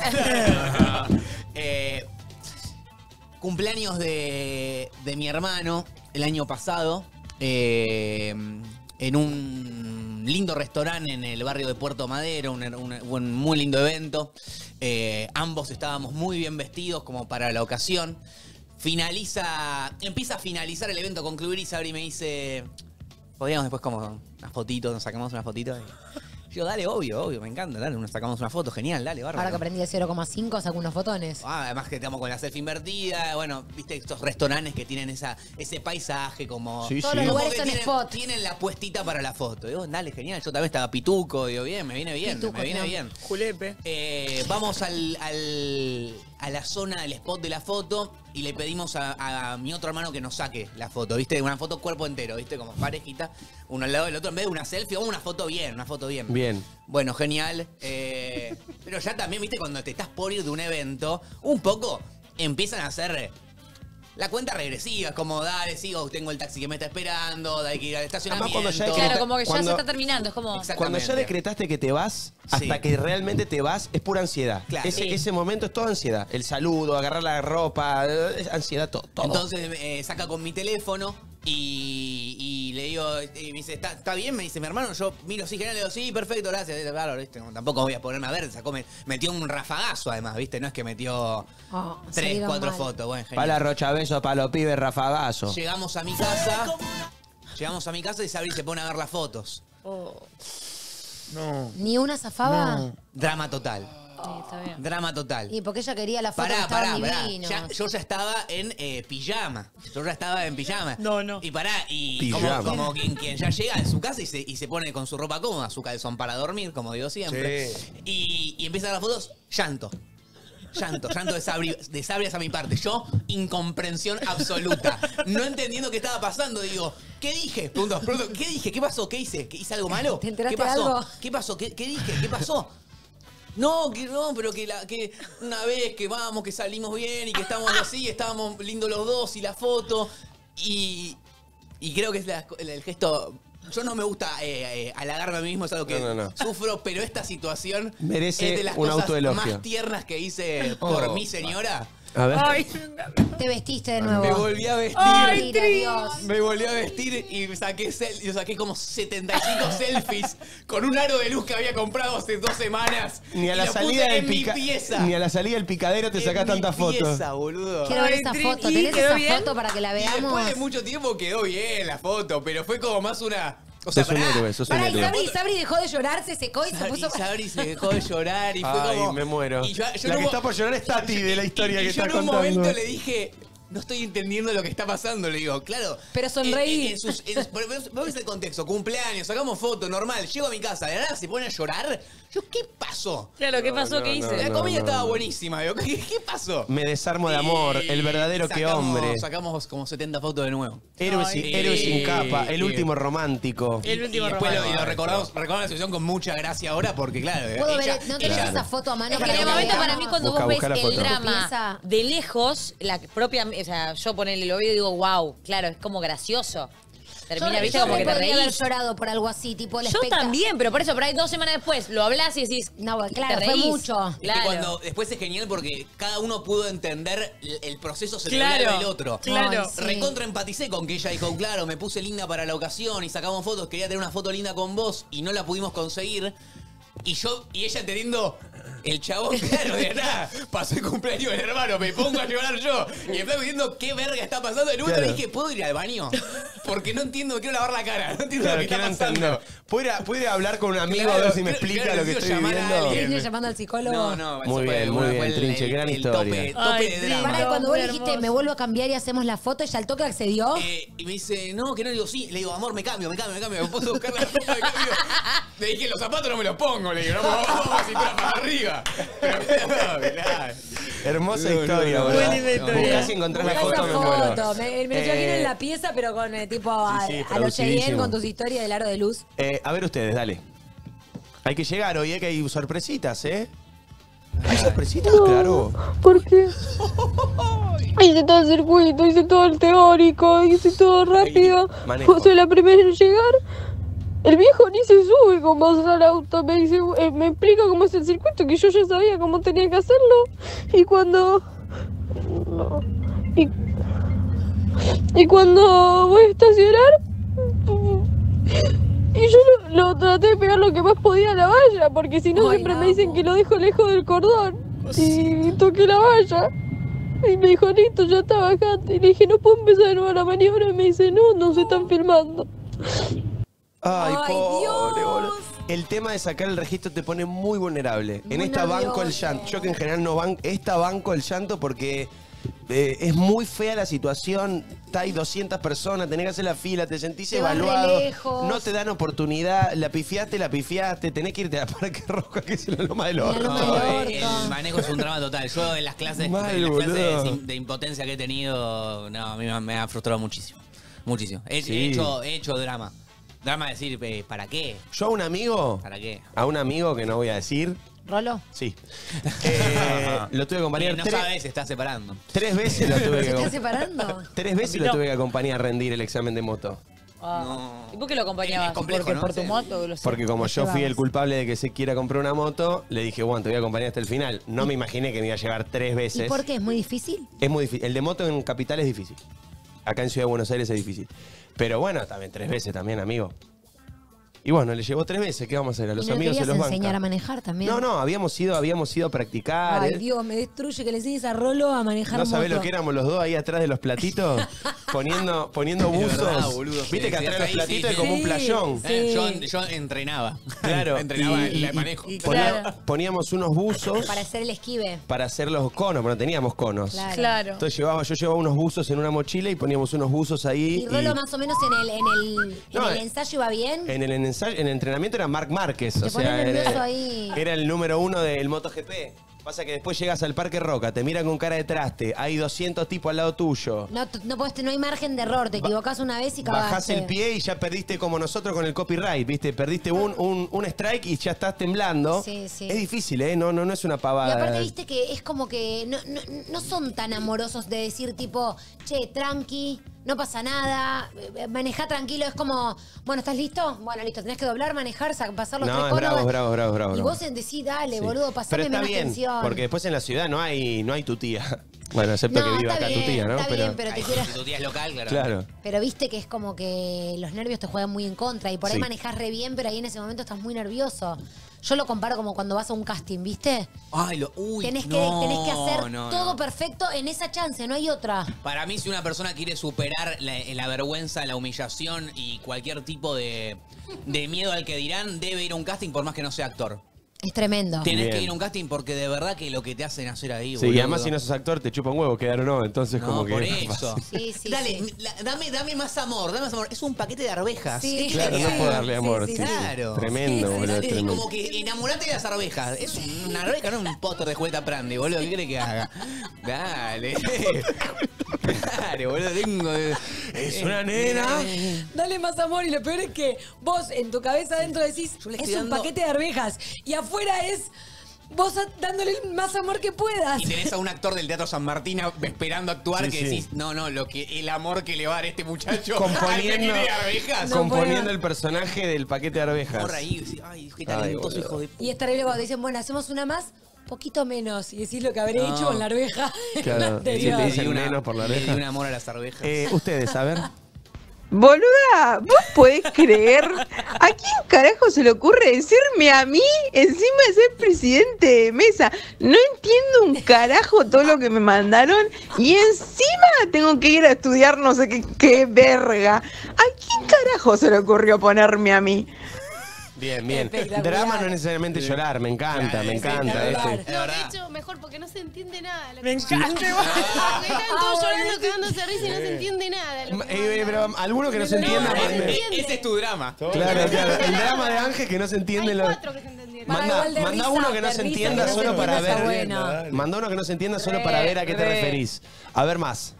Cumpleaños de mi hermano el año pasado. en un lindo restaurante en el barrio de Puerto Madero, un muy lindo evento. Ambos estábamos muy bien vestidos como para la ocasión. Empieza a finalizar el evento, concluir, y Sabri me dice, podríamos después como unas fotitos, nos sacamos unas fotitos. Yo, dale, obvio, me encanta, dale, nos sacamos una foto, genial, dale, bárbaro. Ahora que aprendí el 0,5, saco unos fotones. Además que estamos con la selfie invertida, bueno, viste estos restaurantes que tienen ese paisaje como... Sí, Todos sí. los como lugares que son tienen, spot. tienen la puestita para la foto. Digo, dale, genial, yo también estaba pituco, digo, bien, me viene bien, Pituco, me viene ¿no? bien. Julepe. Vamos a la zona del spot de la foto y le pedimos a mi otro hermano que nos saque la foto, ¿viste? Una foto cuerpo entero, ¿viste? Como parejita, uno al lado del otro. En vez de una selfie, vamos una foto bien, Bien. Bueno, genial. Pero ya también, ¿viste? Cuando te estás por ir de un evento, un poco empiezan a hacer... La cuenta regresiva, como dale, sigo, tengo el taxi que me está esperando, hay que ir al estacionamiento. Además, cuando ya Claro, como que ya Cuando- se está terminando. Es como. Exacto. Cuando ya Exactamente. decretaste que te vas, hasta Sí. que realmente te vas, es pura ansiedad. Claro. Sí. Ese momento es toda ansiedad. El saludo, agarrar la ropa, es ansiedad, todo. Entonces saca con mi teléfono y le digo, me dice, ¿está bien? Me dice mi hermano, yo miro sí, genial, le digo, sí, perfecto, gracias. Claro, ¿viste? Tampoco voy a ponerme a ver, metió un rafagazo además, ¿viste? No es que metió 3, salieron 4 mal. fotos, bueno, genial. Para Rocha, besos, para los pibes, rafagazo. Llegamos a mi casa y Sabri se pone a ver las fotos. ¿Ni una zafaba? Drama total. Sí, está bien. Drama total. Y porque ella quería la foto que Pará. estaban divinos. Yo ya estaba en pijama. No. Y pará, y Pijama. como quien ya llega a su casa y se pone con su ropa cómoda, su calzón para dormir, como digo siempre. Sí. Y empiezan las fotos, llanto de Sabri hacia mi parte. Yo, incomprensión absoluta. No entendiendo qué estaba pasando, digo, ¿qué dije? Pregunto, ¿qué dije? ¿Qué pasó? ¿Qué hice? ¿Hice algo malo? ¿Te enteraste ¿Qué pasó? de algo? ¿Qué pasó? ¿Qué dije? ¿Qué pasó? No, pero que una vez que vamos, que salimos bien y que estábamos así, estábamos lindos los dos y la foto. Y creo que es el gesto... Yo no me gusta halagarme a mí mismo, es algo que No. sufro, pero esta situación Merece es de las un cosas autoelogio. más tiernas que hice por mi señora. A ver. Te vestiste de nuevo. Me volví a vestir. Ay, Dios. Me volví a vestir y saqué como 75 selfies con un aro de luz que había comprado hace 2 semanas. Ni a Y la lo salida puse del en mi pieza. Ni a la salida del picadero te sacás tantas fotos. Pieza, boludo. Quiero ver esa foto. ¿Tenés ¿quedó esa bien? foto para que la Y después veamos? de mucho tiempo quedó bien la foto, pero fue como más una... O sea, Sos un pará. héroe, sos un Pará, y héroe. Sabri dejó de llorar, se secó y se puso... Sabri se dejó de llorar y fue Ay, como... me muero. Y yo La en que un está mo- por llorar es Tati de la historia y que yo está en un contando. momento le dije... No estoy entendiendo lo que está pasando, le digo, claro. Pero sonreí. Vos ves el contexto, cumpleaños, sacamos fotos, normal, llego a mi casa, de nada se pone a llorar. Yo, ¿qué pasó? Claro, ¿qué pasó? ¿Qué hice? La comida estaba buenísima, digo, ¿qué pasó? Me desarmo de amor, Y el verdadero que sacamos- hombre. Sacamos como 70 fotos de nuevo. Héroe sin capa, el y- último romántico. El último y después romántico. lo recordamos la situación con mucha gracia ahora porque, claro, ¿Puedo ella- ver? ¿No tenés ella- esa foto a mano Es que para en que el la momento veamos? para mí cuando Busca, vos ves busca la el foto. drama Empieza- de lejos, la propia, o sea, yo ponerle lo veo y digo, wow, claro, es como gracioso. Termina, viste, yo como que te podría haber reís. llorado por algo así, tipo el Yo también, pero por eso, por ahí 2 semanas después lo hablas y decís, No, claro, te fue reís. mucho. Es que Claro. cuando después es genial porque cada uno pudo entender el proceso Claro, cerebral del otro. claro. Ay, sí. Recontra empaticé con que ella dijo, claro, me puse linda para la ocasión y sacamos fotos, quería tener una foto linda con vos y no la pudimos conseguir. Y ella teniendo el chabón, claro, de nada, pasó el cumpleaños del hermano, me pongo a llorar yo. Y me estaba diciendo qué verga está pasando. En un momento Claro. le dije, ¿puedo ir al baño? Porque no entiendo, me quiero lavar la cara, no entiendo Claro, lo que quiero está pasando. entender. ¿Puede hablar con un amigo Claro, a ver si me claro, explica claro, lo que necesito estoy llamar a viviendo? alguien. ¿Viene llamando al psicólogo? No, Muy eso bien, muy fue bien, el- Trinche, gran el historia. tope Ay, de Trinche. drama. Pará, y cuando vos Muy dijiste, hermoso. me vuelvo a cambiar y hacemos la foto, ¿ella al toque accedió? Y me dice, no, que no. Le digo, sí. Le digo, amor, me cambio. ¿Me puedo buscar la ropa? Me cambio. Le dije, los zapatos no me los pongo. Le digo, no, vamos a cintura para arriba. Pero, no, mirá. Hermosa No, historia, no, no. ¿verdad? Buena historia. Buscás y encontrás la Buscá foto, esa me muero. foto. Me lo imagino en la pieza, pero con tipo a sí, los producidísimo. Cheyenne con tus historias del aro de luz. A ver ustedes, dale. Hay que llegar hoy, que hay sorpresitas, ¿eh? ¿Hay sorpresitas? Claro. ¿Por qué? Hice todo el circuito, hice todo el teórico, hice todo rápido. manejo. Soy la primera en llegar. El viejo ni se sube con vos al auto. Me dice, me explica cómo es el circuito, que yo ya sabía cómo tenía que hacerlo. Y cuando... no. Y cuando voy a estacionar... Y yo lo traté de pegar lo que más podía a la valla, porque si no siempre me dicen que lo dejo lejos del cordón. Y toqué la valla. Y me dijo, listo, ya está bajante. Y le dije, no puedo empezar de nuevo la maniobra. Y me dice, no se están filmando. Ay, pobre, Dios. boludo. El tema de sacar el registro te pone muy vulnerable. En Muy esta banco el nervioso. llanto. Yo que en general no banco, esta banco el llanto porque es muy fea la situación. Está ahí 200 personas, tenés que hacer la fila, te sentís Te vas re evaluado. lejos. No te dan oportunidad, la pifiaste, tenés que irte a la Parque Roja, que es la Loma del Orto. No, el manejo es un drama total. Yo en las clases, Mal, en las clases boludo. de impotencia que he tenido, no, a mí me ha frustrado muchísimo. Muchísimo. He Sí. hecho drama. Drama de decir, ¿para qué? Yo a un amigo, ¿Para qué? que no voy a decir, ¿Rolo? sí. Lo tuve que acompañar No sabes, se está separando. 3 veces lo tuve ¿Se está que separando? 3 veces lo tuve que acompañar a rendir el examen de moto. ¿Y por qué lo acompañabas? Es complejo, ¿Porque ¿no? por tu Sí. moto? Lo sé. Porque como yo fui llevabas. el culpable de que se quiera comprar una moto, le dije, bueno, te voy a acompañar hasta el final. No me imaginé que me iba a llevar 3 ¿Y veces. por qué? ¿Es muy difícil? Es muy difícil. El de moto en Capital es difícil. Acá en Ciudad de Buenos Aires es difícil. Pero bueno, también 3 veces también, amigo. Y bueno, le llevó 3 veces. ¿Qué vamos a hacer? A los ¿Y no amigos se querías los enseñar a banca. manejar también? No, habíamos ido a practicar. Ay, Dios, me destruye que le enseñes a Rolo a manejar ¿No sabés moto. lo que éramos los dos ahí atrás de los platitos? poniendo buzos. verdad, boludo. Viste que Sí, atrás de los sí, platitos sí, es como un sí. playón. Sí. Yo entrenaba. Claro. entrenaba el manejo. Claro. Poníamos unos buzos Para hacer el esquive. para hacer los conos, pero no teníamos conos. Claro. Claro. Entonces yo llevaba unos buzos en una mochila y poníamos unos buzos ahí. ¿Y Rolo más o menos en No, el ensayo iba bien? En el ensayo, en el entrenamiento era Marc Márquez. Te O pones sea, nervioso era, ahí. era el número 1 del MotoGP. Pasa que después llegas al Parque Roca, te miran con cara de traste, hay 200 tipos al lado tuyo. No hay margen de error, te equivocás una vez y cagaste. Bajás el pie y ya perdiste como nosotros con el copyright, ¿viste? Perdiste un strike y ya estás temblando. Sí, sí. Es difícil, ¿eh? No es una Y pavada. aparte, viste que es como que no son tan amorosos de decir tipo, che, tranqui, no pasa nada, manejá tranquilo. Es como, bueno, ¿estás listo? Bueno, listo, tenés que doblar, manejar, pasar los No, 3 es conos. bravo. Y vos decís, dale, Sí. boludo, Pero pasame está menos bien, tensión. porque después en la ciudad no hay tu tía. Bueno, excepto No, que viva está acá tu bien, tía, ¿no? está bien, pero te Ay, quiero... si tu tía es local, claro. Claro. Pero viste que es como que los nervios te juegan muy en contra y por ahí Sí. manejás re bien, pero ahí en ese momento estás muy nervioso. Yo lo comparo como cuando vas a un casting, ¿viste? Ay, Tenés que hacer todo perfecto en esa chance, no hay otra. Para mí, si una persona quiere superar la vergüenza, la humillación y cualquier tipo de miedo al que dirán, debe ir a un casting por más que no sea actor. Es tremendo. Tenés Bien. que ir a un casting porque de verdad que lo que te hacen hacer ahí, Sí, y boludo. además si no sos actor te chupa un huevo quedar o no, entonces No, como que... por es más eso. fácil. Sí, Dale, sí. dame más amor, dame más amor. Es un paquete de arvejas. Sí. ¿Qué Claro, querés no que puedo haga? darle amor. sí, sí, sí. Claro. Tremendo, Sí, boludo, es tremendo. como que enamorate de las arvejas. Es una arveja, no un póster de Julieta Prandi, boludo. ¿Qué querés que haga? Dale. Dale, boludo. Es una nena. Dale más amor y lo peor es que vos en tu cabeza adentro decís, Yo le es estoy un dando- paquete de arvejas y afuera es vos dándole el más amor que puedas. Y tenés a un actor del Teatro San Martín esperando actuar Sí, que sí. decís, no, el amor que le va a dar este muchacho Componiendo, al paquete de arvejas. componiendo el personaje del paquete de arvejas. Corre ahí y decís, ay, qué Ay, talentoso boludo. hijo de puta. Y es terrible cuando te dicen, bueno, hacemos una más, poquito menos. Y decís lo que habré hecho con la arveja. Claro, la anterior. sí, te dicen menos por la Le di arveja. un amor a las arvejas. Ustedes, a ver. Boluda, ¿vos podés creer? ¿A quién carajo se le ocurre decirme a mí encima de ser presidente de mesa? No entiendo un carajo todo lo que me mandaron y encima tengo que ir a estudiar no sé qué verga. ¿A quién carajo se le ocurrió ponerme a mí? Bien, bien. Espectacular. Drama no es necesariamente llorar, me encanta, Claro, me sí, encanta. espectacular. Este. No, de hecho, mejor porque no se entiende nada. Me encanta. Porque están todos llorando, cagándose de risa y no se entiende nada. lo que Pero alguno que no se entienda. no, mande- entiende. Ese es tu drama. Claro, claro. El drama de Ángel que no se entiende. Hay lo- 4 que se entendieron. Para igual de Manda risa, uno que no de se risa, entienda que no se solo para entienda ver. está bueno. Manda uno que no se entienda solo para ver a qué te referís. A ver más.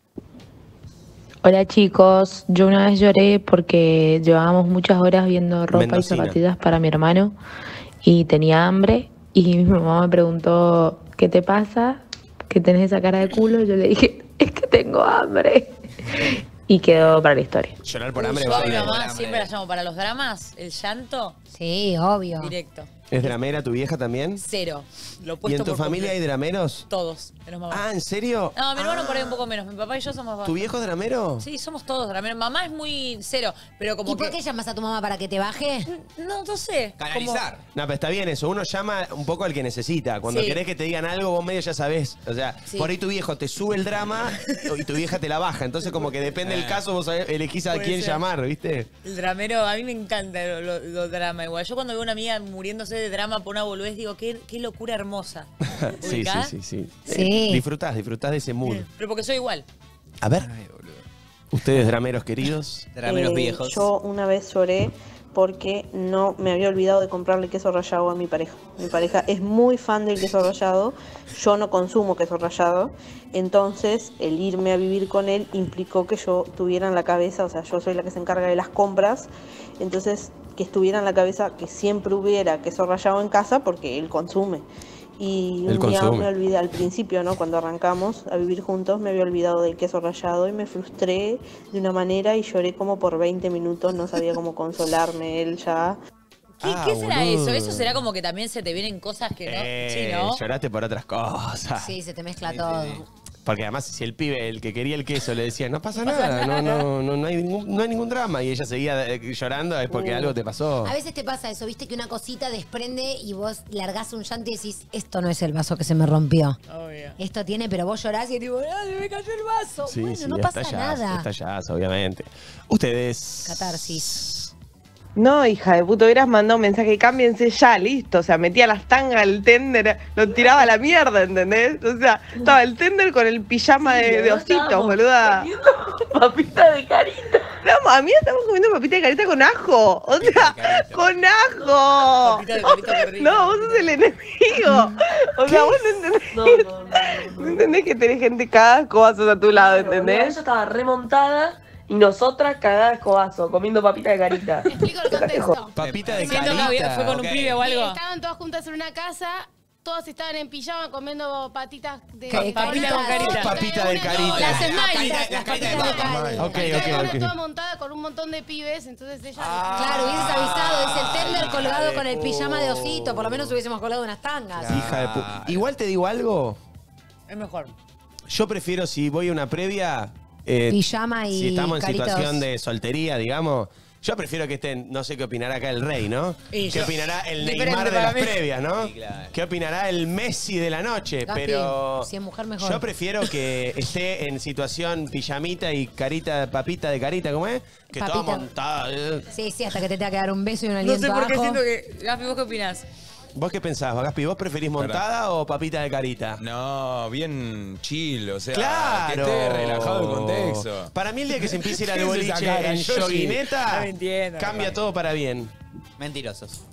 Hola chicos, yo una vez lloré porque llevábamos muchas horas viendo ropa Mendocina. y zapatillas para mi hermano y tenía hambre y mi mamá me preguntó, ¿qué te pasa? ¿Que tenés esa cara de culo? Yo le dije, es que tengo hambre. Y quedó para la historia. Llorar por hambre Yo va a mi bien. mamá siempre la llamo para los dramas, el llanto, Sí, obvio. directo. ¿Es dramera tu vieja también? Cero. Lo ¿Y opuesto en tu por familia hay completo. drameros? Todos, menos mamá. Ah, ¿en serio? No, mi hermano por ahí un poco menos. Mi papá y yo somos ¿Tu viejo es dramero? Sí, somos todos drameros. Mamá es muy cero, pero como ¿Y por que... qué llamas a tu mamá para que te baje? No sé. Canalizar. No, pero está bien eso. Uno llama un poco al que necesita. Cuando Sí. querés que te digan algo, vos medio ya sabés. O sea, Sí. por ahí tu viejo te sube el drama y tu vieja te la baja. Entonces, como que depende del caso, vos elegís a Puede quién ser. llamar, ¿viste? El dramero, a mí me encanta lo drama igual. Yo cuando veo a una amiga muriéndose de drama por una boludez, digo, qué locura hermosa. Sí, ¿Ubicás? sí. Sí. Disfrutás de ese mood. Pero porque soy igual. A ver. Ustedes, drameros queridos. Drameros viejos. Yo una vez lloré porque no me había olvidado de comprarle queso rallado a mi pareja. Mi pareja es muy fan del queso rallado, yo no consumo queso rallado, entonces el irme a vivir con él implicó que yo tuviera en la cabeza, o sea, yo soy la que se encarga de las compras, entonces que estuviera en la cabeza que siempre hubiera queso rallado en casa porque él consume. Y Él un día consume. me olvidé, al principio, ¿no? Cuando arrancamos a vivir juntos, me había olvidado del queso rallado y me frustré de una manera y lloré como por 20 minutos, no sabía cómo consolarme él ya. ¿Qué será boludo. eso? Eso será como que también se te vienen cosas que no. Sí, ¿no? Lloraste por otras cosas. Sí, se te mezcla todo. Porque además, si el pibe, el que quería el queso, le decía, no pasa nada, no hay ningún drama. Y ella seguía llorando, es porque algo te pasó. A veces te pasa eso, viste que una cosita desprende y vos largás un llanto y decís, esto no es el vaso que se me rompió. Obvio. Esto tiene, pero vos llorás y tipo, ¡ah, se me cayó el vaso! Sí, bueno, sí, no pasa nada. estallas, obviamente. Ustedes. Catarsis. No, hija de puto, hubieras mandado un mensaje, cámbiense ya, listo. O sea, metía las tangas, el tender, lo tiraba a la mierda, ¿entendés? O sea, estaba el tender con el pijama de ositos, boluda. Papita de carita. No, a mí estamos comiendo papita de carita con ajo. O sea, con ajo. Papita de carita, qué rico. No, vos sos el enemigo. O sea, vos no entendés. No entendés que tenés gente cada escobazos a tu lado, ¿entendés? Ella estaba remontada y nosotras cagadas de escobazo, comiendo papita de carita. Explico el contexto. Papita de Siento que carita. fue con un pibe o algo. Estaban todas juntas en una casa, todas estaban en pijama comiendo patitas de Papita con carita. Papita de carita. Las smileys. Las patitas de carita. Ok, Estaban ok. toda montada con un montón de pibes, entonces ella... Claro, hubieses avisado, es el tender colgado con el pijama de osito, por lo menos hubiésemos colgado unas tangas. Hija de puta. Igual te digo algo. Es mejor. Yo prefiero, si voy a una previa. Pijama y si estamos en caritas. situación de soltería, digamos. Yo prefiero que estén, no sé qué opinará acá el rey, ¿no? Y ¿Qué yo- opinará el diferente Neymar de para las mí. previas, no? Sí, claro. ¿Qué opinará el Messi de la noche? Gaspi, Pero si es mujer, mejor. yo prefiero que esté en situación pijamita y carita, papita de carita, ¿cómo es? Que toda Papita. montada. Sí, sí, hasta que te tenga que dar un beso y un No aliento sé por qué abajo. siento que. Gaspi, ¿vos qué opinás? ¿Vos qué pensás, Gaspi? ¿Vos preferís montada o papita de carita? No, bien chill, o sea, ¡Claro! que esté relajado el contexto. Para mí el día que se empiece a ir al ¿Qué es esa boliche cara, en Yoshi? yoguineta, No me entiendo, cambia todo para bien. Mentirosos.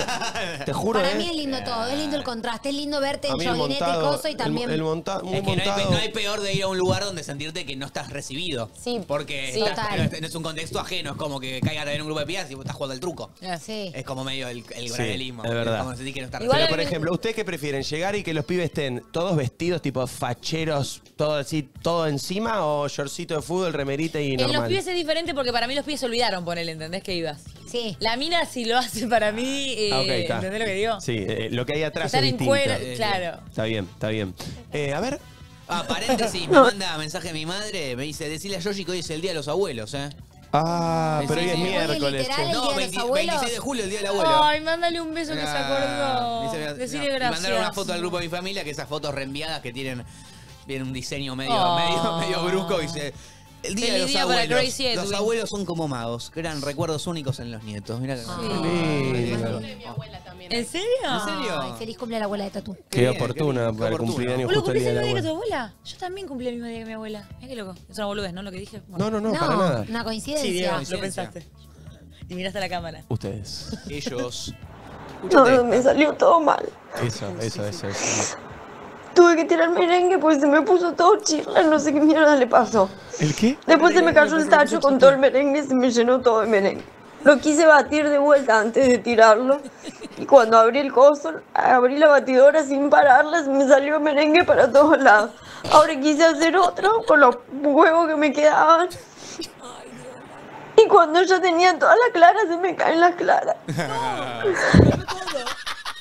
Te juro, Para ¿eh? mí es lindo todo, es lindo el contraste, es lindo verte A en mí el joguinete y montado, coso y también... muy Es que montado. no hay peor de ir a un lugar donde sentirte que no estás recibido. Sí, Porque sí, total. no es un contexto ajeno, es como que caiga en un grupo de pibas y vos estás jugando al truco. Sí. Es como medio el Sí, granelismo. es verdad. Como sentir que no estás Igual Pero, a por mí me- ejemplo, ¿ustedes qué prefieren? ¿Llegar y que los pibes estén todos vestidos, tipo facheros, todo así, todo encima? ¿O shortcito de fútbol, remerita y En los normal? pibes es diferente porque para mí los pibes se olvidaron, ponele, ¿entendés que ibas? Sí. La mina si lo hace para mí, Ah, ok, está. ¿entendés lo que digo? Sí, lo que hay atrás Están es en distinto. cuero, claro. Está bien, está bien. A ver, Paréntesis, me manda mensaje mi madre, me dice, decirle a Yoshi que hoy es el día de los abuelos, ¿eh? Ah, pero hoy es sí. Hoy es miércoles. literal che. el No, día de los abuelos. 26 de julio, el día del abuelo. Ay, mándale un beso que se acordó. Dice, Decirle y gracias. mandaron una foto al grupo de mi familia, que esas fotos reenviadas que tienen un diseño medio, Oh. medio brusco, dice. El día de Feliz los día para abuelos. Crazy Edwin. Los abuelos son como magos, crean recuerdos únicos en los nietos. Mirá que lindo. ¿En serio? ¿En serio? Ay, feliz cumple a la abuela de Tatu. Qué oportuna para el oportuno. cumpleaños ¿Vos lo justo el cumplís día el de mismo la día que tu abuela. abuela? Yo también cumplí el mismo día que mi abuela. Mira qué loco. Es una boludez, ¿no? Lo que dije. Bueno. No, para nada. Una coincidencia. Sí, Diego, lo Coincidencia. pensaste. Y miraste a la cámara. Ustedes. Ellos. No, me salió todo mal. Eso. Tuve que tirar merengue porque se me puso todo chirla, no sé qué mierda le pasó. ¿El qué? Después se me cayó el tacho con todo el merengue y se me llenó todo de merengue. Lo quise batir de vuelta antes de tirarlo. Y cuando abrí el coso, abrí la batidora sin pararla, se me salió merengue para todos lados. Ahora quise hacer otro con los huevos que me quedaban. Y cuando ya tenía toda la clara, se me caen las claras.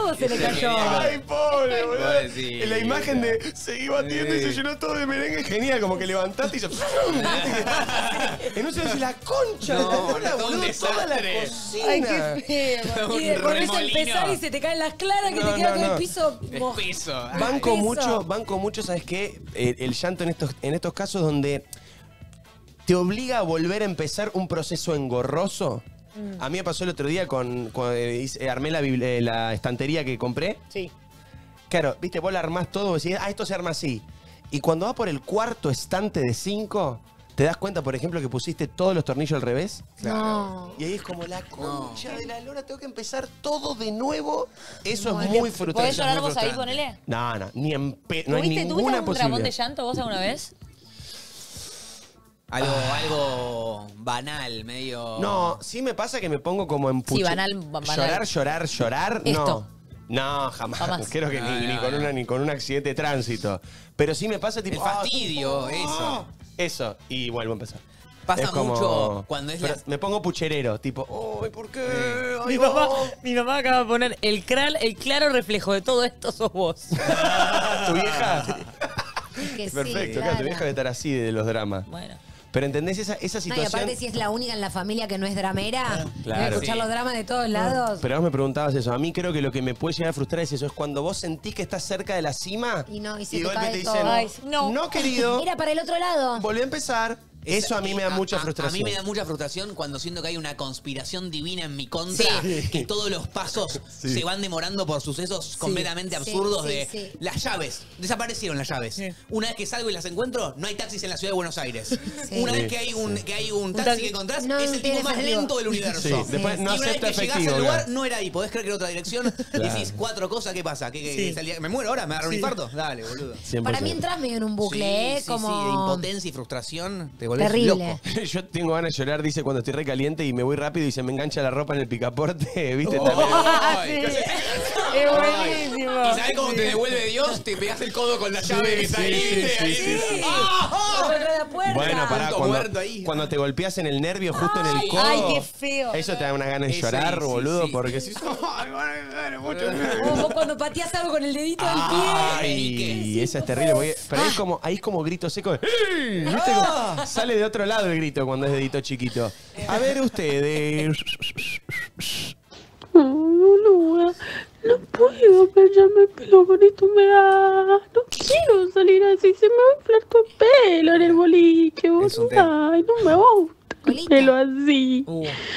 todo se le cayó. Ay, pobre, boludo. Sí. En la imagen de seguí batiendo y se llenó todo de merengue, genial, como que levantaste y hizo. En un segundo decís, la concha de la lora, todo un boludo, toda la desastre. cocina. Ay, qué feo. Y después empezar y se te caen las claras que No, te queda no, todo no. el piso. Espeso. Banco Eso. mucho, ¿sabes qué? El llanto en estos casos donde te obliga a volver a empezar un proceso engorroso. A mí me pasó el otro día cuando armé la estantería que compré. Sí. Claro, viste, vos la armás todo, vos decís, esto se arma así. Y cuando va por el cuarto estante de 5, te das cuenta, por ejemplo, que pusiste todos los tornillos al revés. No. Y ahí es como la concha de la lora, tengo que empezar todo de nuevo. Eso es ¿Podés muy frustrante. ¿Podés llorar muy vos ahí, frustrante. ponele? No, ni en no hay ¿Tuviste ninguna algún dramón de posibilidad. llanto vos alguna vez? Algo banal, medio. No, sí me pasa que me pongo como en Sí, banal. Llorar, Esto. No, jamás. Jamás. Creo que ni con un accidente de tránsito. Pero sí me pasa tipo. El fastidio, eso. Eso, y vuelvo a empezar. Pasa Es como- mucho cuando es pero la- me pongo pucherero, tipo, ay, ¿por qué? Ay, Mi mamá acaba de poner el claro reflejo de todo esto sos vos. ¿Tu vieja? Que sí, Perfecto, claro, tu vieja debe estar así de los dramas. Bueno. Pero ¿entendés esa No, y situación? aparte si es la única en la familia que no es dramera, Claro. debe escuchar Sí. los dramas de todos lados. Pero vos me preguntabas eso. A mí creo que lo que me puede llegar a frustrar es eso. Es cuando vos sentís que estás cerca de la cima Y no, y se y te de golpe cae te todo. dicen, Ay, no, querido, Era para el otro lado. volví a empezar. Eso a mí me da mucha A frustración. mí me da mucha frustración cuando siento que hay una conspiración divina en mi contra, Sí. que todos los pasos Sí. se van demorando por sucesos completamente sí, absurdos sí, de sí. las llaves. Desaparecieron las llaves. Una vez que salgo y las encuentro, no hay taxis en la ciudad de Buenos Aires. Una Sí. vez que hay un taxi que encontrás, No, es el tiene tipo más efectivo. lento del universo. Sí, después no y una vez acepta que llegás efectivo, al lugar, claro. no era ahí. Podés creer que era otra dirección. Claro. Decís 4 cosas, ¿qué pasa? ¿Qué salía? ¿Me muero ahora? ¿Me agarro un infarto? Dale, boludo. 100%. Para mí entras medio en un bucle, Sí, como... sí, de impotencia y frustración. Te volvés Terrible. loco. Yo tengo ganas de llorar, dice, cuando estoy recaliente y me voy rápido y se me engancha la ropa en el picaporte, ¿viste? También. Ay, Es buenísimo. ¿Y sabes cómo te devuelve Dios? Te pegas el codo con la llave que está ahí. sí, ¿viste? sí, Ahí. sí, sí. ¡Ah! Contra la puerta. Bueno, pará, Punto muerto ahí. cuando te golpeas en el nervio justo en el codo. Ay, qué feo. Eso te da una ganas de Eso, llorar, sí, boludo, sí. porque si mucho. O vos cuando pateás algo con el dedito del pie. Ay, esa es terrible. Pero ahí es como grito seco. de, "¡Ey!", ¿viste? Como sale de otro lado el grito cuando es dedito chiquito. A ver ustedes. Boluda, no puedo callarme el pelo con esta humedad. No quiero salir así, se me va a inflar todo el pelo en el boliche, Es un boluda. Ay, no me gusta el pelo así.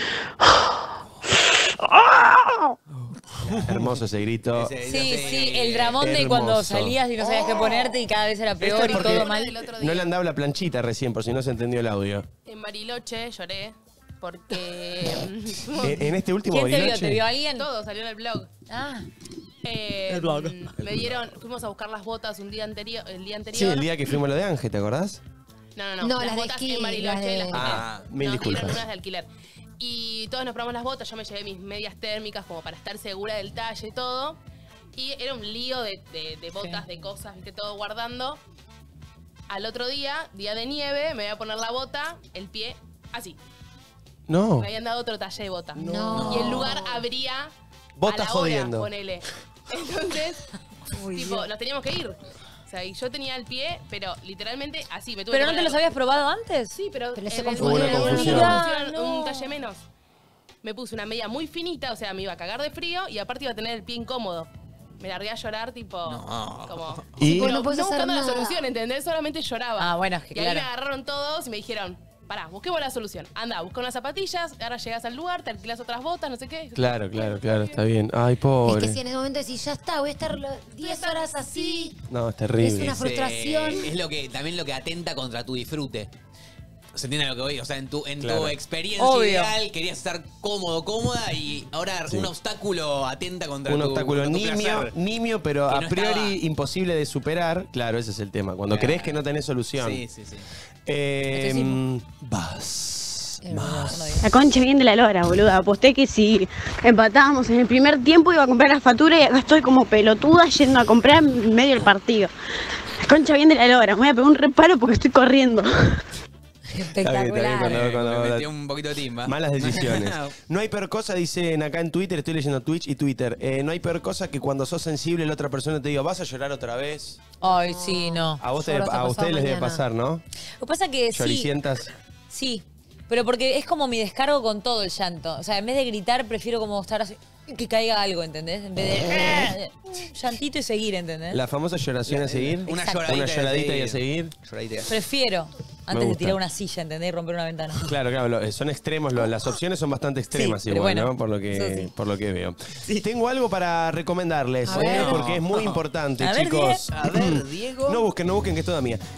Hermoso ese grito. Sí, el dramón de cuando Hermoso. salías y no sabías qué ponerte y cada vez era Esto peor es y porque todo mal. El otro No día le han dado la planchita recién, por si no se entendió el audio. en Bariloche lloré porque En este último ¿Quién te vio? Bariloche. ¿Te vio alguien? todo salió en el blog. Ah, El blog. Me dieron, fuimos a buscar las botas el día anterior. Sí, el día que fuimos a lo de Ángel, ¿te acordás? No, No, las las de botas esquí, en Bariloche, las de- las alquilé. Ah, mil No, disculpas. eran unas de alquiler. Y todos nos probamos las botas, yo me llevé mis medias térmicas como para estar segura del talle y todo. Y era un lío de botas, de cosas, viste, todo guardando. Al otro día, día de nieve, me voy a poner la bota, el pie, así. No. Me habían dado otro talle de bota. No. Y el lugar abría Botas a la hora, jodiendo. ponele. Entonces, tipo, nos teníamos que ir. O sea, y yo tenía el pie, pero literalmente así. Me tuve ¿pero que no te poner- los habías probado antes? Sí, pero, Pero se en confundieron. el- Hubo una confusión. me pusieron No. un talle menos. Me puse una media muy finita, o sea, me iba a cagar de frío y aparte iba a tener el pie incómodo. Me largué a llorar, tipo, como... Y- Pues no puedes no hacer buscando la nada. solución, ¿entendés? Solamente lloraba. Ah, bueno, es que y ahí claro. me agarraron todos y me dijeron, pará, busquemos la solución. Anda, busca unas zapatillas, ahora llegas al lugar, te alquilas otras botas, no sé qué. Claro, está bien. Ay, Es pobre. que si en ese momento decís, ya está, voy a estar 10 horas así. No, es terrible. Es una frustración. Es también lo que atenta contra tu disfrute. ¿Se entiende lo que voy? O sea, en tu Claro. experiencia Obvio. ideal querías estar cómodo, cómoda y ahora un obstáculo atenta contra Un tu obstáculo contra tu placer. nimio, pero Que a no priori estaba. imposible de superar. Claro, ese es el tema. Cuando Claro. crees que no tenés solución. Sí, sí, sí. Vas. La concha bien de la lora, boluda. Aposté que si empatábamos en el primer tiempo iba a comprar la factura y acá estoy como pelotuda yendo a comprar en medio del partido. La concha bien de la lora. Me voy a pegar un reparo porque estoy corriendo. Espectacular. Me metió un poquito de timba. Malas decisiones. No hay peor cosa, dicen acá en Twitter, estoy leyendo Twitch y Twitter. No hay peor cosa que cuando sos sensible la otra persona te diga, ¿vas a llorar otra vez? Ay, sí, no. A Lloro hasta ustedes les debe mañana. pasar, ¿no? Lo que pasa que sí. Lloricientas. Sí, pero porque es como mi descargo con todo el llanto. O sea, en vez de gritar, prefiero como estar así, que caiga algo, ¿entendés? En vez de llantito y seguir, ¿entendés? La famosa lloración a seguir. Una Exacto. Una lloradita y a seguir. seguir. Prefiero antes de gusta. tirar una silla, ¿entendés? Y romper una ventana. Claro, son extremos, las opciones son bastante extremas Sí, pero igual, bueno, ¿no? Por lo eso sí. veo. Tengo algo para recomendarles, A ver. porque es muy importante, A ver, chicos. A ver, Diego. No busquen, que es toda mía.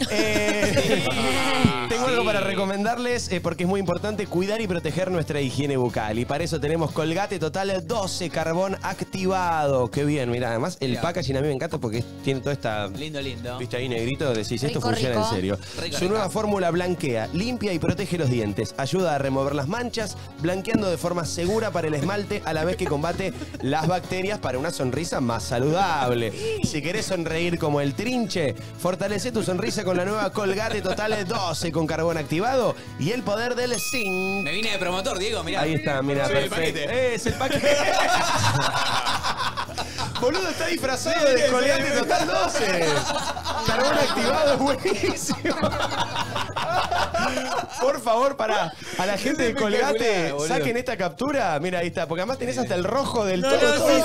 Tengo algo para recomendarles, porque es muy importante cuidar y proteger nuestra higiene bucal. Y para eso tenemos Colgate Total 12 Carbón activado. Qué bien, mira, además el Mirá. packaging a mí me encanta porque tiene toda esta... Lindo. Viste ahí negrito, decís, esto Rico, funciona rico. en serio. Rico, Su rico. nueva fórmula blanquea, limpia y protege los dientes. Ayuda a remover las manchas, blanqueando de forma segura para el esmalte, a la vez que combate las bacterias para una sonrisa más saludable. Si querés sonreír como el trinche, fortalece tu sonrisa con la nueva Colgate Total 12 con carbón activado y el poder del zinc. Me vine de promotor, Diego, mirá. Ahí está, mira, Soy el perfecto. paquete. Es el paquete. Boludo, está disfrazado de Colgate Total 12. Carbón activado, es buenísimo. Por favor, para a la gente de Colgate, Espectacular, boludo. saquen esta captura. Mira, ahí está, porque además tenés hasta el rojo del todo.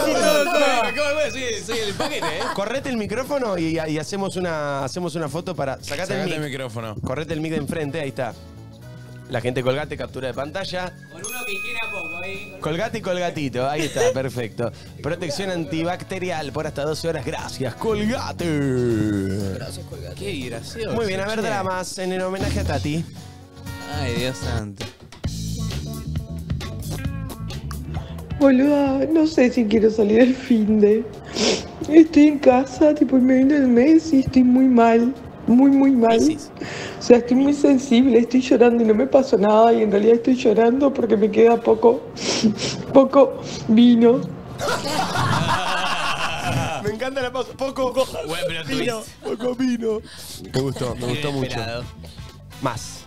Soy el paquete, ¿eh? Correte el micrófono y hacemos una foto para... Sacate el mic. micrófono. Correte el mic de enfrente, ahí está. La gente de Colgate, captura de pantalla. Con uno que higiene a poco, ahí. Colgate y colgatito, ahí está, perfecto. Protección antibacterial por hasta 12 horas. Gracias, Colgate. Qué gracioso. Muy bien, a ver, che. dramas en el homenaje a Tati. Ay, Dios santo. Boluda, no sé si quiero salir el finde. Estoy en casa, tipo, me viene el mes y estoy muy mal. Muy mal. O sea, estoy muy sensible, estoy llorando y no me pasó nada y en realidad estoy llorando porque me queda poco vino. Me encanta la pausa. Poco vino. Poco vino. Me gustó mucho. Inesperado. Más.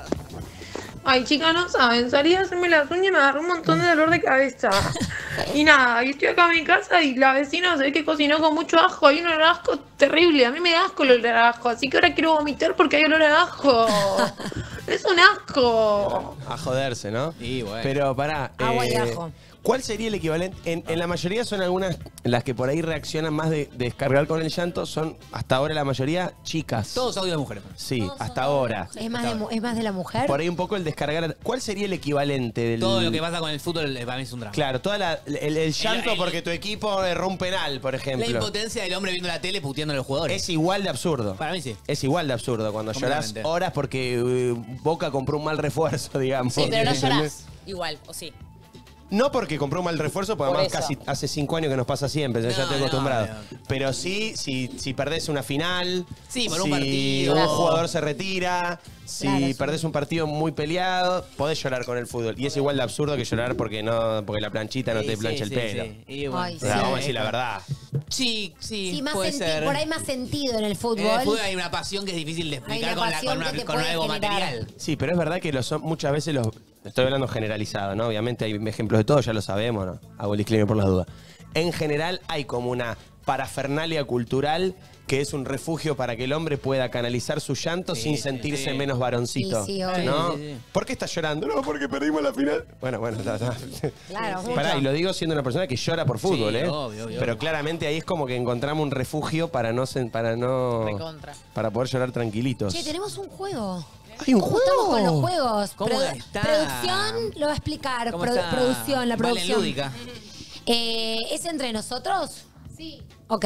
Ay, chicas, no saben, salí a hacerme las uñas y me agarró un montón de dolor de cabeza. Y nada, y estoy acá en mi casa y la vecina se ve que cocinó con mucho ajo. Hay un olor a ajo terrible. A mí me da asco el olor a ajo, así que ahora quiero vomitar porque hay olor a ajo. Es un asco. A joderse, ¿no? Y bueno. Pero pará. Agua y ajo. ¿Cuál sería el equivalente? En la mayoría son algunas, las que por ahí reaccionan más de descargar con el llanto, son hasta ahora la mayoría chicas. Todos audios de mujeres. Sí, hasta ahora. ¿Es más de la mujer? Por ahí un poco el descargar. ¿Cuál sería el equivalente del. Todo lo que pasa con el fútbol para mí es un drama. Claro, el llanto El- porque tu equipo erró un penal, por La ejemplo. impotencia del hombre viendo la tele puteando a los jugadores. Es igual de absurdo. Para mí sí. Es igual de absurdo cuando llorás Completamente. horas porque Boca compró un mal refuerzo, digamos. Sí, pero no ¿Entendés? llorás. Igual, o sí. No porque compró un mal refuerzo, porque Por además eso. casi hace 5 años que nos pasa siempre, ya estoy acostumbrado. no. Pero sí, si perdés una final, Sí, por un si partido. un jugador se retira, si Claro, sí. perdés un partido muy peleado, podés llorar con el fútbol. Y es igual de absurdo que llorar porque la planchita no Sí, te sí, plancha el sí, pelo. sí. Y bueno, Ay, O sea, sí. vamos a decir la verdad. Sí, Sí, más puede ser. por ahí más sentido en el fútbol. En el fútbol hay una pasión que es difícil de explicar una pasión que te con puede algo generar. material. Sí, pero es verdad que muchas veces los... Estoy hablando generalizado, ¿no? Obviamente hay ejemplos de todo, ya lo sabemos, ¿no? Hago el disclaimer por las dudas. En general hay como una parafernalia cultural que es un refugio para que el hombre pueda canalizar su llanto Sí, sin sí, sentirse sí. menos varoncito. Sí, sí, obvio. ¿no? Sí, sí, sí. ¿Por qué estás llorando? No, porque perdimos la final. Bueno, está. Claro, mucho. Pará, y lo digo siendo una persona que llora por fútbol, Sí, ¿eh? obvio. Pero claramente ahí es como que encontramos un refugio para no Recontra. para poder llorar tranquilitos. Che, tenemos un juego. ¡Hay un ¿Cómo estamos con los juego! juegos? ¿Cómo está? Producción lo va a explicar. ¿Cómo está? Producción, la Valen producción. lúdica. ¿Es entre nosotros? Sí. Ok.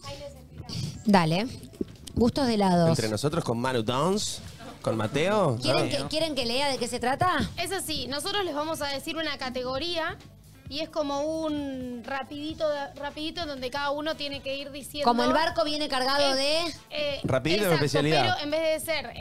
Dale. Gustos de helados. Entre nosotros con Manu Dons, con Mateo. ¿Quieren que lea de qué se trata? Es así, nosotros les vamos a decir una categoría y es como un rapidito donde cada uno tiene que ir diciendo... Como el barco viene cargado de... Rapidito en exacto, especialidad. pero en vez de ser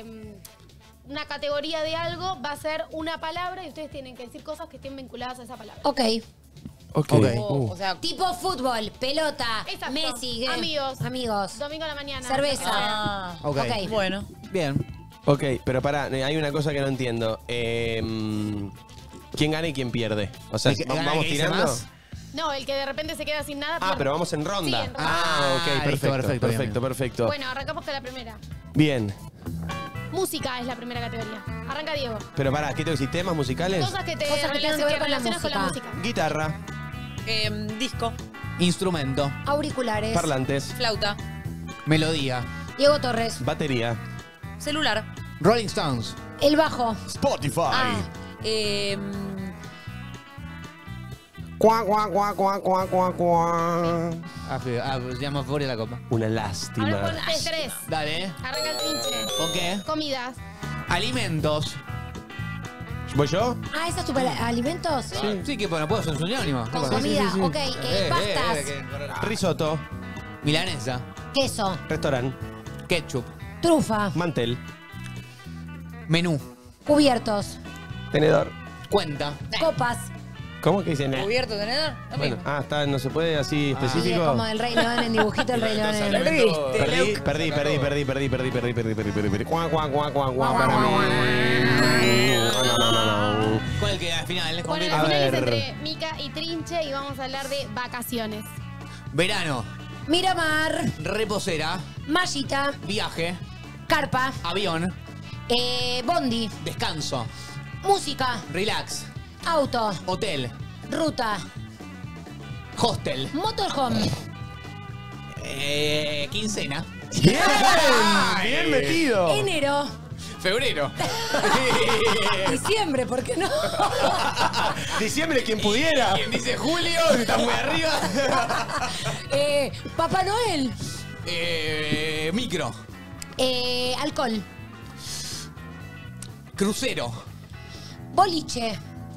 una categoría de algo, va a ser una palabra y ustedes tienen que decir cosas que estén vinculadas a esa palabra. Ok. Ok. O sea, Tipo fútbol, pelota, Exacto. Messi. Amigos. Amigos. Domingo a la mañana. Cerveza. ah, Ok. Ok. bueno. Bien. Ok, pero pará, hay una cosa que no entiendo. ¿Quién gana y quién pierde? O sea, El que gana, ¿vamos que dice tirando? más. No, el que de repente se queda sin nada. Ah, pierde. pero vamos en ronda. Sí, en ronda. Ok, listo, perfecto, perfecto, perfecto. Bueno, arrancamos con la primera. Bien, Música es la primera categoría. Arranca Diego. pero pará, ¿qué tengo que decir? ¿Temas musicales? Cosas que te Cosas que tengan que ver con la relacionas con la música. Guitarra, Disco, Instrumento. Auriculares. parlantes, flauta, Melodía. Diego Torres. batería, celular. Rolling Stones. El bajo. Spotify. Cuá, cuá, cuá, cuá, cuá, cuá, cuá. Se llama fuera la copa. Una Ahora lástima. pon 3. Dale. Arranca el trinche. ¿Con qué? Comidas. Alimentos. ¿Voy yo? Ah, ¿esa es tu alimentos? Sí, que bueno, puedo ser un sinónimo. Con comida, ok. Pastas. Risotto, Milanesa. Queso. restaurante, Ketchup. Trufa. mantel, Menú. Cubiertos. tenedor. Cuenta. Copas. ¿Cómo que dicen? ¿Cubierto, tenedor? Lo Bueno, mismo. está, no se puede así Sí, específico. es como el Rey León en dibujito, el Rey León en el Perdí. Cuá, cuá, cuá, cuá, cuá, para mí. No. ¿Cuál queda al final? ¿Con Bueno, qué? la final es ver. entre Mica y Trinche y vamos a hablar de vacaciones. Verano. Miramar. Reposera. Mallita. Viaje. Carpa. Avión. Bondi. Descanso. Música. Relax. Auto. Hotel. Ruta. Hostel. Motorhome. Quincena. ¡Bien! ¡Bien metido! Enero. Febrero. Diciembre, ¿por qué no? Diciembre, quien pudiera. Quien dice julio está muy arriba. Papá Noel. Micro. Alcohol. Crucero. Boliche.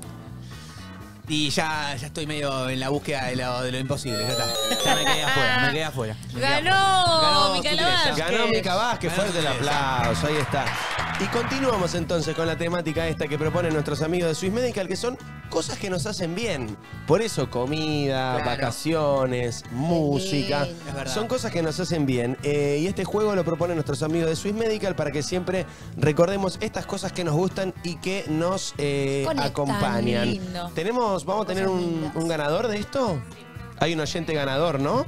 Y ya estoy medio en la búsqueda de lo imposible. Ya está. Ya me quedé afuera. ¡Ganó! Micaela Vázquez. Ganó Mica Vázquez, Ganó fuerte el Mica. aplauso, ahí está. Y continuamos entonces con la temática esta que proponen nuestros amigos de Swiss Medical, que son cosas que nos hacen bien. Por eso comida, Claro. vacaciones, música, lindo. Es verdad. son cosas que nos hacen bien. Y este juego lo proponen nuestros amigos de Swiss Medical para que siempre recordemos estas cosas que nos gustan y que nos Conectan. acompañan. Lindo. ¿Vamos a tener un ganador de esto? Hay un oyente ganador, ¿no?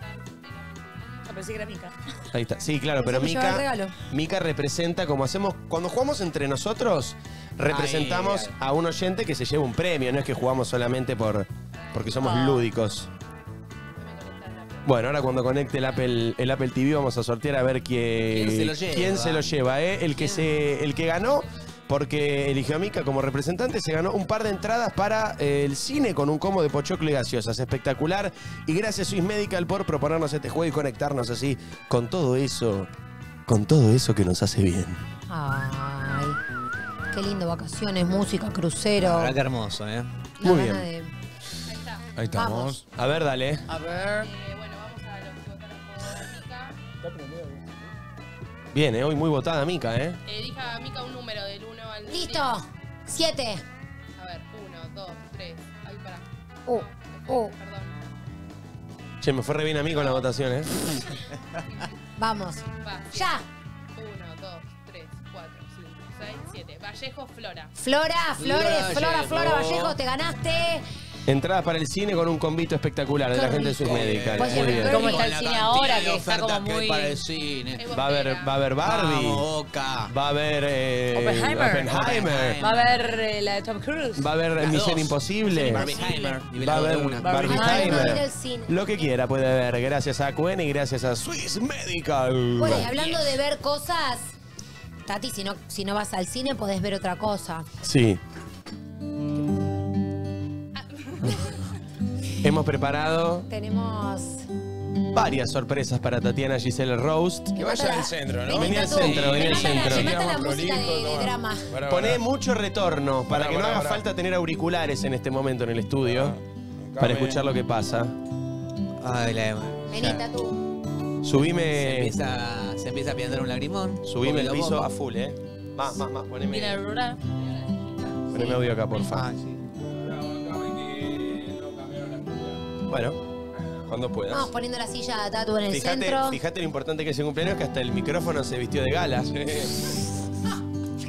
Ah, pensé que era Mica. Ahí está. Sí, claro, pero Pensé que llevaba el Mica, regalo. Mica representa, como hacemos, cuando jugamos entre nosotros, representamos Ay. a un oyente que se lleva un premio, no es que jugamos solamente porque somos lúdicos. Bueno, ahora cuando conecte el Apple TV vamos a sortear a ver ¿Quién se lo lleva? quién se lo lleva, ¿eh? El que ganó, porque eligió a Mica como representante, se ganó un par de entradas para el cine con un combo de pochoclo y gaseosas. Espectacular. Y gracias Swiss Medical por proponernos este juego y conectarnos así con todo eso que nos hace bien. Ay, qué lindo, vacaciones, música, crucero. La verdad que hermoso, ¿eh? La Muy gana bien. Ahí estamos. A ver, dale. A ver. Bueno, vamos a los que votaron por Mica. Bien, hoy muy votada Mica, ¿eh? Elija a Mica un número del 1 al 10. Listo. 7. A ver, 1, 2, 3. Ahí para. Perdón. Che, me fue re bien a mí con la votación, ¿eh? Vamos. Va. Ya. 1, 2, 3, 4, 5, 6, 7. Vallejo, Flora. Flora, Flora Vallejo, te ganaste. Entradas para el cine con un convito espectacular de la gente de Swiss Medical. Pues Muy bien. ¿Cómo está el cine ahora? Que está como Que hay muy... para el cine. Va a haber Barbie. Vamos, Boca. Va a haber Oppenheimer. Va a haber la de Tom Cruise. Va a haber Las Misión dos. Imposible. Barbieheimer. Va a haber Ay, Barbieheimer. no ir al cine. Lo que quiera puede haber. Gracias a Cuen y gracias a Swiss Medical. Bueno, y hablando de ver cosas, Tati, si no vas al cine, podés ver otra cosa. Sí. Hemos preparado Tenemos. varias sorpresas para Tatiana Giselle Roast. Que vaya al centro, ¿no? Vení al centro, vení al centro. Me mata la Vamos música prolijo, de toma. drama. Pará, Poné pará. mucho retorno para que no Pará, haga pará. falta tener auriculares en este momento en el estudio para escuchar lo que pasa. Ay, Vení, Tatu. Subime, se empieza a piantar un lagrimón. subime el Porque lo piso bomba. a full, ¿eh? Más, Viene a poneme rurar. audio acá, por favor. Bueno, cuando puedas. Vamos poniendo la silla a Tatu en el centro. Fíjate lo importante que es el cumpleaños, que hasta el micrófono se vistió de gala.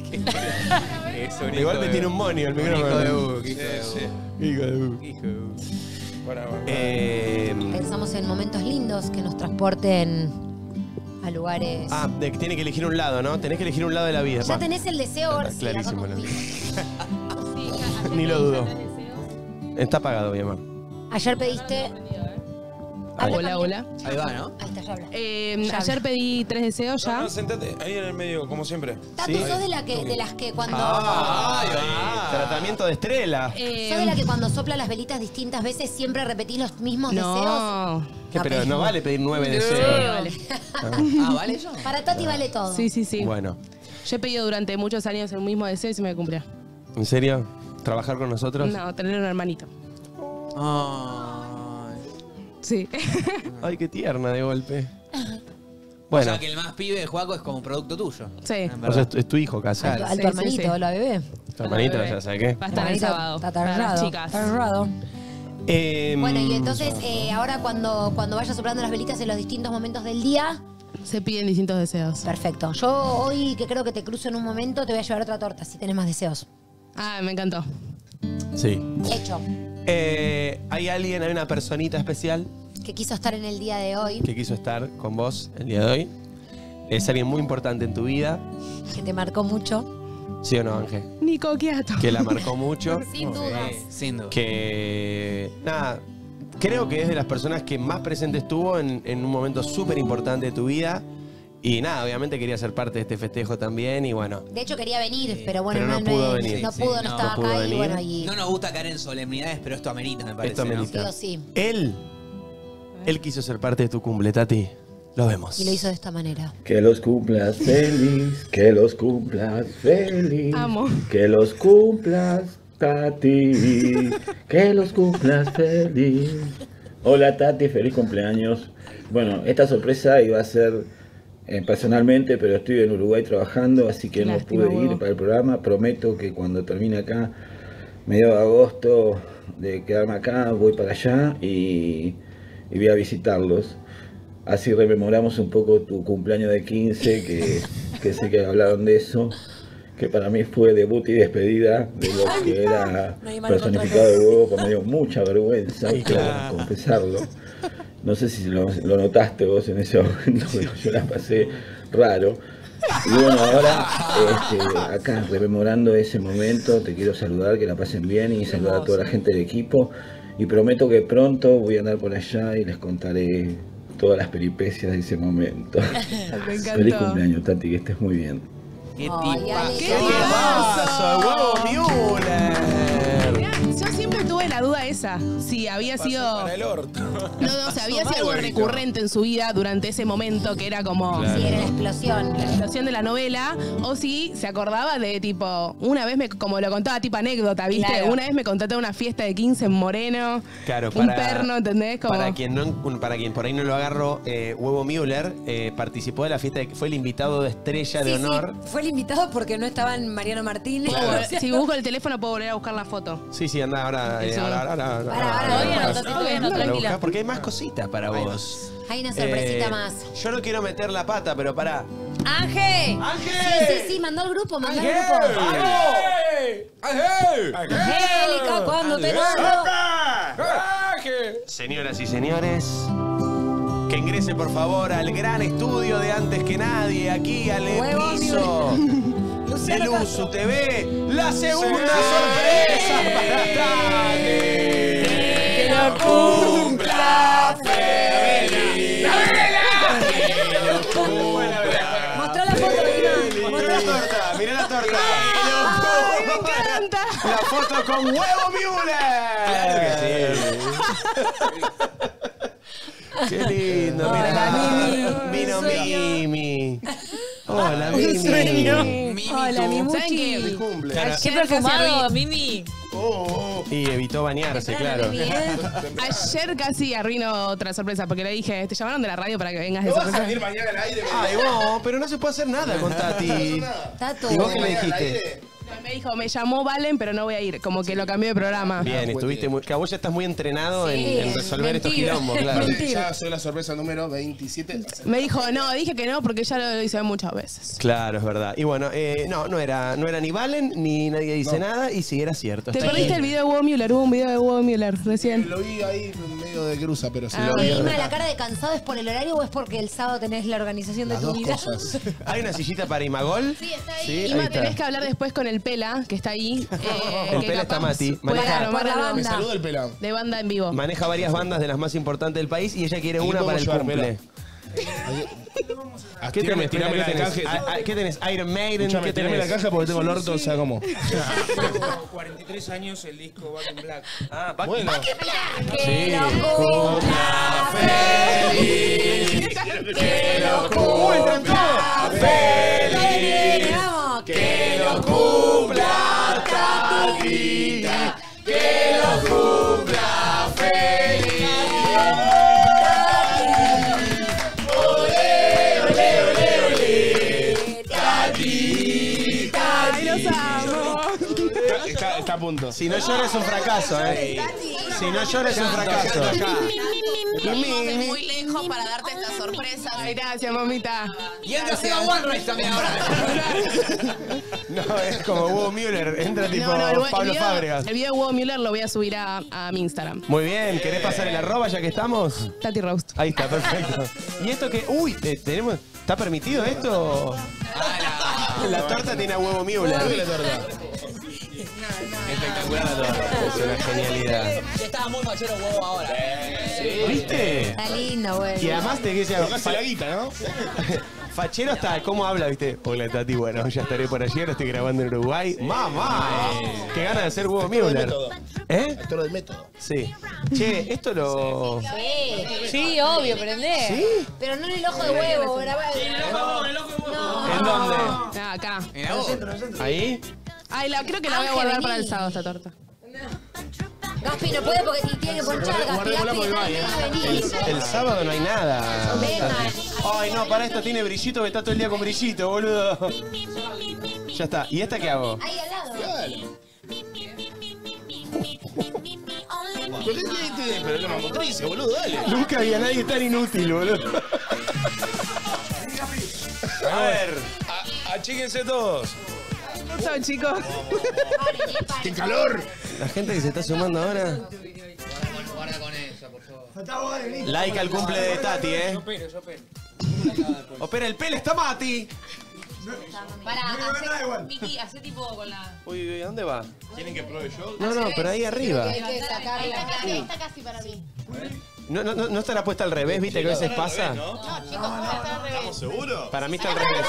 De golpe tiene un monio el micrófono. Hijo de Hugo, Hijo de Hugo. Pensamos en momentos lindos que nos transporten a lugares. Ah, tiene que elegir un lado, ¿no? Tenés que elegir un lado de la vida. Ya tenés el deseo, Está sí, clarísimo, acá ¿no? conmigo. Ni lo dudo. Está apagado, mi amor. Ayer pediste. Hola. Ahí va, ¿no? Ahí está, ya habla. Ayer pedí 3 deseos ya. No, sentate ahí en el medio, como siempre. Tati, sos de las que cuando. Tratamiento de estrella. ¿Sos de la que cuando sopla las velitas distintas veces siempre repetís los mismos deseos? ¿Qué? Pero no vale pedir 9 deseos. Vale. ¿Vale eso? Para Tati vale todo. Sí. Bueno. Yo he pedido durante muchos años el mismo deseo y se me cumplió. ¿En serio? ¿Trabajar con nosotros? No, tener un hermanito. Sí. Ay, qué tierna de golpe. O sea, que el más pibe de Juaco es como producto tuyo. Sí. O sea, es tu hijo casi. A tu hermanito, la bebé. Tu hermanito, ya sabes qué. Va a estar el sábado. Está Para las aterrado. chicas. Está aterrado. Bueno, y entonces, Mm. ahora cuando vayas soplando las velitas en los distintos momentos del día. Se piden distintos deseos. Perfecto. Yo hoy, que creo que te cruzo en un momento, te voy a llevar otra torta, si tenés más deseos. Ah, me encantó. Sí. Hecho. Hay una personita especial Que quiso estar en el día de hoy. que quiso estar con vos el día de hoy. Es alguien muy importante en tu vida. Que te marcó mucho. ¿Sí o no, Ángel? Nico Quiato. Que la marcó mucho. Sin dudas. Sin duda. Que, nada, creo que es de las personas que más presente estuvo en un momento súper importante de tu vida. Y nada, obviamente quería ser parte de este festejo también y bueno. De hecho quería venir, pero bueno, Pero no pudo venir. No pudo, no estaba no pudo acá venir. y bueno, y No nos gusta caer en solemnidades, pero esto amerita, me parece. Esto amerita. ¿no? sí o sí. Él quiso ser parte de tu cumple, Tati. Lo vemos. Y lo hizo de esta manera. Que los cumplas feliz, que los cumplas feliz. Amo. Que los cumplas, Tati. Que los cumplas feliz. Hola Tati, feliz cumpleaños. Bueno, esta sorpresa iba a ser personalmente, pero estoy en Uruguay trabajando, así que Lástima, no pude ir huevo. para el programa. Prometo que cuando termine acá, medio de agosto, de quedarme acá, voy para allá y voy a visitarlos. Así rememoramos un poco tu cumpleaños de 15, que sé que hablaron de eso, que para mí fue debut y despedida de lo que era personificado de huevo, que me dio mucha vergüenza, quiero confesarlo. No sé si lo notaste vos en ese momento, pero yo la pasé raro. Y bueno, ahora acá rememorando ese momento, te quiero saludar, que la pasen bien y saludar a toda la gente del equipo. Y prometo que pronto voy a andar por allá y les contaré todas las peripecias de ese momento. Me encantó. Feliz cumpleaños, Tati, que estés muy bien. ¿Qué ¿Qué ¡Paso, huevo Müller! Mirá, yo siempre tuve la duda esa. Si había sido. Para el orto. No, si había sido algo recurrente en su vida durante ese momento que era como. Sí, era la explosión. La explosión de la novela, o si se acordaba de tipo, una vez como lo contaba tipo anécdota, ¿viste? Claro. Una vez me contaste una fiesta de 15 en Moreno, Claro, un perno, ¿entendés? Como, para quien por ahí no lo agarró, Huevo Müller participó de la fiesta, fue el invitado de estrella de Sí, honor. sí, fue el invitado porque no estaban Mariano Martínez. si busco el teléfono puedo volver a buscar la foto. Sí, anda ahora. Eso. Ahora. Todavía no, tranquila. Porque hay más cositas para vos. Hay una sorpresita más. Yo no quiero meter la pata, pero pará. ¡Ángel! Sí, mandó al grupo, mandó al grupo. Angélica, cuando te nombro. Señoras y señores, que ingresen por favor al gran estudio de Antes que Nadie, aquí al Huevo piso de Luzu TV, la segunda sorpresa para Tati. ¡Que lo cumpla feliz! Mostró la foto, Iván. Mirá la torta, mirá la torta. ¡Ay, me encanta! La foto con Huevo Müller. Claro que sí. Qué lindo, mirá. Vino Mimi. Hola, Mimi. Hola, mi ¿Saben muchi. qué? Cumple. Qué perfumado, Mimi. Y evitó bañarse, claro. Ayer casi arruino otra sorpresa porque le dije, te llamaron de la radio para que vengas de sorpresa. mañana al aire? Ay, vos, pero no se puede hacer nada con Tati. Tato. ¿Y vos qué le dijiste? Me dijo, me llamó Valen, pero no voy a ir. Como que lo cambió de programa. Bien, estuviste muy... Que a vos ya estás muy entrenado en resolver estos quilombos, claro. Ya soy la sorpresa número 27. Me dijo, no, dije que no, porque ya lo hice muchas veces. Claro, es verdad. Y bueno, no era ni Valen, ni nadie dice nada, y sí, era cierto. Te Está perdiste bien. el video de Hugo Müller, hubo un video de Hugo Müller recién. Lo vi ahí medio de cruza, pero sí lo ¿Y vi. Ima, la cara de cansado es por el horario o es porque el sábado tenés la organización de Las tu dos vida? cosas. ¿Hay una sillita para Imagol? Sí, está ahí. Sí, ahí Ima, está. tenés que hablar después con el Pela, que está ahí. El que Pela está capaz Mati. puede Maneja, armar por la algo banda. Me saluda el pelado. de banda en vivo. maneja varias bandas de las más importantes del país y ella quiere ¿Y una cómo para el llevar, cumple. ¿Qué tenés? Tirame la ¿Qué tenés? canje. ¿Qué tenés? Iron Maiden, Escuchame, ¿qué tirame la tenés? caja porque tengo el orto, o sea, ¿cómo? Tengo 43 años el disco Back in Black. Ah, Bueno. Que lo cumpla feliz. Que lo cumpla feliz. Vamos. Que lo cumpla Tatita. Que lo cumpla feliz. Ole, ole, ole, ole. Tatita. ¡Ay, los amo! Está a punto. Si no llora es un fracaso, ¿eh? Si no llora es un fracaso. Venimos de muy lejos para darte esta sorpresa. Ay, gracias, mamita. Y entra Seba Wanreich también ahora. No, es como Hugo Müller. Entra tipo el Pablo video, Fábregas. El video de Hugo Müller lo voy a subir a mi Instagram. Muy bien, ¿querés pasar el arroba ya que estamos? Tati Roast. Ahí está, perfecto. ¿Y esto qué? Uy, tenemos. ¿Está permitido esto? La torta tiene a huevo Müller. La torta. Espectacular la torta. Es una genialidad. Estaba muy fachero huevo ahora. ¿Viste? Está lindo, güey. Y además te decía, Casi la guita, ¿no? fachero hasta cómo habla, ¿viste? Hola Tati, bueno, ya estaré por allí, ahora estoy grabando en Uruguay. ¡Mamá! ¡Qué ganas de hacer huevo Müller! ¿Eh? Actor del método. Sí. Che, esto lo... Sí, obvio, prendé. ¿Sí? Pero no en el ojo de huevo, grabá. ¿En dónde? Ah, acá. En la voz. ¿Ahí? Ay, creo que la voy a guardar para el sábado esta torta. Gaspi no puede porque tiene que ponchar, Gaspi. El sábado no hay nada. Venga. Ay, no, para esto tiene brillito, que está todo el día con brillito, boludo. Ya está. ¿Y esta qué hago? Ahí al lado. ¿Pero qué tiene problema motriz, boludo? Dale. Nunca había nadie tan inútil, boludo. A ver, achíquense todos. ¿Cómo son, chicos? ¡Qué calor! La gente que se está sumando ahora. Guarda con ella, por favor. Like al cumple de Tati, ¿eh? Opera el pelo, está Mati. Para, Miki, hace tipo con la... Uy, ¿dónde va? ¿Quieren que pruebe yo? No, pero ahí arriba. Hay que sacarla. Está casi para mí. No estará puesta al revés, ¿viste? Que a veces pasa. No, chicos, está al revés. ¿Estamos seguros? Para mí está al revés.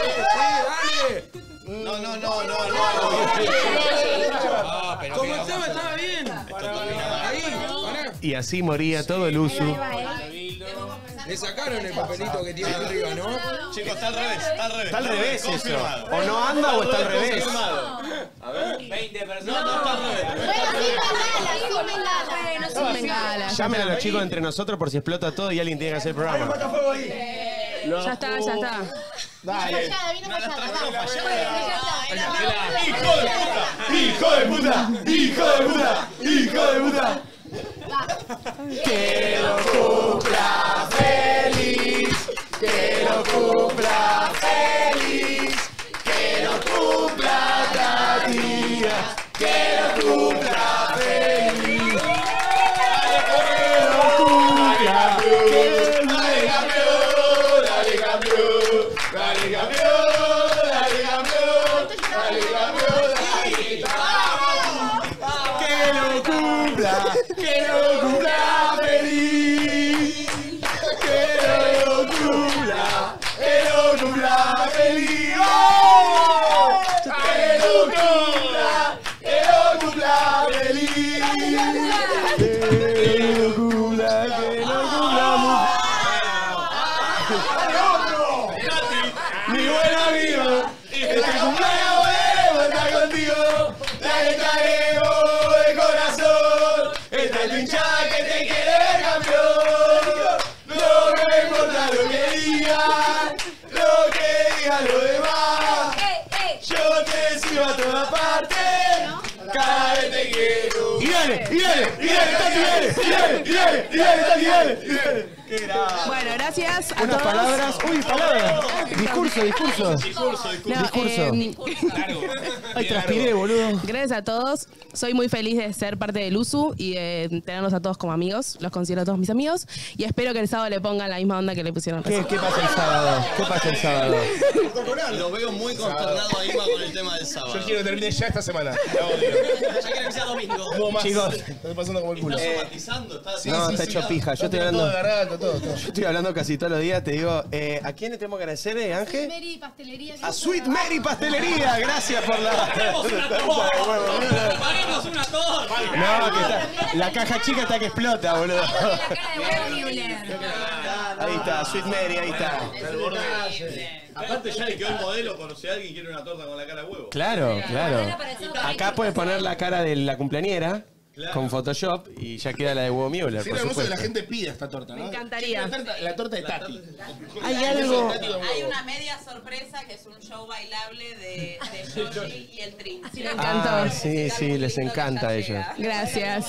No. Como estaba bien. Ahí, Y así moría todo el uso. le sacaron el papelito que tiene arriba, ¿no? Chicos, está al revés, está al revés. Está al revés eso. Confirmado. O no anda o está al revés. Confirmado. A ver, 20 personas. No, está al revés. Bueno, sin bengala. Llamen a los chicos entre nosotros por si explota todo y alguien tiene que hacer el programa. Ya está. Dale. ¡Hijo de puta! ¡Hijo de puta! ¡Hijo de puta! Que lo cumpla feliz, que lo cumpla feliz, que lo cumpla Tatía, que lo cumpla feliz, que lo cumpla feliz. ¡Dale campeón! ¡Dale campeón! ¡Dale campeón! ¡Dale campeón! ¡Dale campeón! Que lo cumpla, que lo cumpla feliz, que lo cumpla feliz, ¡oh! Que lo cumpla feliz, que lo cumpla Bueno, gracias a Unas todos. palabras. Uy, palabras. Discurso. Ay, transpiré, boludo. Gracias a todos. Soy muy feliz de ser parte del USU y de tenerlos a todos como amigos. Los considero a todos mis amigos. Y espero que el sábado le pongan la misma onda que le pusieron ¿Qué pasa el sábado? ¿Qué pasa el sábado? Lo veo muy consternado a Ima con el tema del sábado. Yo quiero que termine ya esta semana. Ya quiero que sea domingo. No más. Chicos. Estás pasando como el culo. Está somatizando, está No, está hecho pija. Yo estoy hablando. Todo. Yo estoy hablando casi todos los días. Te digo, ¿a quién le tenemos que agradecer, Ángel? Mary Pastelería. A Sweet Mary Pastelería. Gracias por la. ¡Paguemos una torta! No, que está. La caja chica está que explota, boludo. Ahí está, Sweet Mary, ahí está. Aparte ya le quedó el modelo por si alguien quiere una torta con la cara de huevo. Claro. Acá puedes poner la cara de la cumpleañera con Photoshop y ya queda la de huevo Müller, Sí, por la hermoso que supuesto. la gente pida esta torta, ¿no? Me encantaría. La torta de Tati. Hay algo. Hay una media sorpresa que es un show bailable de Yoshi y el Trin. Me encantó. Ah, sí, les encanta a ellos. Gracias.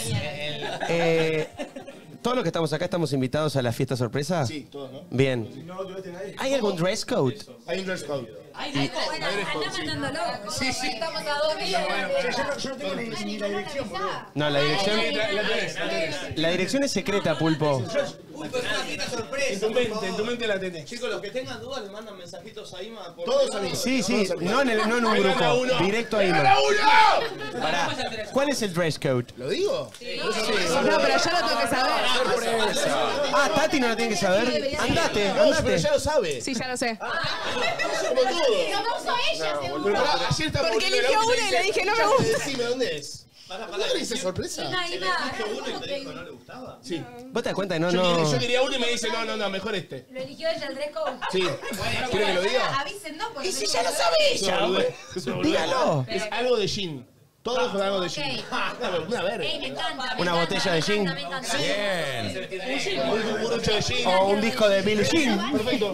Todos los que estamos acá estamos invitados a la fiesta sorpresa. Sí, todos, ¿no? Bien. ¿Hay algún dress code? Hay un dress code. Bueno, anda mandándolo. Sí. Estamos a 2 días. Yo no tengo ni la dirección, boludo. No, la dirección. La dirección es secreta, Pulpo. Pulpo, es una fiesta sorpresa. En tu mente la tenés. Chicos, los que tengan dudas le mandan mensajitos a Ima. Por Todos amigos. Sí, no en un grupo. Directo ahí. Pará. ¿Cuál es el dress code? ¿Lo digo? No, pero yo lo tengo que saber. Ah, Tati no lo tiene que saber. Andate. Pero ya lo sabe. Sí, ya lo sé. Como todo. Lo puso ella, seguro. Pero pará, ayer estaba Porque volviendo eligió el auto una y le dije, no me ya gusta. Decime, ¿dónde es? ¿No dice sorpresa? uno y te dijo no le gustaba. Sí. ¿Vos te das cuenta que no, Yo quería uno y me dice, no, mejor este. Lo eligió ella el dress code. Sí. ¿Quiere que lo diga? Avísennos porque. ¿Y si ya lo sabe ella? Dígalo. Es algo de gin. Todos con algo de gin. Una verga. Me encanta. Una botella de gin. Bien. Un burucho de gin. O un disco de Billie Jean. Perfecto.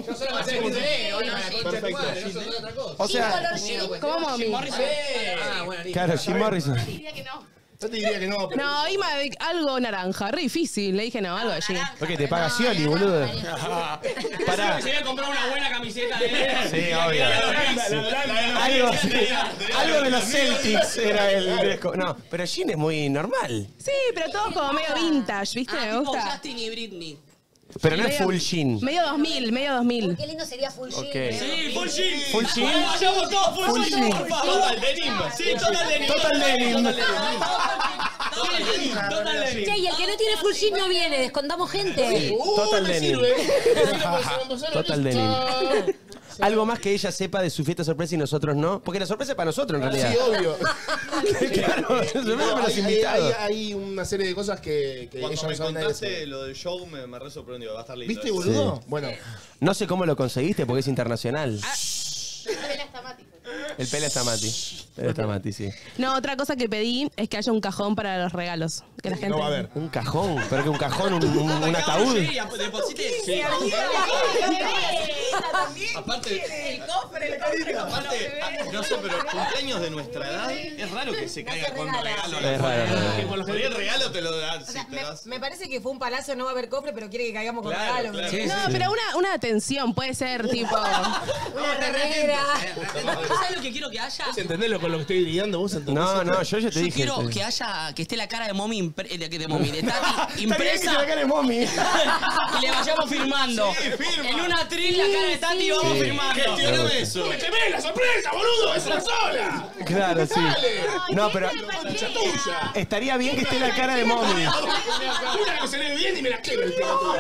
O sea, ¿Cómo mami? claro, Jim Morrison. Yo te diría que no, pero... No, Ima, algo naranja, re difícil. Le dije no, algo allí. Porque te paga Scioli, boludo. Pará. Se iba a comprar una buena camiseta de Sí, obvio. Algo de los Celtics era el dress code. No, pero Jean es muy normal. Sí, pero todo como medio vintage, ¿viste? Me gusta. Justin y Britney. Pero no es full Jean. Medio 2000, medio 2000. Qué lindo sería full jean. Ok. Sí, full jean. Full jean. Vayamos todos Full full jean, jean. por favor. Total denim. Sí, total denim. Total denim. Total denim. Che, y el que no tiene full jean no viene, descontamos gente. Total denim. Total denim. Algo más que ella sepa de su fiesta sorpresa y nosotros no. Porque la sorpresa es para nosotros en realidad. Sí, obvio. Claro, la sorpresa es para los invitados. Hay una serie de cosas que Cuando ella me no sabe nada de eso. contaste lo del show me re sorprendió. Va a estar lindo. ¿Viste, eso. boludo? Bueno. No sé cómo lo conseguiste porque es internacional. El pelo está Mati. Pelo está Mati, sí. No, otra cosa que pedí es que haya un cajón para los regalos. Que la gente... No va a haber. Un cajón. ¿Pero que un cajón? ¿Un ataúd? Sí, deposite. Sí. Aparte, no sé, pero cumpleaños de nuestra edad es raro que se caiga con regalo. Es raro. Por lo general el regalo te lo das. Me parece que fue un palacio, no va a haber cofre, pero quiere que caigamos con Claro, regalo. claro. Sí, No, sí, pero una atención puede ser tipo... Una remera. ¿Sabes lo que quiero que haya? ¿Vos entendés con lo que estoy lidiando? ¿Vos entendés? No, yo ya te Yo dije. quiero que haya, que esté la cara de Mommy, de Tati Está bien que impresa se la cara de mommy. y le vayamos firmando. Sí, firma. En una atril la cara de Tati y vamos Sí. firmando. Gestioname eso. ¡Escúcheme, la sorpresa, boludo! ¡Es una sola! Claro, sí. No, pero ¡Concha tuya! estaría bien que esté la cara de mommy. Una que se le ve bien y me la quiero el pelotudo.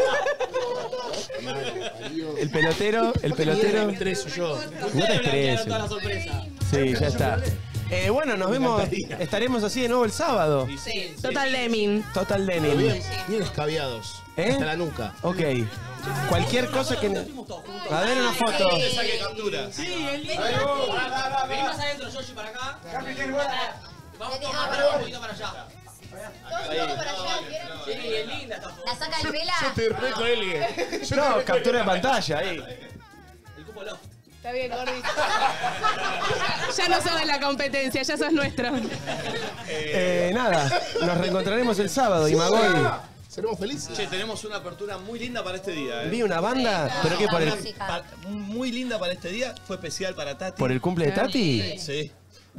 El pelotero. Me estreso yo. No te estreses. Sí, ya está. Bueno, nos vemos. Estaremos así de nuevo el sábado. Total Deming. Total denim. Bien escabiados. ¿Eh? Hasta la nuca. Ok. Cualquier cosa que. A ver una foto. Saque captura. Sí, es lindo. Vení más adentro, Yoshi, para acá. Vamos un poquito para allá. Sí, es linda esta foto. ¿La saca el vela? Yo estoy re con él. No, captura de pantalla ahí. El cupo loft. Está bien, Gordi. Ya no sos de la competencia, ya sos nuestro. Nada, nos reencontraremos el sábado, Imagoy. Seremos felices. Che, tenemos una apertura muy linda para este día. Vi una banda, pero ¿qué por el, Muy linda para este día, fue especial para Tati. por el cumple de Tati? Sí.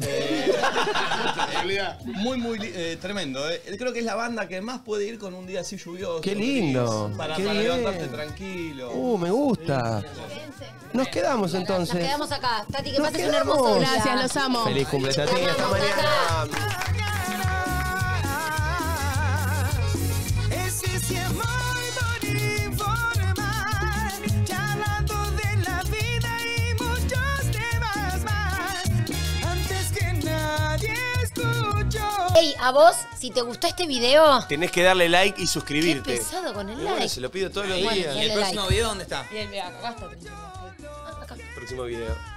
Muy tremendo. Creo que es la banda que más puede ir con un día así lluvioso. Qué lindo. Para Qué bien. levantarte tranquilo. Me gusta. Nos quedamos entonces. Nos quedamos acá. Tati, que Nos pases un quedamos. hermoso día. Gracias, los amo. Feliz cumple, Tati. Hasta mañana. Ese sí es muy bonito informar, charlando de la vida y muchos temas más, antes que nadie escuchó. Ey, a vos, si te gustó este video, Tenés que darle like y suscribirte. qué pesado con el Y bueno, like. se lo pido todos los Bueno, días. dale ¿Y el próximo like. video dónde está? Y el acá está. Próximo video.